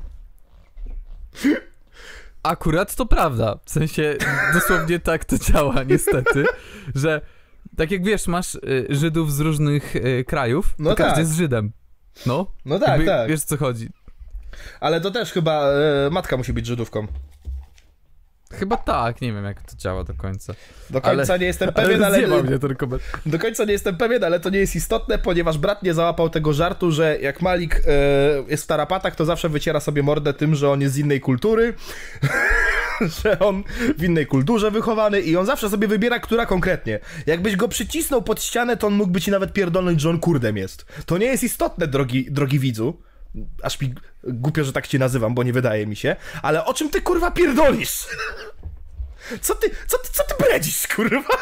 Akurat to prawda. W sensie, dosłownie tak to działa, niestety, że tak jak wiesz, masz y, Żydów z różnych y, krajów, no to tak. każdy jest Żydem. No? No tak, Jakby, tak. Wiesz, co chodzi. Ale to też chyba e, matka musi być Żydówką. Chyba tak, nie wiem jak to działa do końca. Do końca ale, nie jestem pewien, ale... ale mnie ten koment. Do końca nie jestem pewien, ale to nie jest istotne, ponieważ brat nie załapał tego żartu, że jak Malik e, jest w tarapatach, to zawsze wyciera sobie mordę tym, że on jest z innej kultury, że on w innej kulturze wychowany i on zawsze sobie wybiera, która konkretnie. Jakbyś go przycisnął pod ścianę, to on mógłby ci nawet pierdolnąć, że on kurdem jest. To nie jest istotne, drogi, drogi widzu. Aż mi głupio, że tak cię nazywam, bo nie wydaje mi się. Ale o czym ty, kurwa, pierdolisz? Co ty, co ty, co ty bredzisz, kurwa?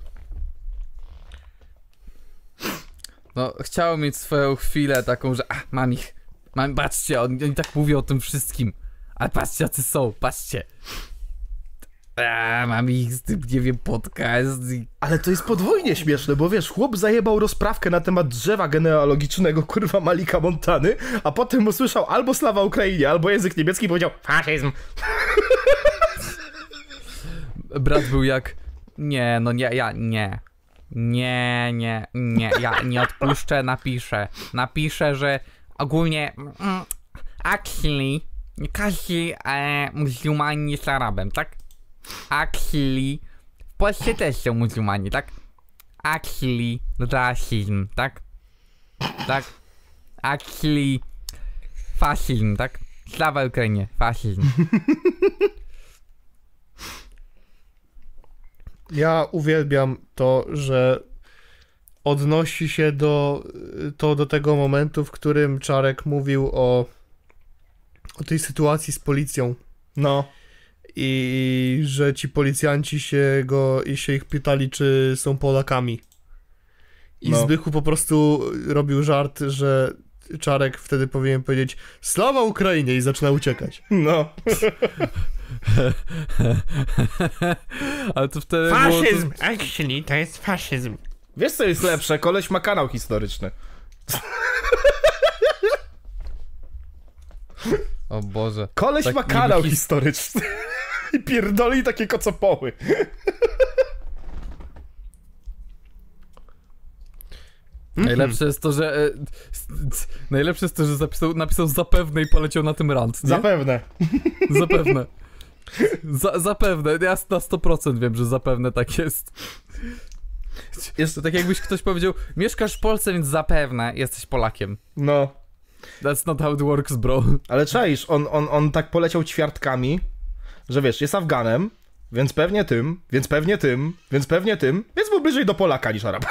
No, chciałem mieć swoją chwilę taką, że a, mam ich. Mam, patrzcie, oni, oni tak mówią o tym wszystkim. Ale patrzcie, jacy są, patrzcie. A, mam ich z tym, nie wiem, podcast i... Ale to jest podwójnie śmieszne, bo wiesz, chłop zajebał rozprawkę na temat drzewa genealogicznego, kurwa, Malika Montany, a potem usłyszał albo sława Ukrainie, albo język niemiecki i powiedział faszyzm. Brat był jak... Nie, no nie, ja nie. Nie, nie, nie, ja nie odpuszczę, napiszę. Napiszę, że ogólnie... Mm, actually, każdy e, muzułman jest Arabem, tak? Actually, w Polsce też są muzułmanie, tak? Actually, rasizm, tak? Tak? Actually, fasizm, tak? Sława Ukrainie, fasizm. Ja uwielbiam to, że odnosi się do, to do tego momentu, w którym Czarek mówił o, o tej sytuacji z policją. No. I że ci policjanci się go i się ich pytali, czy są Polakami. I no. Zbychu po prostu robił żart, że Czarek wtedy powinien powiedzieć sława Ukrainie i zaczyna uciekać. No. Ale to wtedy Faszyzm! było to... Actually, to jest faszyzm. Wiesz co jest lepsze? Koleś ma kanał historyczny. O Boże. Koleś Tak ma niby kanał his- historyczny. I pierdoli takie kocopoły. Najlepsze jest to, że... E, najlepsze jest to, że zapisał, napisał zapewne i poleciał na tym rant, nie? Zapewne. Zapewne. Za, zapewne. Ja na sto procent wiem, że zapewne tak jest. Jest... To tak jakbyś ktoś powiedział, mieszkasz w Polsce, więc zapewne jesteś Polakiem. No. That's not how it works, bro. Ale czaisz, on, on, on tak poleciał ćwiartkami, że wiesz, jest Afganem, więc pewnie tym, więc pewnie tym, więc pewnie tym, więc był bliżej do Polaka niż Arab.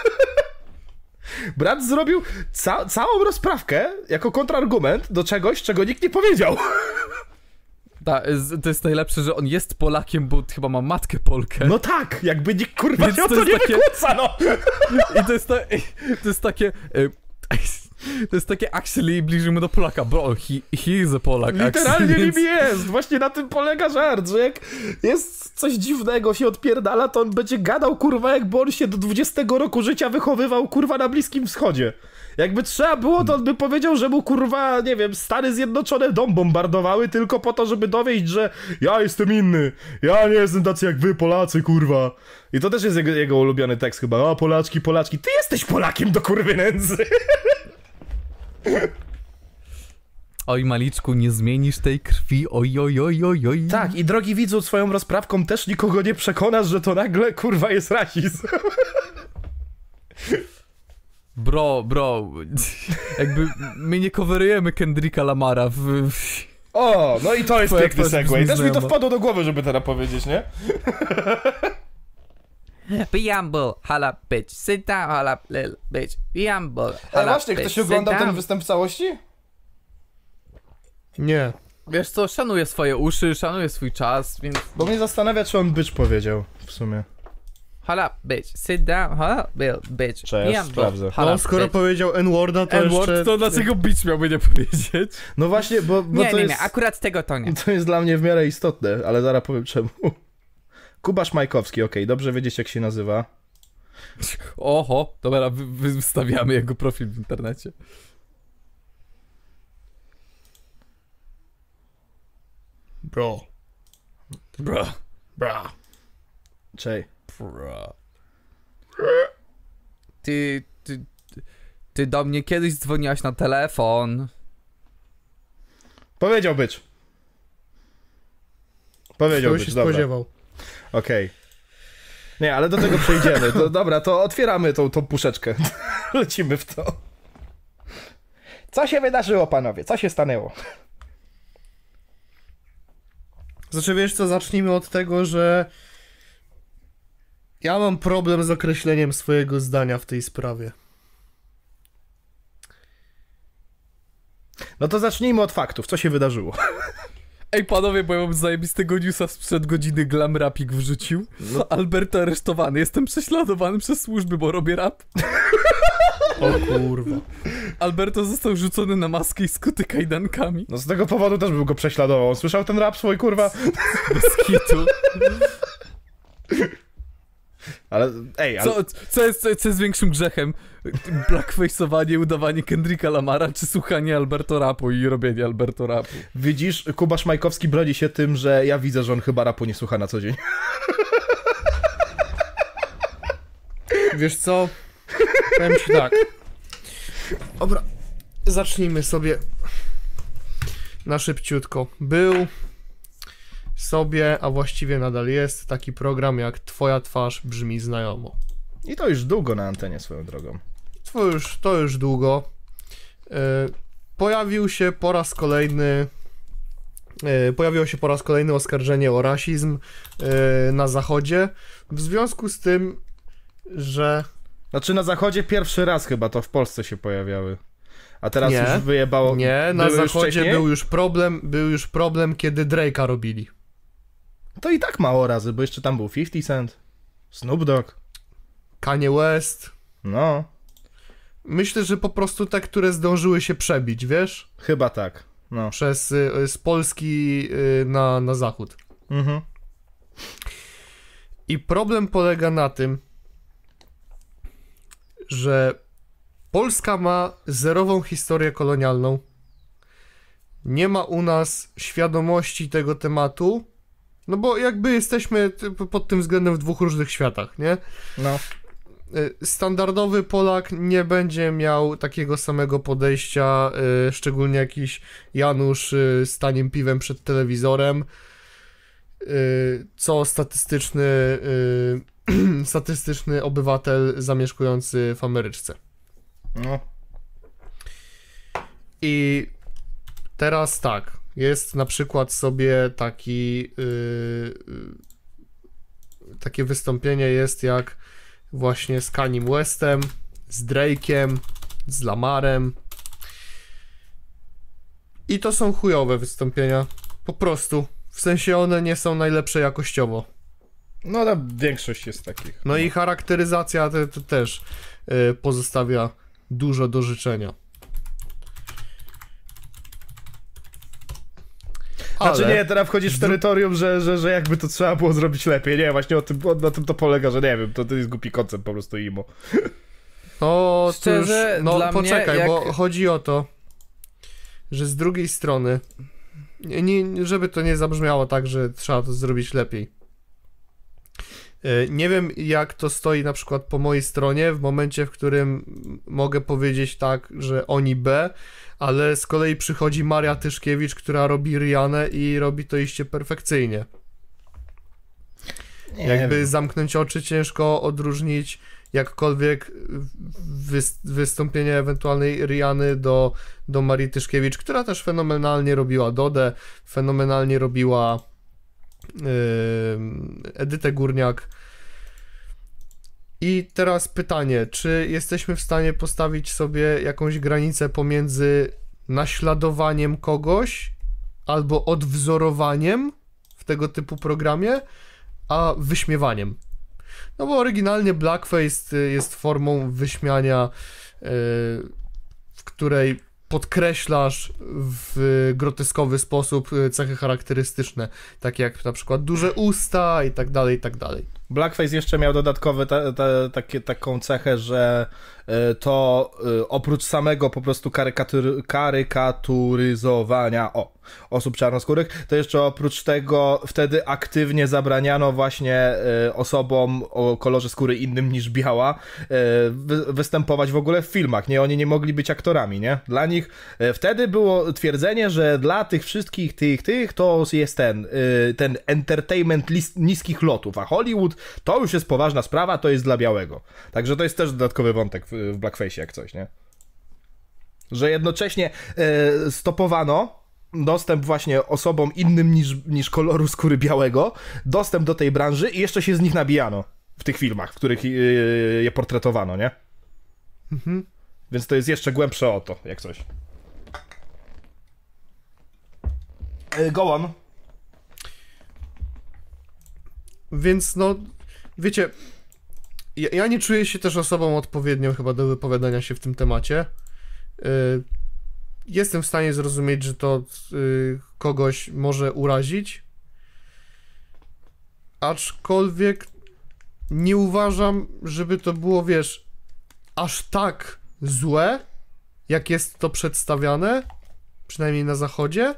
Brat zrobił ca całą rozprawkę jako kontrargument do czegoś, czego nikt nie powiedział. Ta, to jest najlepsze, że on jest Polakiem, bo chyba ma matkę Polkę. No tak, jakby nikt kurwa Więc się o to to jest nie takie- wykłóca, no. I to jest, ta, to jest takie... e, To jest takie actually bliżej mu do Polaka. Bro, he, he is a Polak. Literalnie actually, nim więc- jest. Właśnie na tym polega żart, że jak jest coś dziwnego, się odpierdala, to on będzie gadał, kurwa, jakby on się do dwudziestego roku życia wychowywał, kurwa, na Bliskim Wschodzie. Jakby trzeba było, to on by powiedział, że mu, kurwa, nie wiem, Stany Zjednoczone dom bombardowały tylko po to, żeby dowieść, że ja jestem inny, ja nie jestem tacy jak wy, Polacy, kurwa. I to też jest jego, jego ulubiony tekst chyba. A, Polaczki, Polaczki, ty jesteś Polakiem do kurwy nędzy. Oj, Maliczku, nie zmienisz tej krwi, oj, oj, oj, oj, oj. Tak, i drogi widzu, swoją rozprawką też nikogo nie przekonasz, że to nagle, kurwa, jest rasizm. Bro, bro, jakby my nie coverujemy Kendricka Lamara w... w... O, no i to jest Twoja piękny twarz segway. brzmi Też mi to znajoma. wpadło do głowy, żeby teraz powiedzieć, nie? Be humble, holla bitch, sit down, holla little bitch, be humble, Ale holla właśnie, bitch, ktoś sit oglądał ten down. występ w całości? Nie. Wiesz co, szanuję swoje uszy, szanuję swój czas, więc... Bo mnie zastanawia, czy on bycz powiedział w sumie. Holla bitch, sit down, holla little bitch, Cześć, be humble, sprawdzę. holla No, skoro bitch. powiedział N-worda, to N-word, jeszcze... to dlaczego bitch miałby nie powiedzieć? No właśnie, bo, bo Nie, to nie, jest... nie, akurat tego to nie. To jest dla mnie w miarę istotne, ale zaraz powiem czemu. Kubasz Majkowski, okej, dobrze wiedzieć jak się nazywa. Oho, dobra, wy, wy wystawiamy jego profil w internecie. Bro. Bro. Bra. Czej. Bro. Ty, ty, ty, Ty do mnie kiedyś dzwoniłaś na telefon. Powiedział być. Powiedział Kto być, się dobra. spodziewał. Okej. Okay. Nie, ale do tego przejdziemy. To, dobra, to otwieramy tą, tą puszeczkę. Lecimy w to. Co się wydarzyło, panowie? Co się stanęło? Znaczy, wiesz co, zacznijmy od tego, że ja mam problem z określeniem swojego zdania w tej sprawie. No to zacznijmy od faktów. Co się wydarzyło? Ej, panowie, bo ja mam zajebistego newsa sprzed godziny, Glam Rapik wrzucił. No. Alberto aresztowany, jestem prześladowany przez służby, bo robię rap. O kurwa. Alberto został rzucony na maskę i skuty kajdankami. No z tego powodu też bym go prześladował. On słyszał ten rap swój, kurwa? Bez kitu. Ale, ej, ale... Co, co, jest, co, co jest większym grzechem? Blackface'owanie, udawanie Kendricka Lamara, czy słuchanie Alberto rapu i robienie Alberto rapu? Widzisz, Kuba Szmajkowski broni się tym, że ja widzę, że on chyba rapu nie słucha na co dzień. Wiesz co? Powiem ci tak. Dobra, zacznijmy sobie na szybciutko. Był sobie, a właściwie nadal jest, taki program jak Twoja twarz brzmi znajomo. I to już długo na antenie swoją drogą. To już, to już długo. Yy, pojawił się po raz kolejny yy, pojawiło się po raz kolejny oskarżenie o rasizm yy, na Zachodzie, w związku z tym, że Znaczy na Zachodzie pierwszy raz chyba to w Polsce się pojawiały. A teraz Nie. już wyjebało... nie, na Były już Zachodzie wcześniej? był już problem, był już problem, kiedy Drake'a robili. To i tak mało razy, bo jeszcze tam był fifty Cent, Snoop Dogg. Kanye West. No, Myślę, że po prostu te, które zdążyły się przebić, wiesz? chyba tak. No. Przez, y, z Polski y, na, na zachód. Mhm. I problem polega na tym, że Polska ma zerową historię kolonialną. Nie ma u nas świadomości tego tematu, no bo jakby jesteśmy ty- pod tym względem w dwóch różnych światach, nie? No. Y, Standardowy Polak nie będzie miał takiego samego podejścia, y, szczególnie jakiś Janusz y, z tanim piwem przed telewizorem, y, co statystyczny, y, statystyczny obywatel zamieszkujący w Ameryczce. No. I teraz tak, jest na przykład sobie taki yy, yy, takie wystąpienie jest jak właśnie z Kaniem Westem, z Drake'em, z Lamarem. I to są chujowe wystąpienia, po prostu. W sensie one nie są najlepsze jakościowo. No, ta większość jest takich. No i charakteryzacja to, to też yy, pozostawia dużo do życzenia. Znaczy Ale- nie, teraz wchodzisz w terytorium, że, że, że jakby to trzeba było zrobić lepiej. Nie, właśnie o tym, o, na tym to polega, że nie wiem, to, to jest głupi koncept po prostu imo. No, Szczerze, to już, no dla poczekaj, mnie, jak- bo chodzi o to, że z drugiej strony, nie, nie, żeby to nie zabrzmiało tak, że trzeba to zrobić lepiej. E, Nie wiem, jak to stoi na przykład po mojej stronie, w momencie, w którym mogę powiedzieć tak, że oni B, ale z kolei przychodzi Maria Tyszkiewicz, która robi Rihanę i robi to iście perfekcyjnie. Nie Jakby wiem. zamknąć oczy ciężko odróżnić jakkolwiek wys- wystąpienie ewentualnej Riany do, do Marii Tyszkiewicz, która też fenomenalnie robiła Dodę, fenomenalnie robiła yy, Edytę Górniak. I teraz pytanie, czy jesteśmy w stanie postawić sobie jakąś granicę pomiędzy naśladowaniem kogoś albo odwzorowaniem w tego typu programie, a wyśmiewaniem? No bo oryginalnie blackface y, jest formą wyśmiania, y, w której podkreślasz w groteskowy sposób y, cechy charakterystyczne, takie jak na przykład duże usta i tak dalej, i tak dalej. Blackface jeszcze miał dodatkowy ta, ta, takie, taką cechę, że y, to y, oprócz samego po prostu karykatur, karykaturyzowania o, osób czarnoskórych, to jeszcze oprócz tego wtedy aktywnie zabraniano właśnie y, osobom o kolorze skóry innym niż biała y, wy, występować w ogóle w filmach, nie? Oni nie mogli być aktorami, nie? Dla nich y, wtedy było twierdzenie, że dla tych wszystkich tych, tych to jest ten, y, ten entertainment list, niskich lotów, a Hollywood to już jest poważna sprawa, to jest dla białego. Także to jest też dodatkowy wątek w, w Blackface'ie jak coś, nie? Że jednocześnie y, stopowano dostęp właśnie osobom innym niż, niż koloru skóry białego, dostęp do tej branży i jeszcze się z nich nabijano w tych filmach, w których yy, je portretowano, nie? Mhm. Więc to jest jeszcze głębsze o to, jak coś. Yy, go on. Więc no, wiecie, ja, ja nie czuję się też osobą odpowiednią chyba do wypowiadania się w tym temacie. Yy, Jestem w stanie zrozumieć, że to y, kogoś może urazić, aczkolwiek nie uważam, żeby to było, wiesz, aż tak złe, jak jest to przedstawiane, przynajmniej na zachodzie.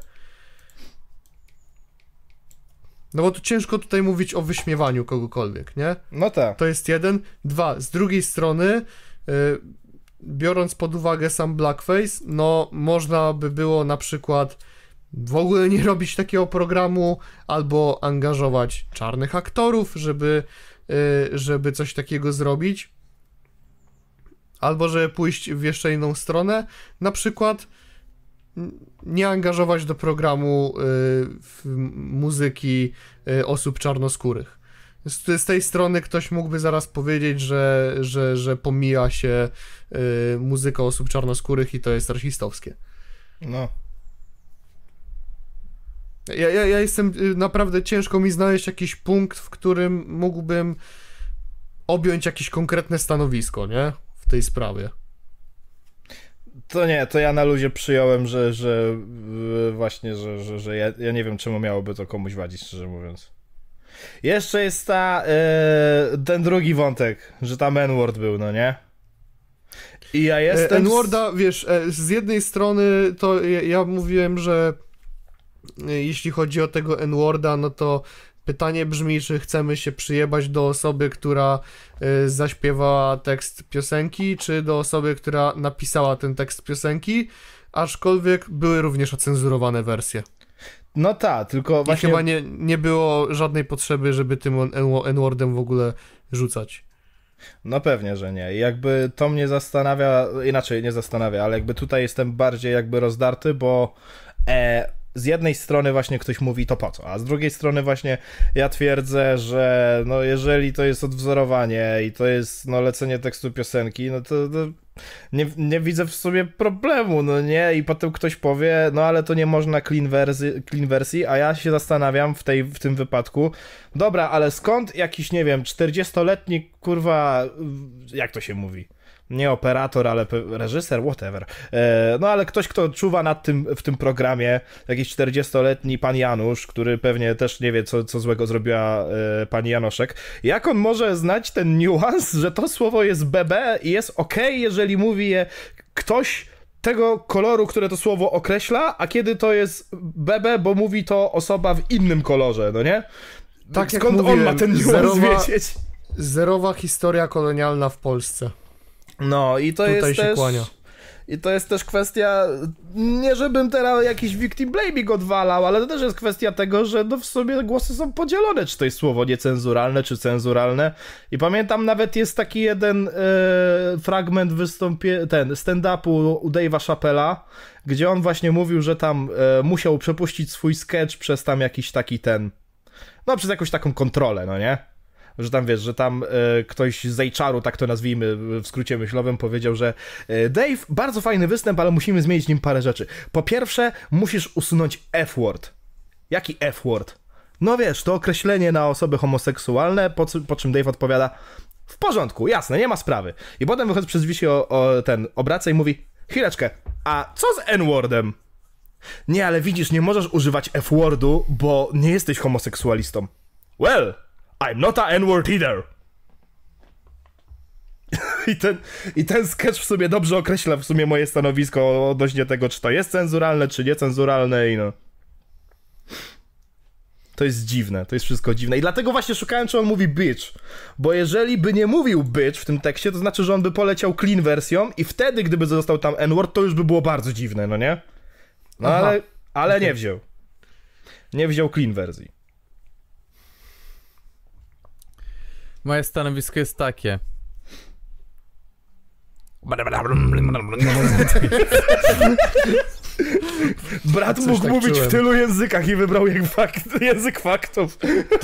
No bo to ciężko tutaj mówić o wyśmiewaniu kogokolwiek, nie? No tak. To jest jeden. Dwa, z drugiej strony... Y, biorąc pod uwagę sam Blackface, no można by było na przykład w ogóle nie robić takiego programu, albo angażować czarnych aktorów, żeby, żeby coś takiego zrobić, albo żeby pójść w jeszcze inną stronę, na przykład nie angażować do programu muzyki osób czarnoskórych. Z, z tej strony ktoś mógłby zaraz powiedzieć, że, że, że pomija się y, muzyka osób czarnoskórych i to jest rasistowskie. No. Ja, ja, ja jestem, y, naprawdę ciężko mi znaleźć jakiś punkt, w którym mógłbym objąć jakieś konkretne stanowisko, nie? W tej sprawie. To nie, to ja na luzie przyjąłem, że, że yy, właśnie, że, że, że ja, ja nie wiem, czemu miałoby to komuś wadzić, szczerze mówiąc. Jeszcze jest ta, yy, ten drugi wątek, że tam N-word był, no nie? I ja jestem... N-worda, wiesz, z jednej strony to ja, ja mówiłem, że jeśli chodzi o tego N-worda, no to pytanie brzmi, czy chcemy się przyjebać do osoby, która y, zaśpiewała tekst piosenki, czy do osoby, która napisała ten tekst piosenki, aczkolwiek były również ocenzurowane wersje. No tak, tylko właśnie... I chyba nie, nie było żadnej potrzeby, żeby tym N-wordem w ogóle rzucać. No pewnie, że nie. I jakby to mnie zastanawia, inaczej nie zastanawia, ale jakby tutaj jestem bardziej jakby rozdarty, bo e, z jednej strony właśnie ktoś mówi to po co, a z drugiej strony właśnie ja twierdzę, że no jeżeli to jest odwzorowanie i to jest no lecenie tekstu piosenki, no to, to nie, nie widzę w sobie problemu, no nie? I potem ktoś powie, no ale to nie można clean, wersy, clean wersji, a ja się zastanawiam w, tej, w tym wypadku, dobra, ale skąd jakiś, nie wiem, czterdziestoletni, kurwa, jak to się mówi? Nie operator, ale reżyser, whatever. E, no ale ktoś, kto czuwa nad tym w tym programie, jakiś czterdziestoletni pan Janusz, który pewnie też nie wie, co, co złego zrobiła e, pani Janoszek. Jak on może znać ten niuans, że to słowo jest B B i jest okej, okay, jeżeli mówi je ktoś tego koloru, które to słowo określa, a kiedy to jest B B, bo mówi to osoba w innym kolorze, no nie? Tak, skąd jak on mówiłem, ma ten niuans zerowa, wiedzieć? Zerowa historia kolonialna w Polsce. No i to Tutaj jest się też... kłania. I to jest też kwestia, nie żebym teraz jakiś victim blaming odwalał, ale to też jest kwestia tego, że no w sobie głosy są podzielone, czy to jest słowo niecenzuralne, czy cenzuralne. I pamiętam nawet jest taki jeden e, fragment wystąpie, ten stand-upu u Dave'a Chappella, gdzie on właśnie mówił, że tam e, musiał przepuścić swój sketch przez tam jakiś taki ten, no przez jakąś taką kontrolę, no nie? Że tam wiesz, że tam e, ktoś z H R u, tak to nazwijmy w skrócie myślowym, powiedział, że e, Dave, bardzo fajny występ, ale musimy zmienić nim parę rzeczy. Po pierwsze, musisz usunąć F-word. Jaki F-word? No wiesz, to określenie na osoby homoseksualne, po, po czym Dave odpowiada, w porządku, jasne, nie ma sprawy. I potem wychodzi przez wisi o, o ten, obraca i mówi, chwileczkę, a co z N-wordem? Nie, ale widzisz, nie możesz używać F-wordu, bo nie jesteś homoseksualistą. Well... I'm not a N-word either. I ten, I ten sketch w sumie dobrze określa w sumie moje stanowisko odnośnie tego, czy to jest cenzuralne, czy niecenzuralne i no... To jest dziwne, to jest wszystko dziwne. I dlatego właśnie szukałem, czy on mówi bitch. Bo jeżeli by nie mówił bitch w tym tekście, to znaczy, że on by poleciał clean wersją i wtedy, gdyby został tam N-word, to już by było bardzo dziwne, no nie? No Aha. ale, ale okay. nie wziął. Nie wziął clean wersji. Moje stanowisko jest takie. Brat Coś mógł tak mówić czułem. w tylu językach i wybrał jak fakt, język faktów.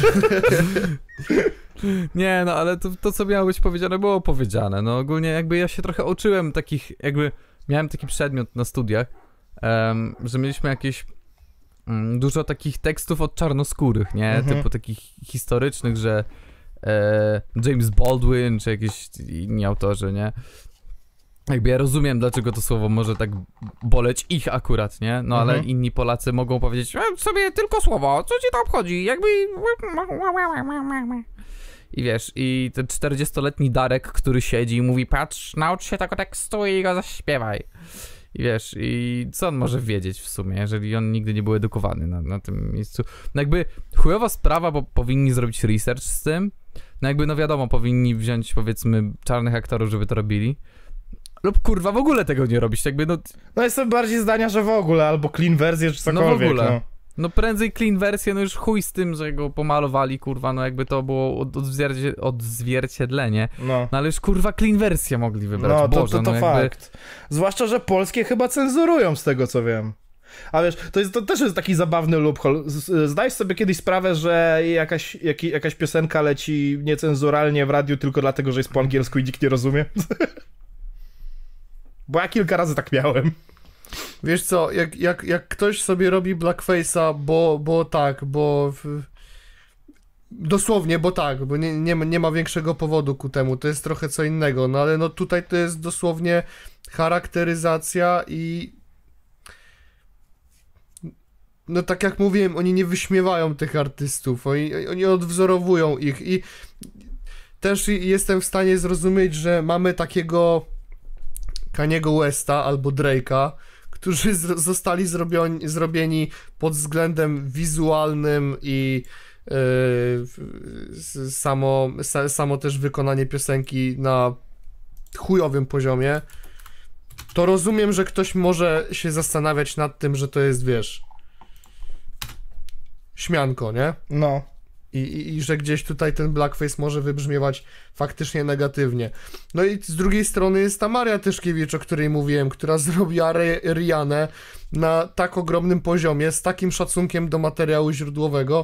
Nie, no ale to, to, co miało być powiedziane, było powiedziane. No ogólnie jakby ja się trochę uczyłem takich, jakby miałem taki przedmiot na studiach, um, że mieliśmy jakieś um, dużo takich tekstów od czarnoskórych, nie? Mhm. Typu takich historycznych, że e, James Baldwin, czy jakieś inni autorzy, nie? Jakby ja rozumiem, dlaczego to słowo może tak boleć ich akurat, nie? No ale Mhm. inni Polacy mogą powiedzieć, e, sobie tylko słowo, co ci to obchodzi? Jakby... I wiesz, i ten czterdziestoletni Darek, który siedzi i mówi, patrz, naucz się tego tekstu i go zaśpiewaj. I wiesz, i co on może wiedzieć w sumie, jeżeli on nigdy nie był edukowany na, na tym miejscu. No jakby chujowa sprawa, bo powinni zrobić research z tym. No jakby, no wiadomo, powinni wziąć, powiedzmy, czarnych aktorów, żeby to robili. Lub kurwa w ogóle tego nie robić, jakby no... No jestem bardziej zdania, że w ogóle, albo clean wersję, czy cokolwiek. No w ogóle. No. No prędzej clean wersję, no już chuj z tym, że go pomalowali, kurwa, no jakby to było od, odzwiercie, odzwierciedlenie. No. No ale już kurwa clean wersję mogli wybrać, No to, Boże, to, to no fakt. jakby... Zwłaszcza, że polskie chyba cenzurują z tego, co wiem. A wiesz, to, jest, to też jest taki zabawny loophole. Zdajesz sobie kiedyś sprawę, że jakaś, jak, jakaś piosenka leci niecenzuralnie w radiu tylko dlatego, że jest po angielsku i nikt nie rozumie? Bo ja kilka razy tak miałem. Wiesz co, jak, jak, jak ktoś sobie robi blackface'a, bo, bo tak, bo... W... Dosłownie, bo tak, bo nie, nie, ma, nie ma większego powodu ku temu, to jest trochę co innego, no ale no tutaj to jest dosłownie charakteryzacja i... No tak jak mówiłem, oni nie wyśmiewają tych artystów, oni, oni odwzorowują ich i też jestem w stanie zrozumieć, że mamy takiego Kaniego Westa albo Drake'a, którzy z- zostali zrobioni, zrobieni pod względem wizualnym i yy, samo, sa, samo też wykonanie piosenki na chujowym poziomie, to rozumiem, że ktoś może się zastanawiać nad tym, że to jest, wiesz, śmianko, nie? No. I, i, I że gdzieś tutaj ten blackface może wybrzmiewać faktycznie negatywnie. No i z drugiej strony jest ta Maria Tyszkiewicz, o której mówiłem, która zrobiła Ry- Rihanę na tak ogromnym poziomie, z takim szacunkiem do materiału źródłowego.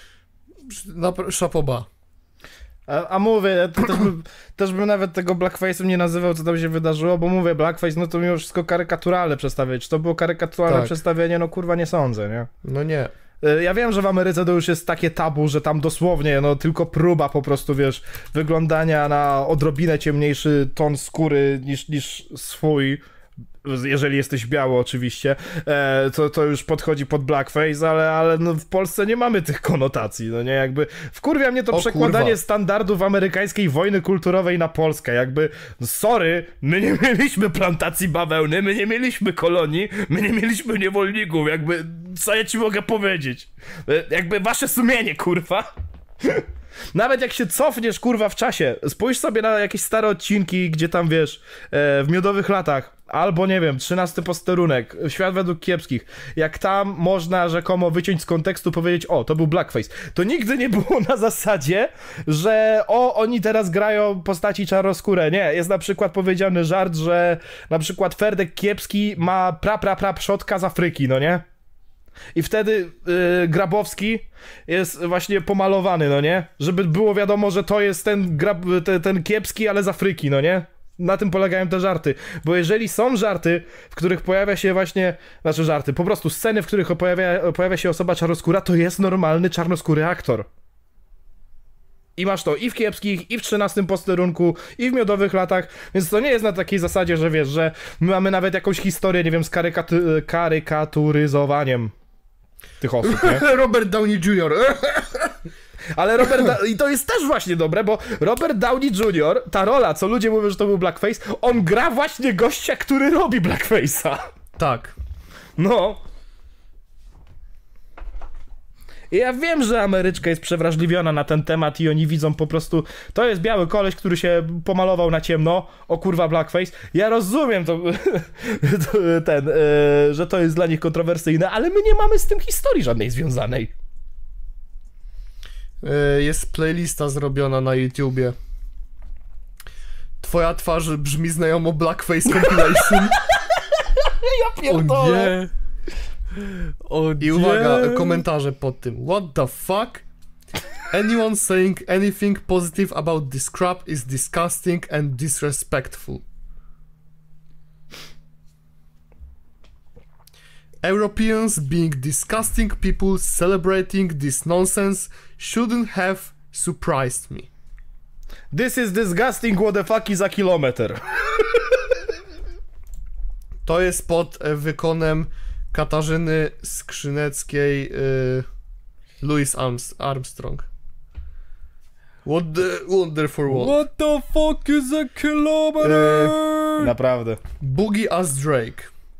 Na szapoba. A, a mówię, to też, bym, też bym nawet tego blackface'em nie nazywał, co tam się wydarzyło, bo mówię, blackface, no to mimo wszystko karykaturalne przedstawienie. Czy to było karykaturalne Tak. przedstawienie? No kurwa nie sądzę, nie? No nie. Ja wiem, że w Ameryce to już jest takie tabu, że tam dosłownie, no tylko próba po prostu, wiesz, wyglądania na odrobinę ciemniejszy ton skóry niż, niż swój, jeżeli jesteś biały oczywiście, e, to, to już podchodzi pod blackface, ale, ale no w Polsce nie mamy tych konotacji, no nie, jakby wkurwia mnie to O, przekładanie kurwa. standardów amerykańskiej wojny kulturowej na Polskę, jakby, sorry, my nie mieliśmy plantacji bawełny, my nie mieliśmy kolonii, my nie mieliśmy niewolników, jakby, co ja ci mogę powiedzieć, e, jakby wasze sumienie, kurwa. Nawet jak się cofniesz, kurwa, w czasie, spójrz sobie na jakieś stare odcinki, gdzie tam, wiesz, e, w Miodowych Latach, albo, nie wiem, trzynasty posterunek, Świat według kiepskich, jak tam można rzekomo wyciąć z kontekstu, powiedzieć, o, to był blackface, to nigdy nie było na zasadzie, że o, oni teraz grają postaci czarnoskóre, nie, jest na przykład powiedziany żart, że na przykład Ferdek Kiepski ma pra, pra, pra przodka z Afryki, no nie? I wtedy yy, Grabowski jest właśnie pomalowany, no nie? Żeby było wiadomo, że to jest ten, grab, te, ten Kiepski, ale z Afryki, no nie? Na tym polegają te żarty. Bo jeżeli są żarty, w których pojawia się właśnie... Znaczy żarty, po prostu sceny, w których pojawia, pojawia się osoba czarnoskóra, to jest normalny czarnoskóry aktor. I masz to i w Kiepskich, i w trzynastym posterunku, i w Miodowych Latach, więc to nie jest na takiej zasadzie, że wiesz, że my mamy nawet jakąś historię, nie wiem, z karykaty- karykaturyzowaniem tych osób, nie? Robert Downey junior Ale Robert, da- i to jest też właśnie dobre, bo Robert Downey junior, ta rola, co ludzie mówią, że to był blackface, on gra właśnie gościa, który robi blackface'a. Tak. No. I ja wiem, że Ameryczka jest przewrażliwiona na ten temat i oni widzą po prostu, to jest biały koleś, który się pomalował na ciemno, o kurwa blackface. Ja rozumiem to, to ten, e, że to jest dla nich kontrowersyjne, ale my nie mamy z tym historii żadnej związanej. Jest playlista zrobiona na YouTubie. Twoja twarz brzmi znajomo, blackface compilation. Ja pierdolę. O nie. O I nie. uwaga, komentarze pod tym. What the fuck? Anyone saying anything positive about this crap is disgusting and disrespectful. Europeans being disgusting people celebrating this nonsense shouldn't have surprised me. This is disgusting, what the fuck is a kilometer. To jest pod e, wykonem Katarzyny Skrzyneckiej, y, Louis Arms- Armstrong. What the wonderful world. What the fuck is a kilometer? Naprawdę. Boogie as Drake.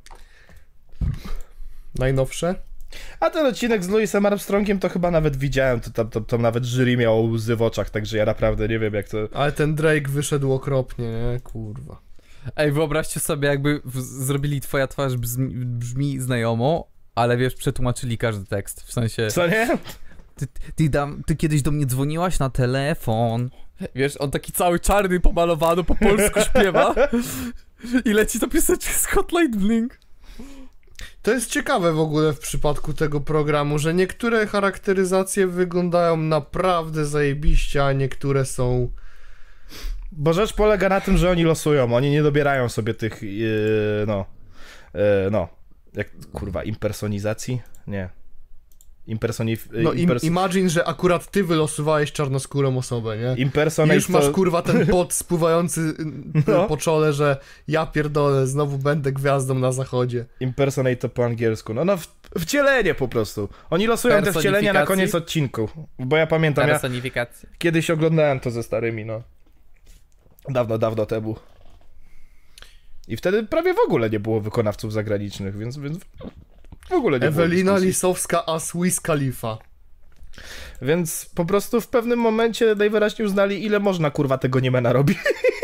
Najnowsze. A ten odcinek z Louisem Armstrongiem to chyba nawet widziałem, to tam, to, to nawet jury miało łzy w oczach, także ja naprawdę nie wiem jak to... Ale ten Drake wyszedł okropnie, nie? Kurwa. Ej, wyobraźcie sobie, jakby w- zrobili twoja twarz brzmi, brzmi znajomo, ale wiesz, przetłumaczyli każdy tekst, w sensie... Co nie? Ty, ty, dam, ty kiedyś do mnie dzwoniłaś na telefon. Wiesz, on taki cały czarny, pomalowany, po polsku śpiewa i leci to piosenka z Hotline Bling. To jest ciekawe w ogóle w przypadku tego programu, że niektóre charakteryzacje wyglądają naprawdę zajebiście, a niektóre są... Bo rzecz polega na tym, że oni losują, oni nie dobierają sobie tych, yy, no, yy, no, jak, kurwa, impersonizacji? Nie. Impersonif... No im, impers- imagine, że akurat ty wylosowałeś czarnoskórą osobę, nie? Impersonate Już masz to... kurwa ten pot spływający No. po czole, że ja pierdolę, znowu będę gwiazdą na zachodzie. Impersonate to po angielsku. No, no, w, wcielenie po prostu. Oni losują te wcielenia na koniec odcinku. Bo ja pamiętam, ja Personifikacja. kiedyś oglądałem to ze starymi, no. Dawno, dawno temu. I wtedy prawie w ogóle nie było wykonawców zagranicznych, więc, więc w ogóle nie Ewelina było dyskusji. Lisowska as Wiz Khalifa. Więc po prostu w pewnym momencie najwyraźniej uznali, ile można kurwa tego niemena robić.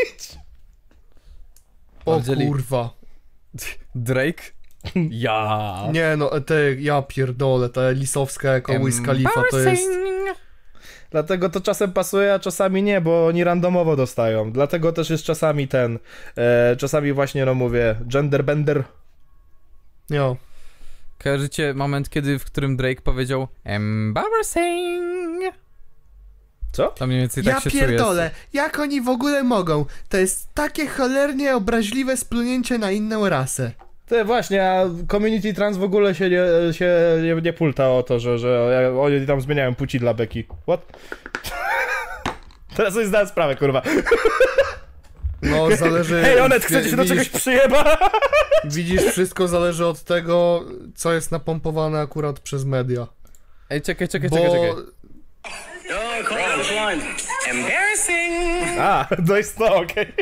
O Wzięli- kurwa. Drake? Ja. Nie no, te, ja pierdolę, ta Lisowska jako Wiz Khalifa to jest... Dlatego to czasem pasuje, a czasami nie, bo oni randomowo dostają. Dlatego też jest czasami ten, e, czasami właśnie, no mówię, genderbender. Jo. Kojarzycie moment, kiedy, w którym Drake powiedział embarrassing? Co? To mniej więcej tak Ja się pierdolę, jak oni w ogóle mogą? To jest takie cholernie obraźliwe splunięcie na inną rasę. Ty właśnie, a community trans w ogóle się nie, się nie, nie pulta o to, że, że oni tam zmieniają płci dla beki. What? Teraz sobie zdałem sprawę, kurwa. No, zależy... Hej, Onet, chcecie się do widzisz, czegoś przyjeba? Widzisz, wszystko zależy od tego, co jest napompowane akurat przez media. Ej, czekaj, czekaj, Bo... czekaj, czekaj. Oh, call out the line. Embarrassing. A, to jest to, okej.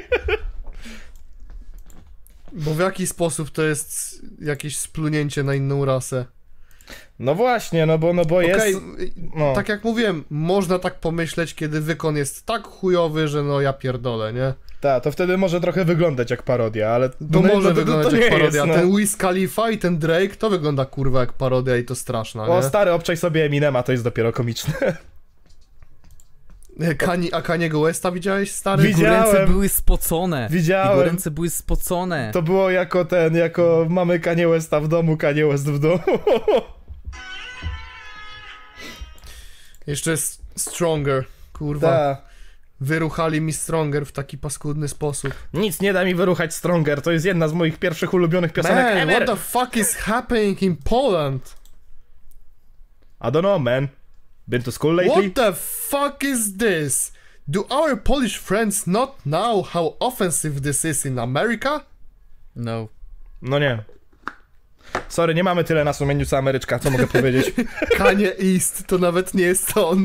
Bo w jaki sposób to jest jakieś splunięcie na inną rasę? No właśnie, no bo, no bo jest... Okej, no. tak jak mówiłem, można tak pomyśleć, kiedy wykon jest tak chujowy, że no ja pierdolę, nie? Tak, to wtedy może trochę wyglądać jak parodia, ale... To no, może no, wyglądać to jak nie parodia. Jest, no. Ten Wiz Khalifa i ten Drake to wygląda kurwa jak parodia i to straszna, O nie? stary, obczaj sobie Eminema, to jest dopiero komiczne. Kani, a Kaniego Westa widziałeś, stary? Widziałem. Jego ręce były spocone. Widziałem. Jego ręce były spocone. To było jako ten, jako mamy Kanye Westa w domu, Kanye West w domu. Jeszcze jest Stronger, kurwa. Ta. Wyruchali mi Stronger w taki paskudny sposób. Nic nie da mi wyruchać Stronger, to jest jedna z moich pierwszych ulubionych piosenek Man, ever. what the fuck is happening in Poland? I don't know, man. Been to school lately? What the fuck is this? Do our Polish friends not know how offensive this is in America? No. No nie. Sorry, nie mamy tyle na sumieniu co Ameryczka, co mogę powiedzieć? Kanye East to nawet nie jest on.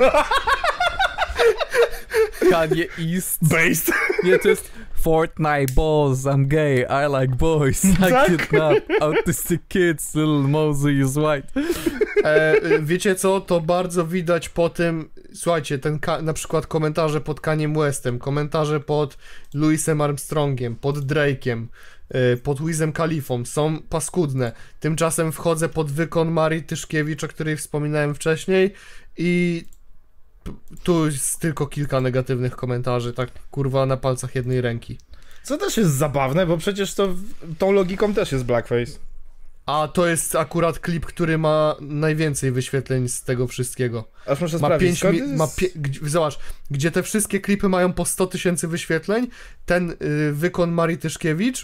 Kanye East. Based. Nie, to jest Fortnite balls, I'm gay, I like boys, I Tak. kidnap autistic kids, little Mosey is white. E, wiecie co, to bardzo widać po tym, słuchajcie, ten ka- na przykład komentarze pod Kaniem Westem, komentarze pod Louisem Armstrongiem, pod Drake'iem, e, pod Wizem Khalifą są paskudne. Tymczasem wchodzę pod wykon Marii Tyszkiewicz, o której wspominałem wcześniej i tu jest tylko kilka negatywnych komentarzy, tak kurwa na palcach jednej ręki. Co też jest zabawne, bo przecież to tą logiką też jest blackface. A to jest akurat klip, który ma najwięcej wyświetleń z tego wszystkiego. Aż muszę Ma sprawdzić. pięć, skąd mi- jest... ma pie- gdzie- zobacz, gdzie te wszystkie klipy mają po sto tysięcy wyświetleń, ten y, wykon Marii Tyszkiewicz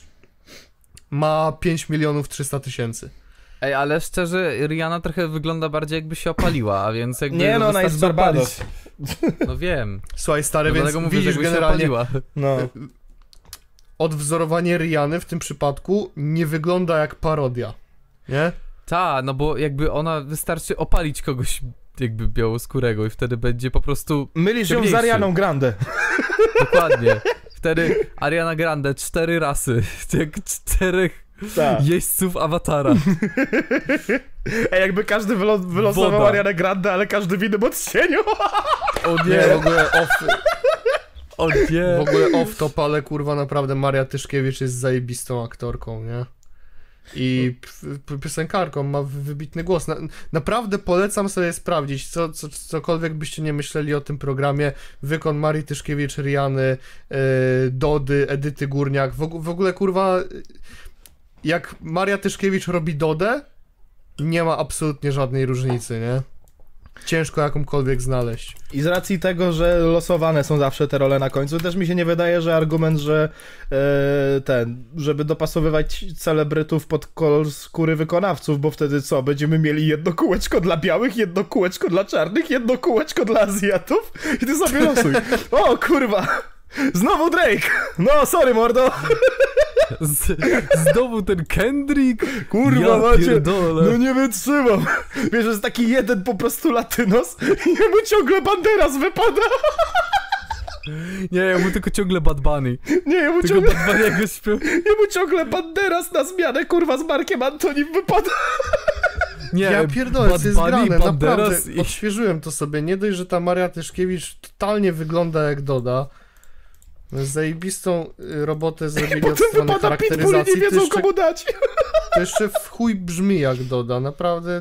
ma pięć milionów trzysta tysięcy. Ej, ale szczerze, Rihanna trochę wygląda bardziej jakby się opaliła, a więc jakby... Nie no, ona jest z Barbados. opalić. No wiem. Słuchaj stary, No więc dlatego mówię, że widzisz jakby się generalnie opaliła. No. odwzorowanie Rihanny w tym przypadku nie wygląda jak parodia, nie? Ta, no bo jakby ona wystarczy opalić kogoś jakby białoskórego i wtedy będzie po prostu... Mylisz ją z ciemniejszy. Arianą Grande. Dokładnie. Wtedy Ariana Grande, cztery rasy, jak czterech Tak. jeźdźców awatara. Ej, jakby każdy wylo- wylosował Woda. Arianę Grande, ale każdy w innym odcieniu. O Nie, w ogóle off, o nie. w ogóle off top, ale kurwa naprawdę Maria Tyszkiewicz jest zajebistą aktorką, nie? I p- p- piosenkarką, ma wy- wybitny głos. Na, naprawdę polecam sobie sprawdzić, co, co, cokolwiek byście nie myśleli o tym programie. Wykon Marii Tyszkiewicz, Riany, yy, Dody, Edyty Górniak. W, og- w ogóle kurwa, jak Maria Tyszkiewicz robi Dodę, nie ma absolutnie żadnej różnicy, nie? Ciężko jakąkolwiek znaleźć. I z racji tego, że losowane są zawsze te role na końcu, też mi się nie wydaje, że argument, że e, ten, żeby dopasowywać celebrytów pod kolor skóry wykonawców, bo wtedy co, będziemy mieli jedno kółeczko dla białych, jedno kółeczko dla czarnych, jedno kółeczko dla Azjatów i ty sobie losuj. O kurwa, znowu Drake, no sorry mordo. Z, znowu ten Kendrick? Kurwa Ja macie, pierdolę. no nie wytrzymam. Wiesz, jest taki jeden po prostu latynos i jemu ciągle Banderas wypada. Nie, ja mu tylko ciągle Bad Bunny. Nie, jemu Tylko ciągle... Bad Bunny'ego śpiew... Jemu ciągle Banderas na zmianę, kurwa, z Markiem Antonim wypada. Nie, Ja pierdolę, Bad co jest Bunny, grane, Banderas naprawdę, i... odświeżyłem to sobie, nie dość, że ta Maria Tyszkiewicz totalnie wygląda jak Doda, zajebistą y, robotę zrobili od Potem strony wypada Pitbull i nie charakteryzacji, to wiedzą jeszcze, komu dać. to jeszcze w chuj brzmi jak Doda, naprawdę,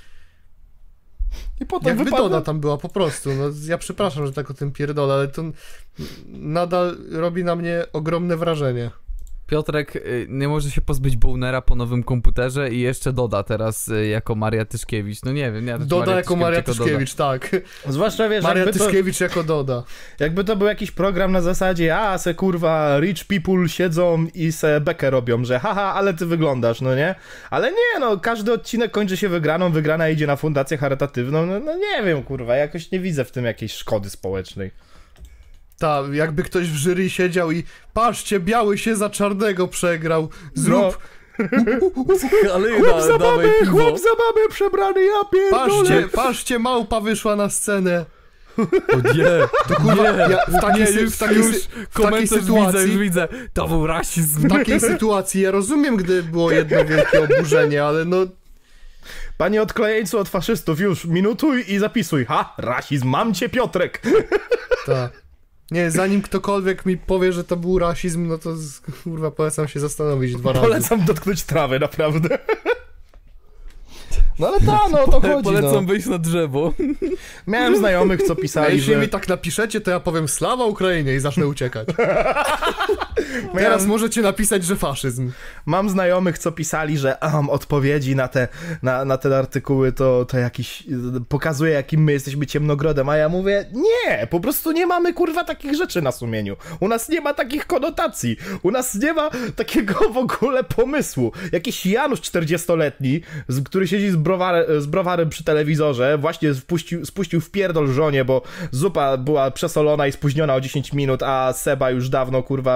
I potem jakby wypada... Doda tam była po prostu, no ja przepraszam, że tak o tym pierdolę, ale to nadal robi na mnie ogromne wrażenie. Piotrek y, nie może się pozbyć Bonera po nowym komputerze i jeszcze doda teraz y, jako Maria Tyszkiewicz. No nie wiem, nie wiem. Doda jako Maria jako Tyszkiewicz, tak. Zwłaszcza, wiesz, Maria jakby to, Tyszkiewicz jako Doda. jakby to był jakiś program na zasadzie, a se kurwa rich people siedzą i se bekę robią, że haha, ale ty wyglądasz, no nie? Ale nie, no, każdy odcinek kończy się wygraną, wygrana idzie na fundację charytatywną, no, no nie wiem, kurwa, jakoś nie widzę w tym jakiejś szkody społecznej. Tak, jakby ktoś w jury siedział i patrzcie, biały się za czarnego przegrał, zrób, Ale Chłop za babę, chłop za babę przebrany, ja pierdolę! patrzcie, patrzcie, małpa wyszła na scenę. O nie, To kurwa, nie, ja w takiej, nie, sy- już, w takiej, już sy- w takiej komentarz widzę, sytuacji, już widzę. To był w rasizm. takiej sytuacji ja rozumiem, gdy było jedno wielkie oburzenie, ale no, Panie odklejeńcu od faszystów, już minutuj i zapisuj. Ha, rasizm, mam cię, Piotrek! tak. Nie, zanim ktokolwiek mi powie, że to był rasizm, no to z- kurwa polecam się zastanowić dwa razy. Polecam dotknąć trawy, naprawdę. No ale ta, no o to chodzi, Polecam no. wejść na drzewo. Miałem znajomych, co A pisali, jeśli że... mi tak napiszecie, to ja powiem sława Ukrainie i zacznę uciekać. Miałem... Teraz możecie napisać, że faszyzm. Mam znajomych, co pisali, że um, odpowiedzi na te, na, na te artykuły to, to jakiś... pokazuje, jakim my jesteśmy ciemnogrodem, a ja mówię, nie, po prostu nie mamy, kurwa, takich rzeczy na sumieniu. U nas nie ma takich konotacji. U nas nie ma takiego w ogóle pomysłu. Jakiś Janusz czterdziestoletni, z, który siedzi z, browar, z browarem przy telewizorze, właśnie wpuścił, spuścił w pierdol żonie, bo zupa była przesolona i spóźniona o dziesięć minut, a Seba już dawno, kurwa, wiesz,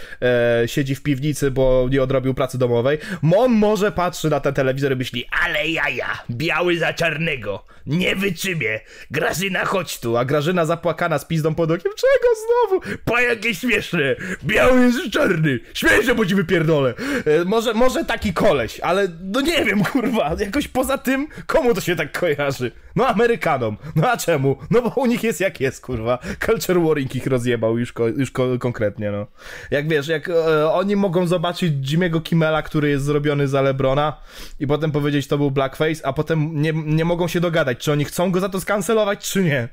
e, siedzi w piwnicy, bo nie odrobił pracy domowej. On może patrzy na ten telewizor i myśli, ale jaja, biały za czarnego, nie wytrzymie, Grażyna chodź tu, a Grażyna zapłakana z pizdą pod okiem, czego znowu? Pa jakie śmieszne, biały jest czarny, śmieszne, bo ci wypierdolę. E, może, może taki koleś, ale no nie wiem, kurwa, jakoś poza tym, komu to się tak kojarzy? No Amerykanom, no a czemu? No bo u nich jest jak jest, kurwa, culture warring ich rozjebał już, ko, już ko, konkretnie, no. Jak wiesz, jak e, oni mogą zobaczyć Jimmy'ego Kimmela, który jest zrobiony za LeBrona i potem powiedzieć, to był blackface, a potem nie, nie mogą się dogadać, czy oni chcą go za to skancelować, czy nie.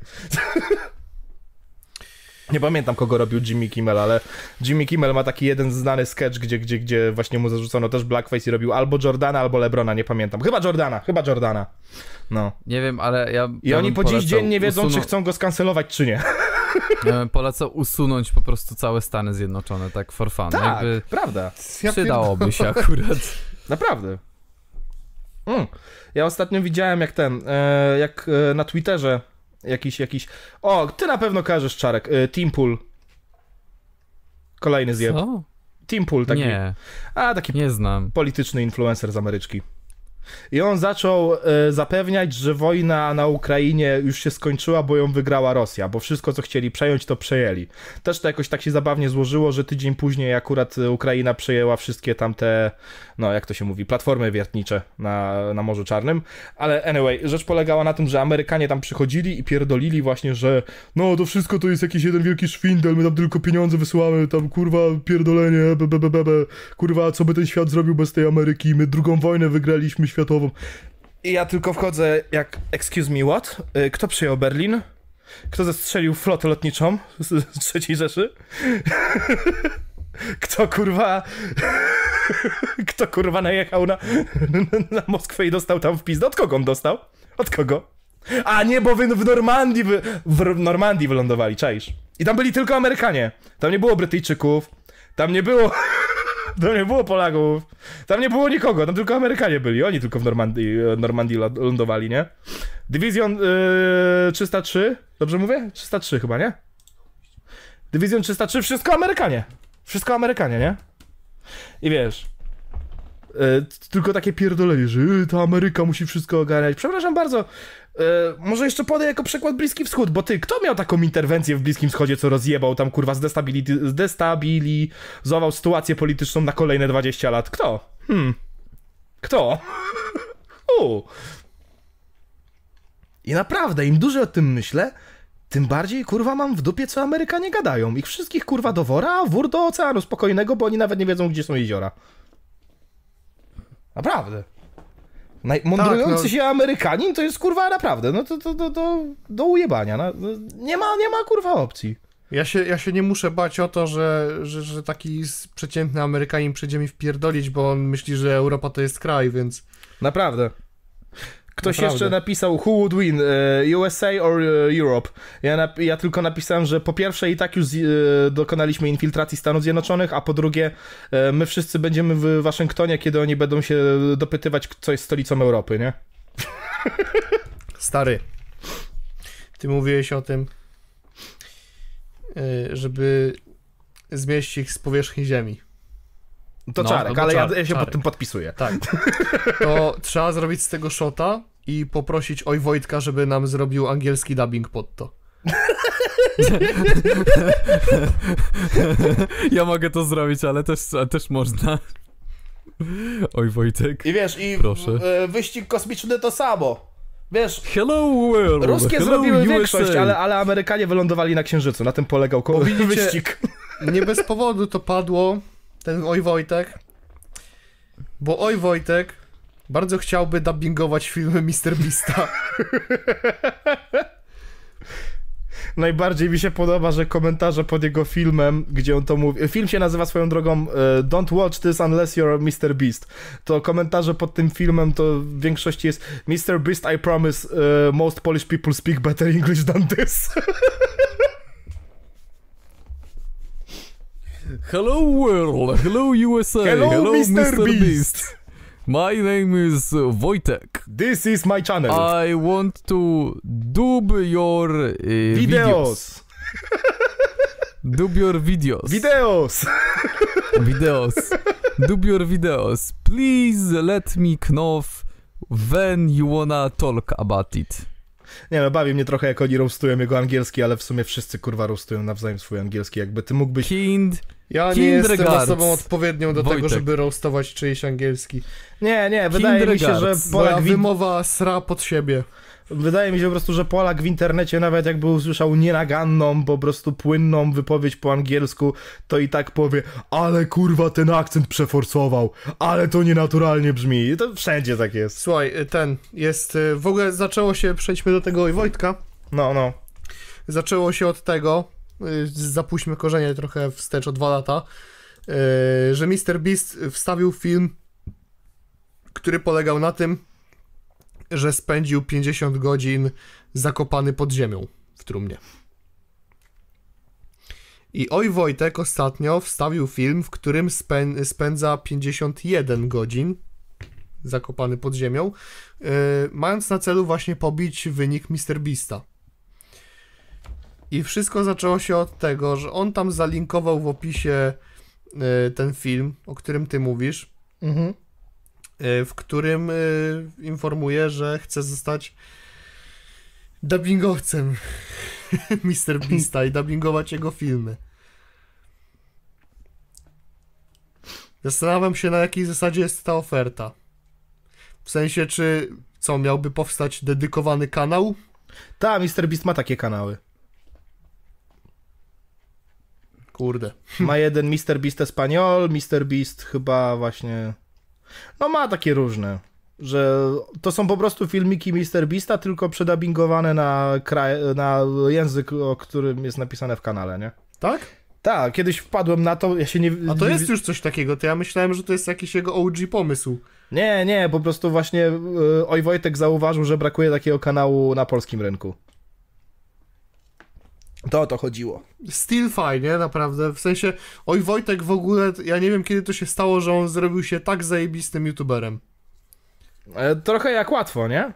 Nie pamiętam, kogo robił Jimmy Kimmel, ale Jimmy Kimmel ma taki jeden znany sketch, gdzie, gdzie, gdzie właśnie mu zarzucono też blackface i robił albo Jordana, albo LeBrona, nie pamiętam. Chyba Jordana, chyba Jordana. No. Nie wiem, ale ja... I ja oni po dziś dzień nie wiedzą, usunął... czy chcą go skancelować, czy nie. Ja bym polecał usunąć po prostu całe Stany Zjednoczone, tak for fun. Tak, jakby prawda. przydałoby się akurat. Naprawdę. Mm. Ja ostatnio widziałem, jak ten, e, jak e, na Twitterze jakiś, jakiś... O, ty na pewno kojarzysz, Czarek. E, Teampool. Kolejny zjeb. Co? Teampool, taki... Nie, A, taki nie znam. polityczny influencer z Ameryczki. I on zaczął e, zapewniać, że wojna na Ukrainie już się skończyła, bo ją wygrała Rosja, bo wszystko, co chcieli przejąć, to przejęli. Też to jakoś tak się zabawnie złożyło, że tydzień później akurat Ukraina przejęła wszystkie tamte, no jak to się mówi, platformy wiertnicze na, na Morzu Czarnym. Ale anyway, rzecz polegała na tym, że Amerykanie tam przychodzili i pierdolili właśnie, że no to wszystko to jest jakiś jeden wielki szwindel, my tam tylko pieniądze wysyłamy, tam kurwa pierdolenie, be, be, be, be, be. Kurwa, co by ten świat zrobił bez tej Ameryki, my drugą wojnę wygraliśmy światową. I ja tylko wchodzę jak, excuse me, what? Kto przyjął Berlin? Kto zestrzelił flotę lotniczą z trzeciej Rzeszy? Kto kurwa... Kto kurwa najechał na, na Moskwę i dostał tam wpis? Od kogo on dostał? Od kogo? A nie, bo wy w Normandii, wy, w Normandii wylądowali, czaisz? I tam byli tylko Amerykanie. Tam nie było Brytyjczyków. Tam nie było... Tam nie było Polaków, tam nie było nikogo, tam tylko Amerykanie byli, oni tylko w Normandii, Normandii lądowali, nie? Dywizjon yy, trzysta trzy, dobrze mówię? trzysta trzy chyba, nie? Dywizjon trzysta trzy, wszystko Amerykanie, wszystko Amerykanie, nie? I wiesz, yy, tylko takie pierdolenie, że yy, ta Ameryka musi wszystko ogarniać. Przepraszam bardzo, yy, może jeszcze podaję jako przykład Bliski Wschód, bo ty, kto miał taką interwencję w Bliskim Wschodzie, co rozjebał tam, kurwa, zdestabiliz- zdestabilizował sytuację polityczną na kolejne dwadzieścia lat? Kto? Hmm. Kto? U. I naprawdę, im dłużej o tym myślę, tym bardziej, kurwa, mam w dupie, co Amerykanie gadają. Ich wszystkich, kurwa, do wora, a wór do oceanu spokojnego, bo oni nawet nie wiedzą, gdzie są jeziora. Naprawdę. Najmądrujący tak, no. się Amerykanin to jest, kurwa, naprawdę, no to, to, to, to do ujebania, no, nie ma, nie ma, kurwa, opcji. Ja się, ja się nie muszę bać o to, że, że, że taki przeciętny Amerykanin przyjdzie mi wpierdolić, bo on myśli, że Europa to jest kraj, więc... Naprawdę. Ktoś Naprawdę. jeszcze napisał, who would win, U S A or Europe? Ja, nap- ja tylko napisałem, że po pierwsze i tak już z- dokonaliśmy infiltracji Stanów Zjednoczonych, a po drugie my wszyscy będziemy w Waszyngtonie, kiedy oni będą się dopytywać, co jest stolicą Europy, nie? Stary, ty mówiłeś o tym, żeby zmieścić ich z powierzchni ziemi. To no, Czarek, to ale czarek, ja, ja się czarek. pod tym podpisuję. Tak. To trzeba zrobić z tego shota i poprosić Oj Wojtka, żeby nam zrobił angielski dubbing pod to. Ja mogę to zrobić, ale też, też można. Oj Wojtek. I wiesz, i proszę. W, wyścig kosmiczny to samo. Wiesz, Hello world. Ruskie Hello zrobiły U S A. większość, ale, ale Amerykanie wylądowali na Księżycu. Na tym polegał ko- widzicie, wyścig. Nie bez powodu to padło, ten Oj Wojtek, bo Oj Wojtek bardzo chciałby dubbingować filmy mister Beasta. Najbardziej mi się podoba, że komentarze pod jego filmem, gdzie on to mówi... Film się nazywa swoją drogą uh, Don't watch this unless you're mister Beast. To komentarze pod tym filmem to w większości jest mister Beast, I promise uh, most Polish people speak better English than this. Hello world, hello U S A, hello, hello mister mister Beast. Beast. My name is Wojtek. This is my channel. I want to dub your uh, videos. Videos. Dub your videos. Videos. Videos. Dubior videos. Please let me know when you wanna talk about it. Nie no, bawi mnie trochę, jak oni roastują jego angielski, ale w sumie wszyscy kurwa roastują nawzajem swój angielski, jakby ty mógłbyś... Kind... Ja nie jestem Kindregards. osobą odpowiednią do Wojtek. tego, żeby roastować czyjś angielski. Nie, nie, wydaje mi się, że Kindregards. Moja Polak w... wymowa sra pod siebie. Wydaje mi się po prostu, że Polak w internecie, nawet jakby usłyszał nienaganną, po prostu płynną wypowiedź po angielsku, to i tak powie, ale kurwa ten akcent przeforsował, ale to nienaturalnie brzmi. I to wszędzie tak jest. Słuchaj, ten jest... W ogóle zaczęło się, przejdźmy do tego Wojtka. No, no. Zaczęło się od tego, y, zapuśćmy korzenie trochę wstecz o dwa lata, y, że mister Beast wstawił film, który polegał na tym, że spędził pięćdziesiąt godzin zakopany pod ziemią w trumnie. I oj Wojtek ostatnio wstawił film, w którym spę- spędza pięćdziesiąt jeden godzin zakopany pod ziemią, yy, mając na celu właśnie pobić wynik mister Beasta. I wszystko zaczęło się od tego, że on tam zalinkował w opisie yy, ten film, o którym ty mówisz, Mhm. w którym y, informuje, że chce zostać dubbingowcem mister Beasta i dubbingować jego filmy. Zastanawiam się, na jakiej zasadzie jest ta oferta. W sensie, czy co, miałby powstać dedykowany kanał? Ta, mister Beast ma takie kanały. Kurde. Ma jeden mister Beast Espanol, mister Beast chyba właśnie... No ma takie różne, że to są po prostu filmiki mister Beasta, tylko przedubbingowane na, kraj, na język, o którym jest napisane w kanale, nie? Tak? Tak, kiedyś wpadłem na to, ja się nie... A to nie, jest już coś takiego, to ja myślałem, że to jest jakiś jego O G pomysł. Nie, nie, po prostu właśnie y, oj Wojtek zauważył, że brakuje takiego kanału na polskim rynku. To o to chodziło. Still fajnie, naprawdę, w sensie, oj Wojtek w ogóle, ja nie wiem kiedy to się stało, że on zrobił się tak zajebistym youtuberem. E, trochę jak łatwo, nie?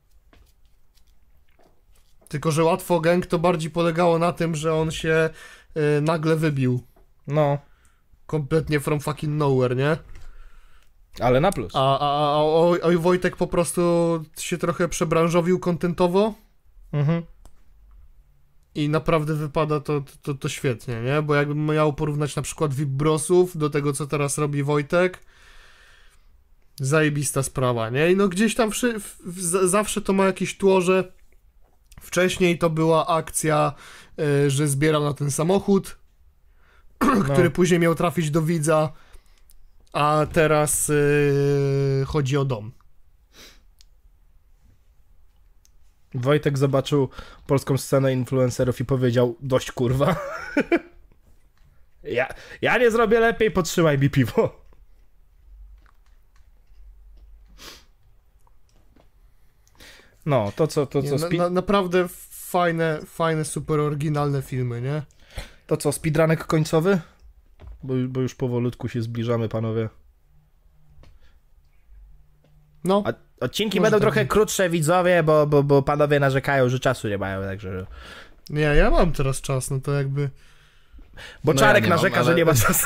Tylko, że Łatwo Gang to bardziej polegało na tym, że on się y, nagle wybił. No, Kompletnie from fucking nowhere, nie? ale na plus. A, a, a oj, oj Wojtek po prostu się trochę przebranżowił kontentowo Mhm. i naprawdę wypada to, to, to świetnie, nie? Bo jakbym miał porównać na przykład Vibrosów do tego, co teraz robi Wojtek, zajebista sprawa, nie? I no gdzieś tam wszy, w, w, zawsze to ma jakieś tło, że wcześniej to była akcja, y, że zbierał na ten samochód, który No. później miał trafić do widza, a teraz y, chodzi o dom. Wojtek zobaczył polską scenę influencerów i powiedział, dość kurwa. ja, ja nie zrobię lepiej, podtrzymaj mi piwo. No, to co, to Nie, co, na, spi- na, naprawdę fajne, fajne, super oryginalne filmy, nie? to co, speedrunek końcowy? Bo, bo już powolutku się zbliżamy, panowie. No, A, odcinki Może będą tak trochę być. krótsze, widzowie, bo, bo, bo panowie narzekają, że czasu nie mają, także... nie, ja mam teraz czas, no to jakby... Bo No Czarek ja nie narzeka, mam, że ale- nie ma czasu.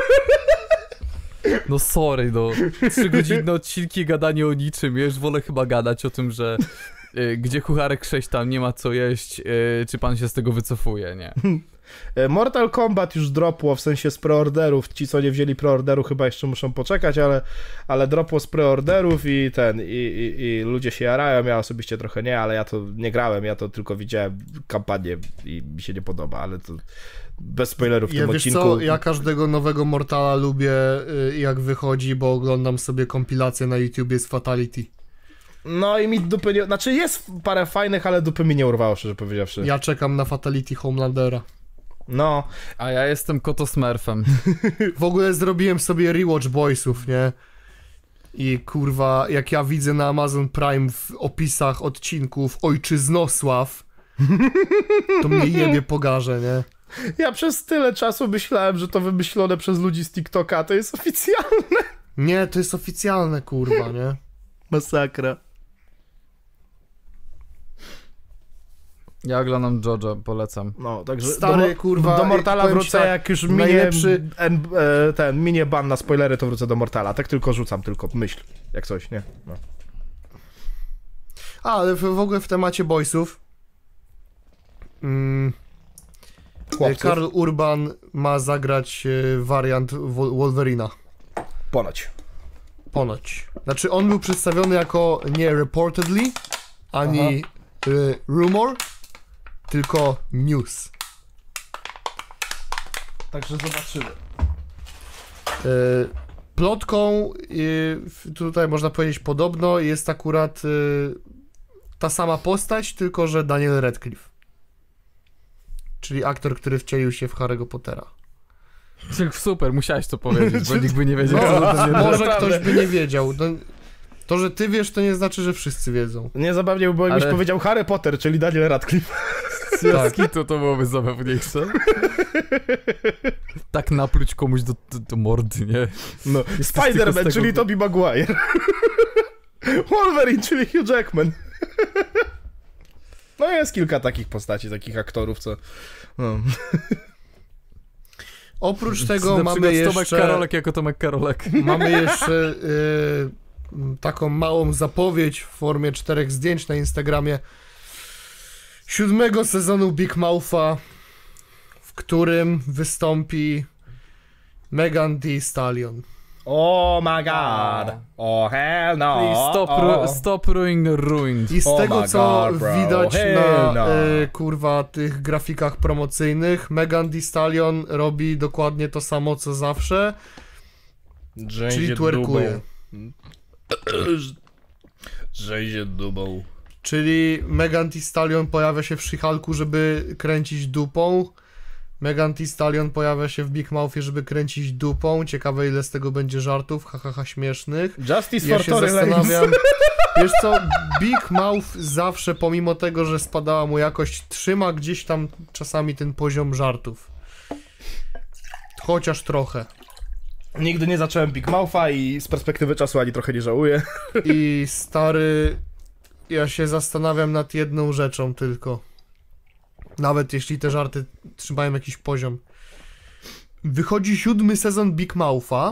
No sorry, no. Trzygodzinne odcinki, gadanie o niczym. Ja już wolę chyba gadać o tym, że y, gdzie kucharek sześć tam nie ma co jeść, y, czy pan się z tego wycofuje, nie? Mortal Kombat już dropło, w sensie z preorderów. Ci, co nie wzięli preorderu, chyba jeszcze muszą poczekać, ale, ale dropło z preorderów i ten, i, i, i ludzie się jarają. Ja osobiście trochę nie, ale ja to nie grałem, ja to tylko widziałem kampanię i mi się nie podoba, ale to bez spoilerów w Ja tym wiesz odcinku. co, ja każdego nowego Mortala lubię y, jak wychodzi, bo oglądam sobie kompilację na YouTubie z Fatality. No i mi dupy nie... Znaczy jest parę fajnych, ale dupy mi nie urwało, szczerze powiedziawszy. Ja czekam na Fatality Homelandera. No, A ja jestem kotosmerfem. W ogóle zrobiłem sobie rewatch Boysów, nie? I kurwa, jak ja widzę na Amazon Prime w opisach odcinków Ojczyznosław, to mnie jebie po garze, nie? ja przez tyle czasu myślałem, że to wymyślone przez ludzi z TikToka, to jest oficjalne. Nie, to jest oficjalne, kurwa, nie? Masakra. Ja oglądam Jojo, polecam. No, także Stary, do, kurwa, do Mortala powiem ci wrócę, tak, jak już minie, najlepszy- en, e, ten, minie ban na spoilery, to wrócę do Mortala. Tak tylko rzucam, tylko myśl, jak coś, nie? No. A, ale w, w ogóle w temacie boysów. Mm, Chłopców. Karl Urban ma zagrać e, wariant Wol- Wolverina. Ponoć. Ponoć. Znaczy on był przedstawiony jako nie reportedly, ani e, rumor, tylko news. Także zobaczymy. E, plotką, e, tutaj można powiedzieć podobno, jest akurat e, ta sama postać, tylko że Daniel Radcliffe. Czyli aktor, który wcielił się w Harry'ego Pottera. Super, musiałeś to powiedzieć, bo nikt by nie wiedział. No, co to nie może naprawdę. ktoś by nie wiedział. No, to, że ty wiesz, to nie znaczy, że wszyscy wiedzą. Nie zabawnie by było, jakbyś Ale- powiedział Harry Potter, czyli Daniel Radcliffe. Tak. To, to byłoby zabawniejsze. Tak napluć komuś do, do, do mordy, nie? No. Jesteś tylko z Spider-Man, tego- czyli Tobey Maguire. Wolverine, czyli Hugh Jackman. No jest kilka takich postaci, takich aktorów, co... No. Oprócz tego Na mamy przykład Tomek jeszcze, Karolek jako Tomek Karolek. mamy jeszcze y, taką małą zapowiedź w formie czterech zdjęć na Instagramie siódmego sezonu Big Moutha, w którym wystąpi Megan Thee Stallion. Oh my god. Oh hell no. Please stop, oh. ru- stop ruining the ruined. I z Oh tego, my co God, bro. widać Hell na no. e, kurwa tych grafikach promocyjnych, Megan Thee Stallion robi dokładnie to samo, co zawsze, czyli twerkuje. Żejzie dubą. Czyli Megan Thee Stallion pojawia się w She-Hulku, żeby kręcić dupą. Megan Thee Stallion pojawia się w Big Mouthie, żeby kręcić dupą. Ciekawe, ile z tego będzie żartów, hahaha, ha, ha, śmiesznych. Justice Ja for się Tory Lanez. zastanawiam, wiesz co, Big Mouth zawsze, pomimo tego, że spadała mu jakość, trzyma gdzieś tam czasami ten poziom żartów. Chociaż trochę. Nigdy nie zacząłem Big Moutha i z perspektywy czasu ani trochę nie żałuję. I stary, ja się zastanawiam nad jedną rzeczą tylko. Nawet jeśli te żarty trzymają jakiś poziom. Wychodzi siódmy sezon Big Moutha,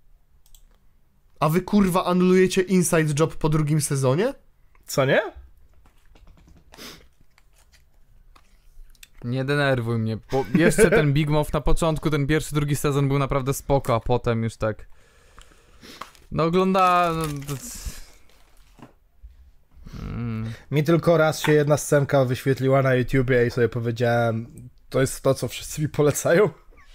a wy kurwa anulujecie Inside Job po drugim sezonie? Co nie? Nie denerwuj mnie, bo jeszcze ten Big Mouth na początku, ten pierwszy, drugi sezon był naprawdę spoko, a potem już tak... No ogląda... No, to... mm. Mi tylko raz się jedna scenka wyświetliła na YouTubie i sobie powiedziałem, to jest to, co wszyscy mi polecają.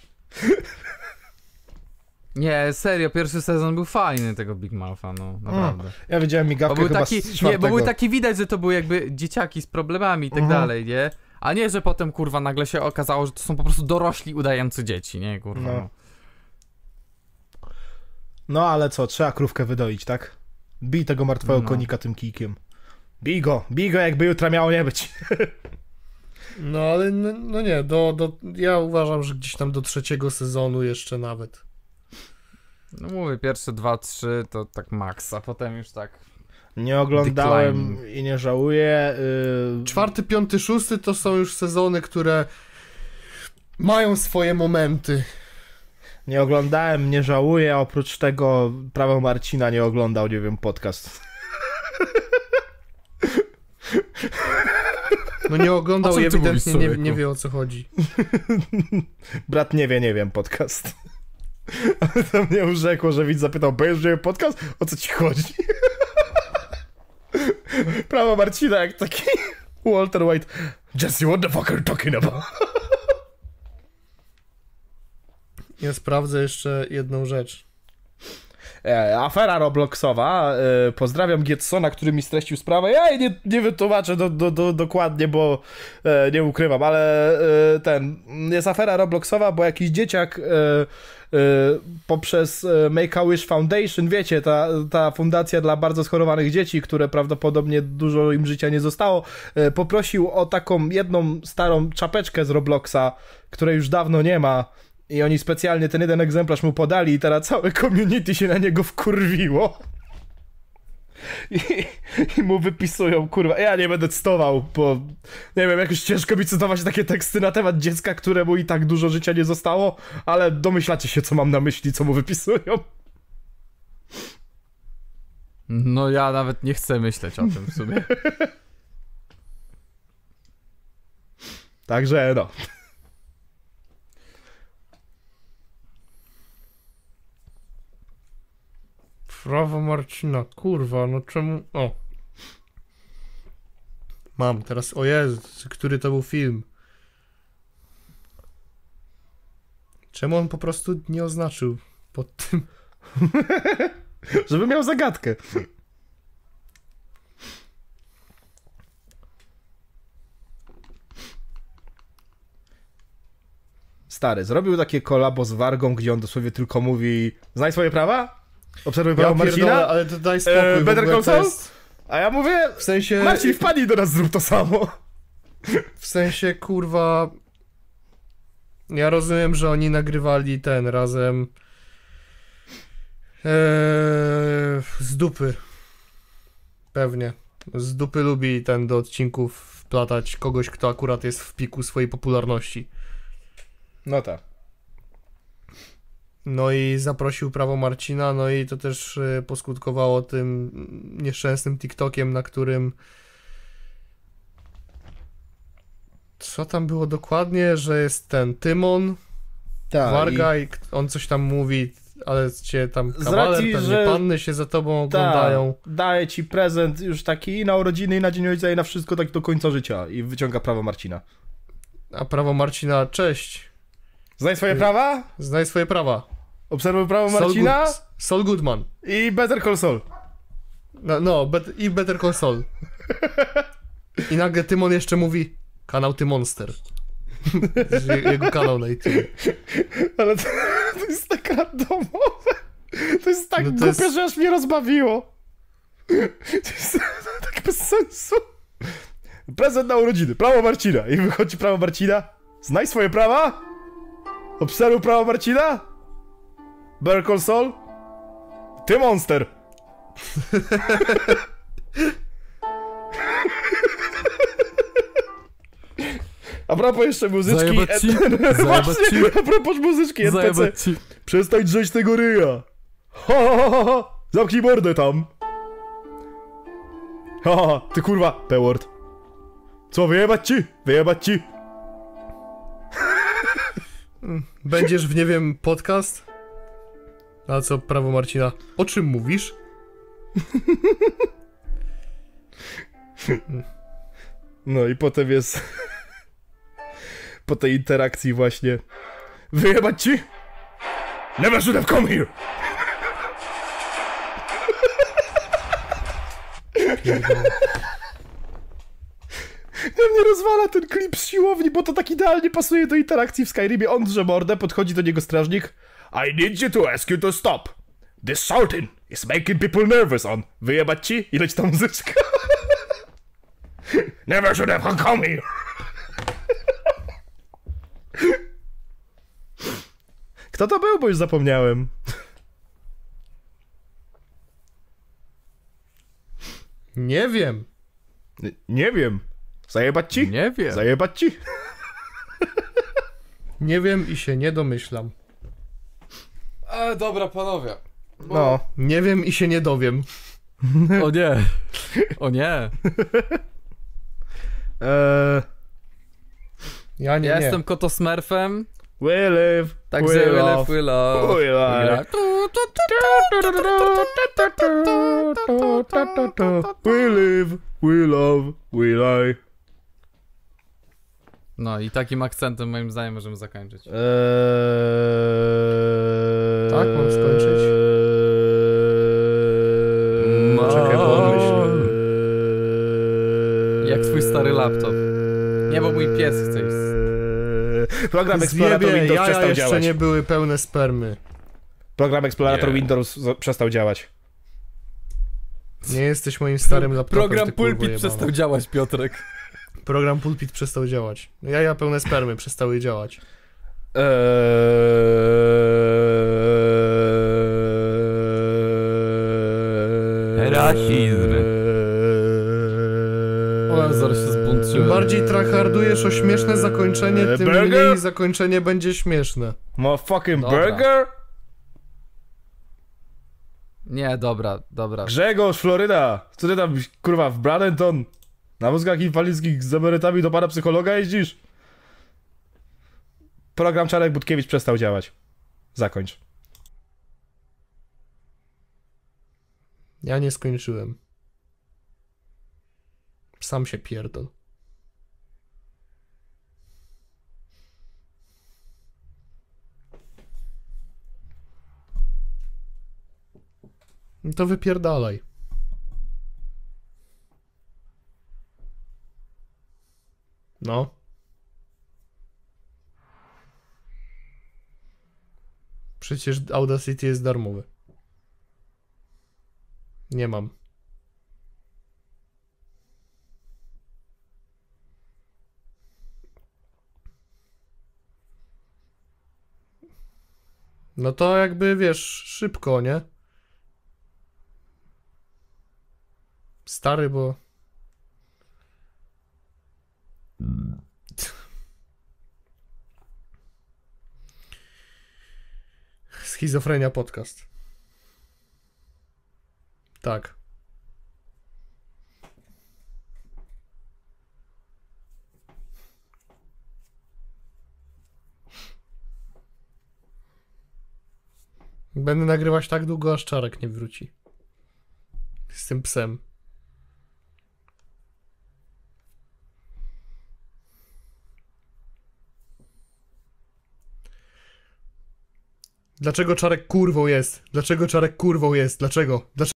Nie, serio, pierwszy sezon był fajny tego Big Moutha, no naprawdę. Ja widziałem Bo migawkę był chyba taki, z nie, czwartego. bo był taki widać, że to były jakby dzieciaki z problemami i tak Mhm. dalej, nie? A nie, że potem kurwa nagle się okazało, że to są po prostu dorośli udający dzieci, nie kurwa. No. No ale co, trzeba krówkę wydoić, tak? Bij tego martwego No. konika tym kijkiem. Bij go, bij go jakby jutra miało nie być. No ale no, no nie, do, do, ja uważam, że gdzieś tam do trzeciego sezonu jeszcze nawet. No mówię, pierwsze dwa, trzy to tak maks, a potem już tak... Nie oglądałem Decline. i nie żałuję. Yy... Czwarty, piąty, szósty to są już sezony, które mają swoje momenty. Nie oglądałem, nie żałuję, a oprócz tego prawo Marcina nie oglądał, nie wiem, podcast. No nie O oglądał czym i ty ewidentnie mówisz, nie, człowieku? nie wie, o co chodzi. Brat nie wie, nie wiem, podcast. Ale to mnie urzekło, że widz zapytał, będziesz nie wiem, podcast? O co ci chodzi? Prawo Marcina jak taki Walter White. Jesse, what the fuck are you talking about? Ja sprawdzę jeszcze jedną rzecz. E, afera Robloxowa. E, pozdrawiam Getsona, który mi streścił sprawę. Ja nie, nie wytłumaczę do, do, do, dokładnie, bo e, nie ukrywam, ale e, ten, jest afera Robloxowa, bo jakiś dzieciak e, e, poprzez e, Make-A-Wish Foundation, wiecie, ta, ta fundacja dla bardzo schorowanych dzieci, które prawdopodobnie dużo im życia nie zostało, e, poprosił o taką jedną starą czapeczkę z Robloxa, której już dawno nie ma. I oni specjalnie ten jeden egzemplarz mu podali i teraz całe community się na niego wkurwiło. I, I mu wypisują, kurwa, ja nie będę cytował, bo nie wiem, jakoś ciężko mi cytować takie teksty na temat dziecka, któremu i tak dużo życia nie zostało, ale domyślacie się, co mam na myśli, co mu wypisują. No ja nawet nie chcę myśleć o tym w sumie. Także no. Prawo Marcina, kurwa, no czemu... O. Mam teraz, o Jezu, który to był film? Czemu on po prostu nie oznaczył pod tym? Żeby miał zagadkę. Stary, zrobił takie kolabo z Wargą, gdzie on dosłownie tylko mówi: znaj swoje prawa? Obserwuj prawo Ja Marcina? pierdolę, ale to daj spokój. E, w Better ogóle Call to Saul? jest- A ja mówię: W sensie... Marcin, wpadnij do nas, zrób to samo. W sensie, kurwa... Ja rozumiem, że oni nagrywali ten razem... Eee, z dupy. Pewnie. Z dupy lubi ten do odcinków wplatać kogoś, kto akurat jest w piku swojej popularności. No tak. No i zaprosił Prawo Marcina, no i to też e, poskutkowało tym nieszczęsnym TikTokiem, na którym... Co tam było dokładnie, że jest ten Tymon, Tak. Warga i k- on coś tam mówi, ale cię tam Z kawaler, racji, pewnie że- panny się za tobą Tak, oglądają. daje ci prezent już taki i na urodziny, i na dzień ojca, i na wszystko tak do końca życia. I wyciąga prawo Marcina. A Prawo Marcina, cześć, Znaj swoje prawa? znaj swoje prawa. Obserwuj prawo Saul Marcina Good- Saul Goodman. i Better Call Saul. No, no bet, i Better Call Saul. I nagle Tymon jeszcze mówi kanał Tymonster. Je- Jego kanał na YouTube. Ale to, to jest tak randomowe. To jest tak No to głupie, jest- że aż mnie rozbawiło. To jest tak bez sensu. Prezent na urodziny, prawo Marcina. I wychodzi prawo Marcina. Znaj swoje prawa. Obserwuj prawo Marcina. Better Call Saul. Ty monster. A propos jeszcze muzyczki. Zajebać ci, e- zajebać Właśnie, ci, a propos muzyczki N P C. zajebać ci. Przestań drzeć tego ryja. Ha, ha, ha, ha. Zamknij mordę tam. Ha, ha, ha. Ty kurwa, P-word. Co, wyjebać ci? Wyjebać ci? Będziesz w, nie wiem, podcast? A co, Prawo Marcina? O czym mówisz? No i potem jest... po tej interakcji właśnie... Wyjebać ci? Never should have come here! Ja mnie rozwala ten klip z siłowni, bo to tak idealnie pasuje do interakcji w Skyrimie. On drze mordę, podchodzi do niego strażnik. I need you to ask you to stop. This shouting is making people nervous on. Wyjebać ci? I leci ta muzyczka. Never should have come here. Kto to był, bo już zapomniałem. Nie wiem. N- nie wiem. Zajebać ci? Nie wiem. Zajebać ci? Nie wiem i się nie domyślam. E, dobra, panowie. No. Nie wiem i się nie dowiem. O nie. O nie. Eee, Ja nie, Ja nie. jestem Kotosmurfem, we live, także we we love, love, we love. we lie. We live, we love, we lie. No i takim akcentem moim zdaniem możemy zakończyć. Eee, Tak, mam skończyć? No. Czekaj, bo myślę. Jak twój stary laptop. Nie, bo mój pies chce iść. Program Explorator Zjebie, Windows jaja przestał jeszcze działać. nie były pełne spermy. Program Explorator Nie. Windows z- przestał działać. Nie jesteś moim starym laptopem. Program ty kurwo Pulpit jebana. przestał działać, Piotrek. Program Pulpit przestał działać. Jaja pełne spermy przestały działać. Eee... Rasizm. O, zaraz się Im zbunczyłem. bardziej tryhardujesz o śmieszne zakończenie, Eee, tym burger? mniej zakończenie będzie śmieszne. Motherfucking Dobra. burger? Nie, dobra, dobra. Grzegorz, Floryda. Co ty tam, kurwa, w Bradenton? Na wózkach inwalidzkich z emerytami do pana psychologa jeździsz? Program Czarek Budkiewicz przestał działać. Zakończ. Ja nie skończyłem. Sam się pierdol. No to wypierdalaj. No. Przecież Audacity jest darmowy. Nie mam. No to jakby, wiesz, szybko, nie? Stary, bo... Schizofrenia podcast. Tak. Będę nagrywać tak długo, aż Czarek nie wróci. Z tym psem. Dlaczego Czarek kurwą jest? Dlaczego Czarek kurwą jest? Dlaczego? Dlaczego?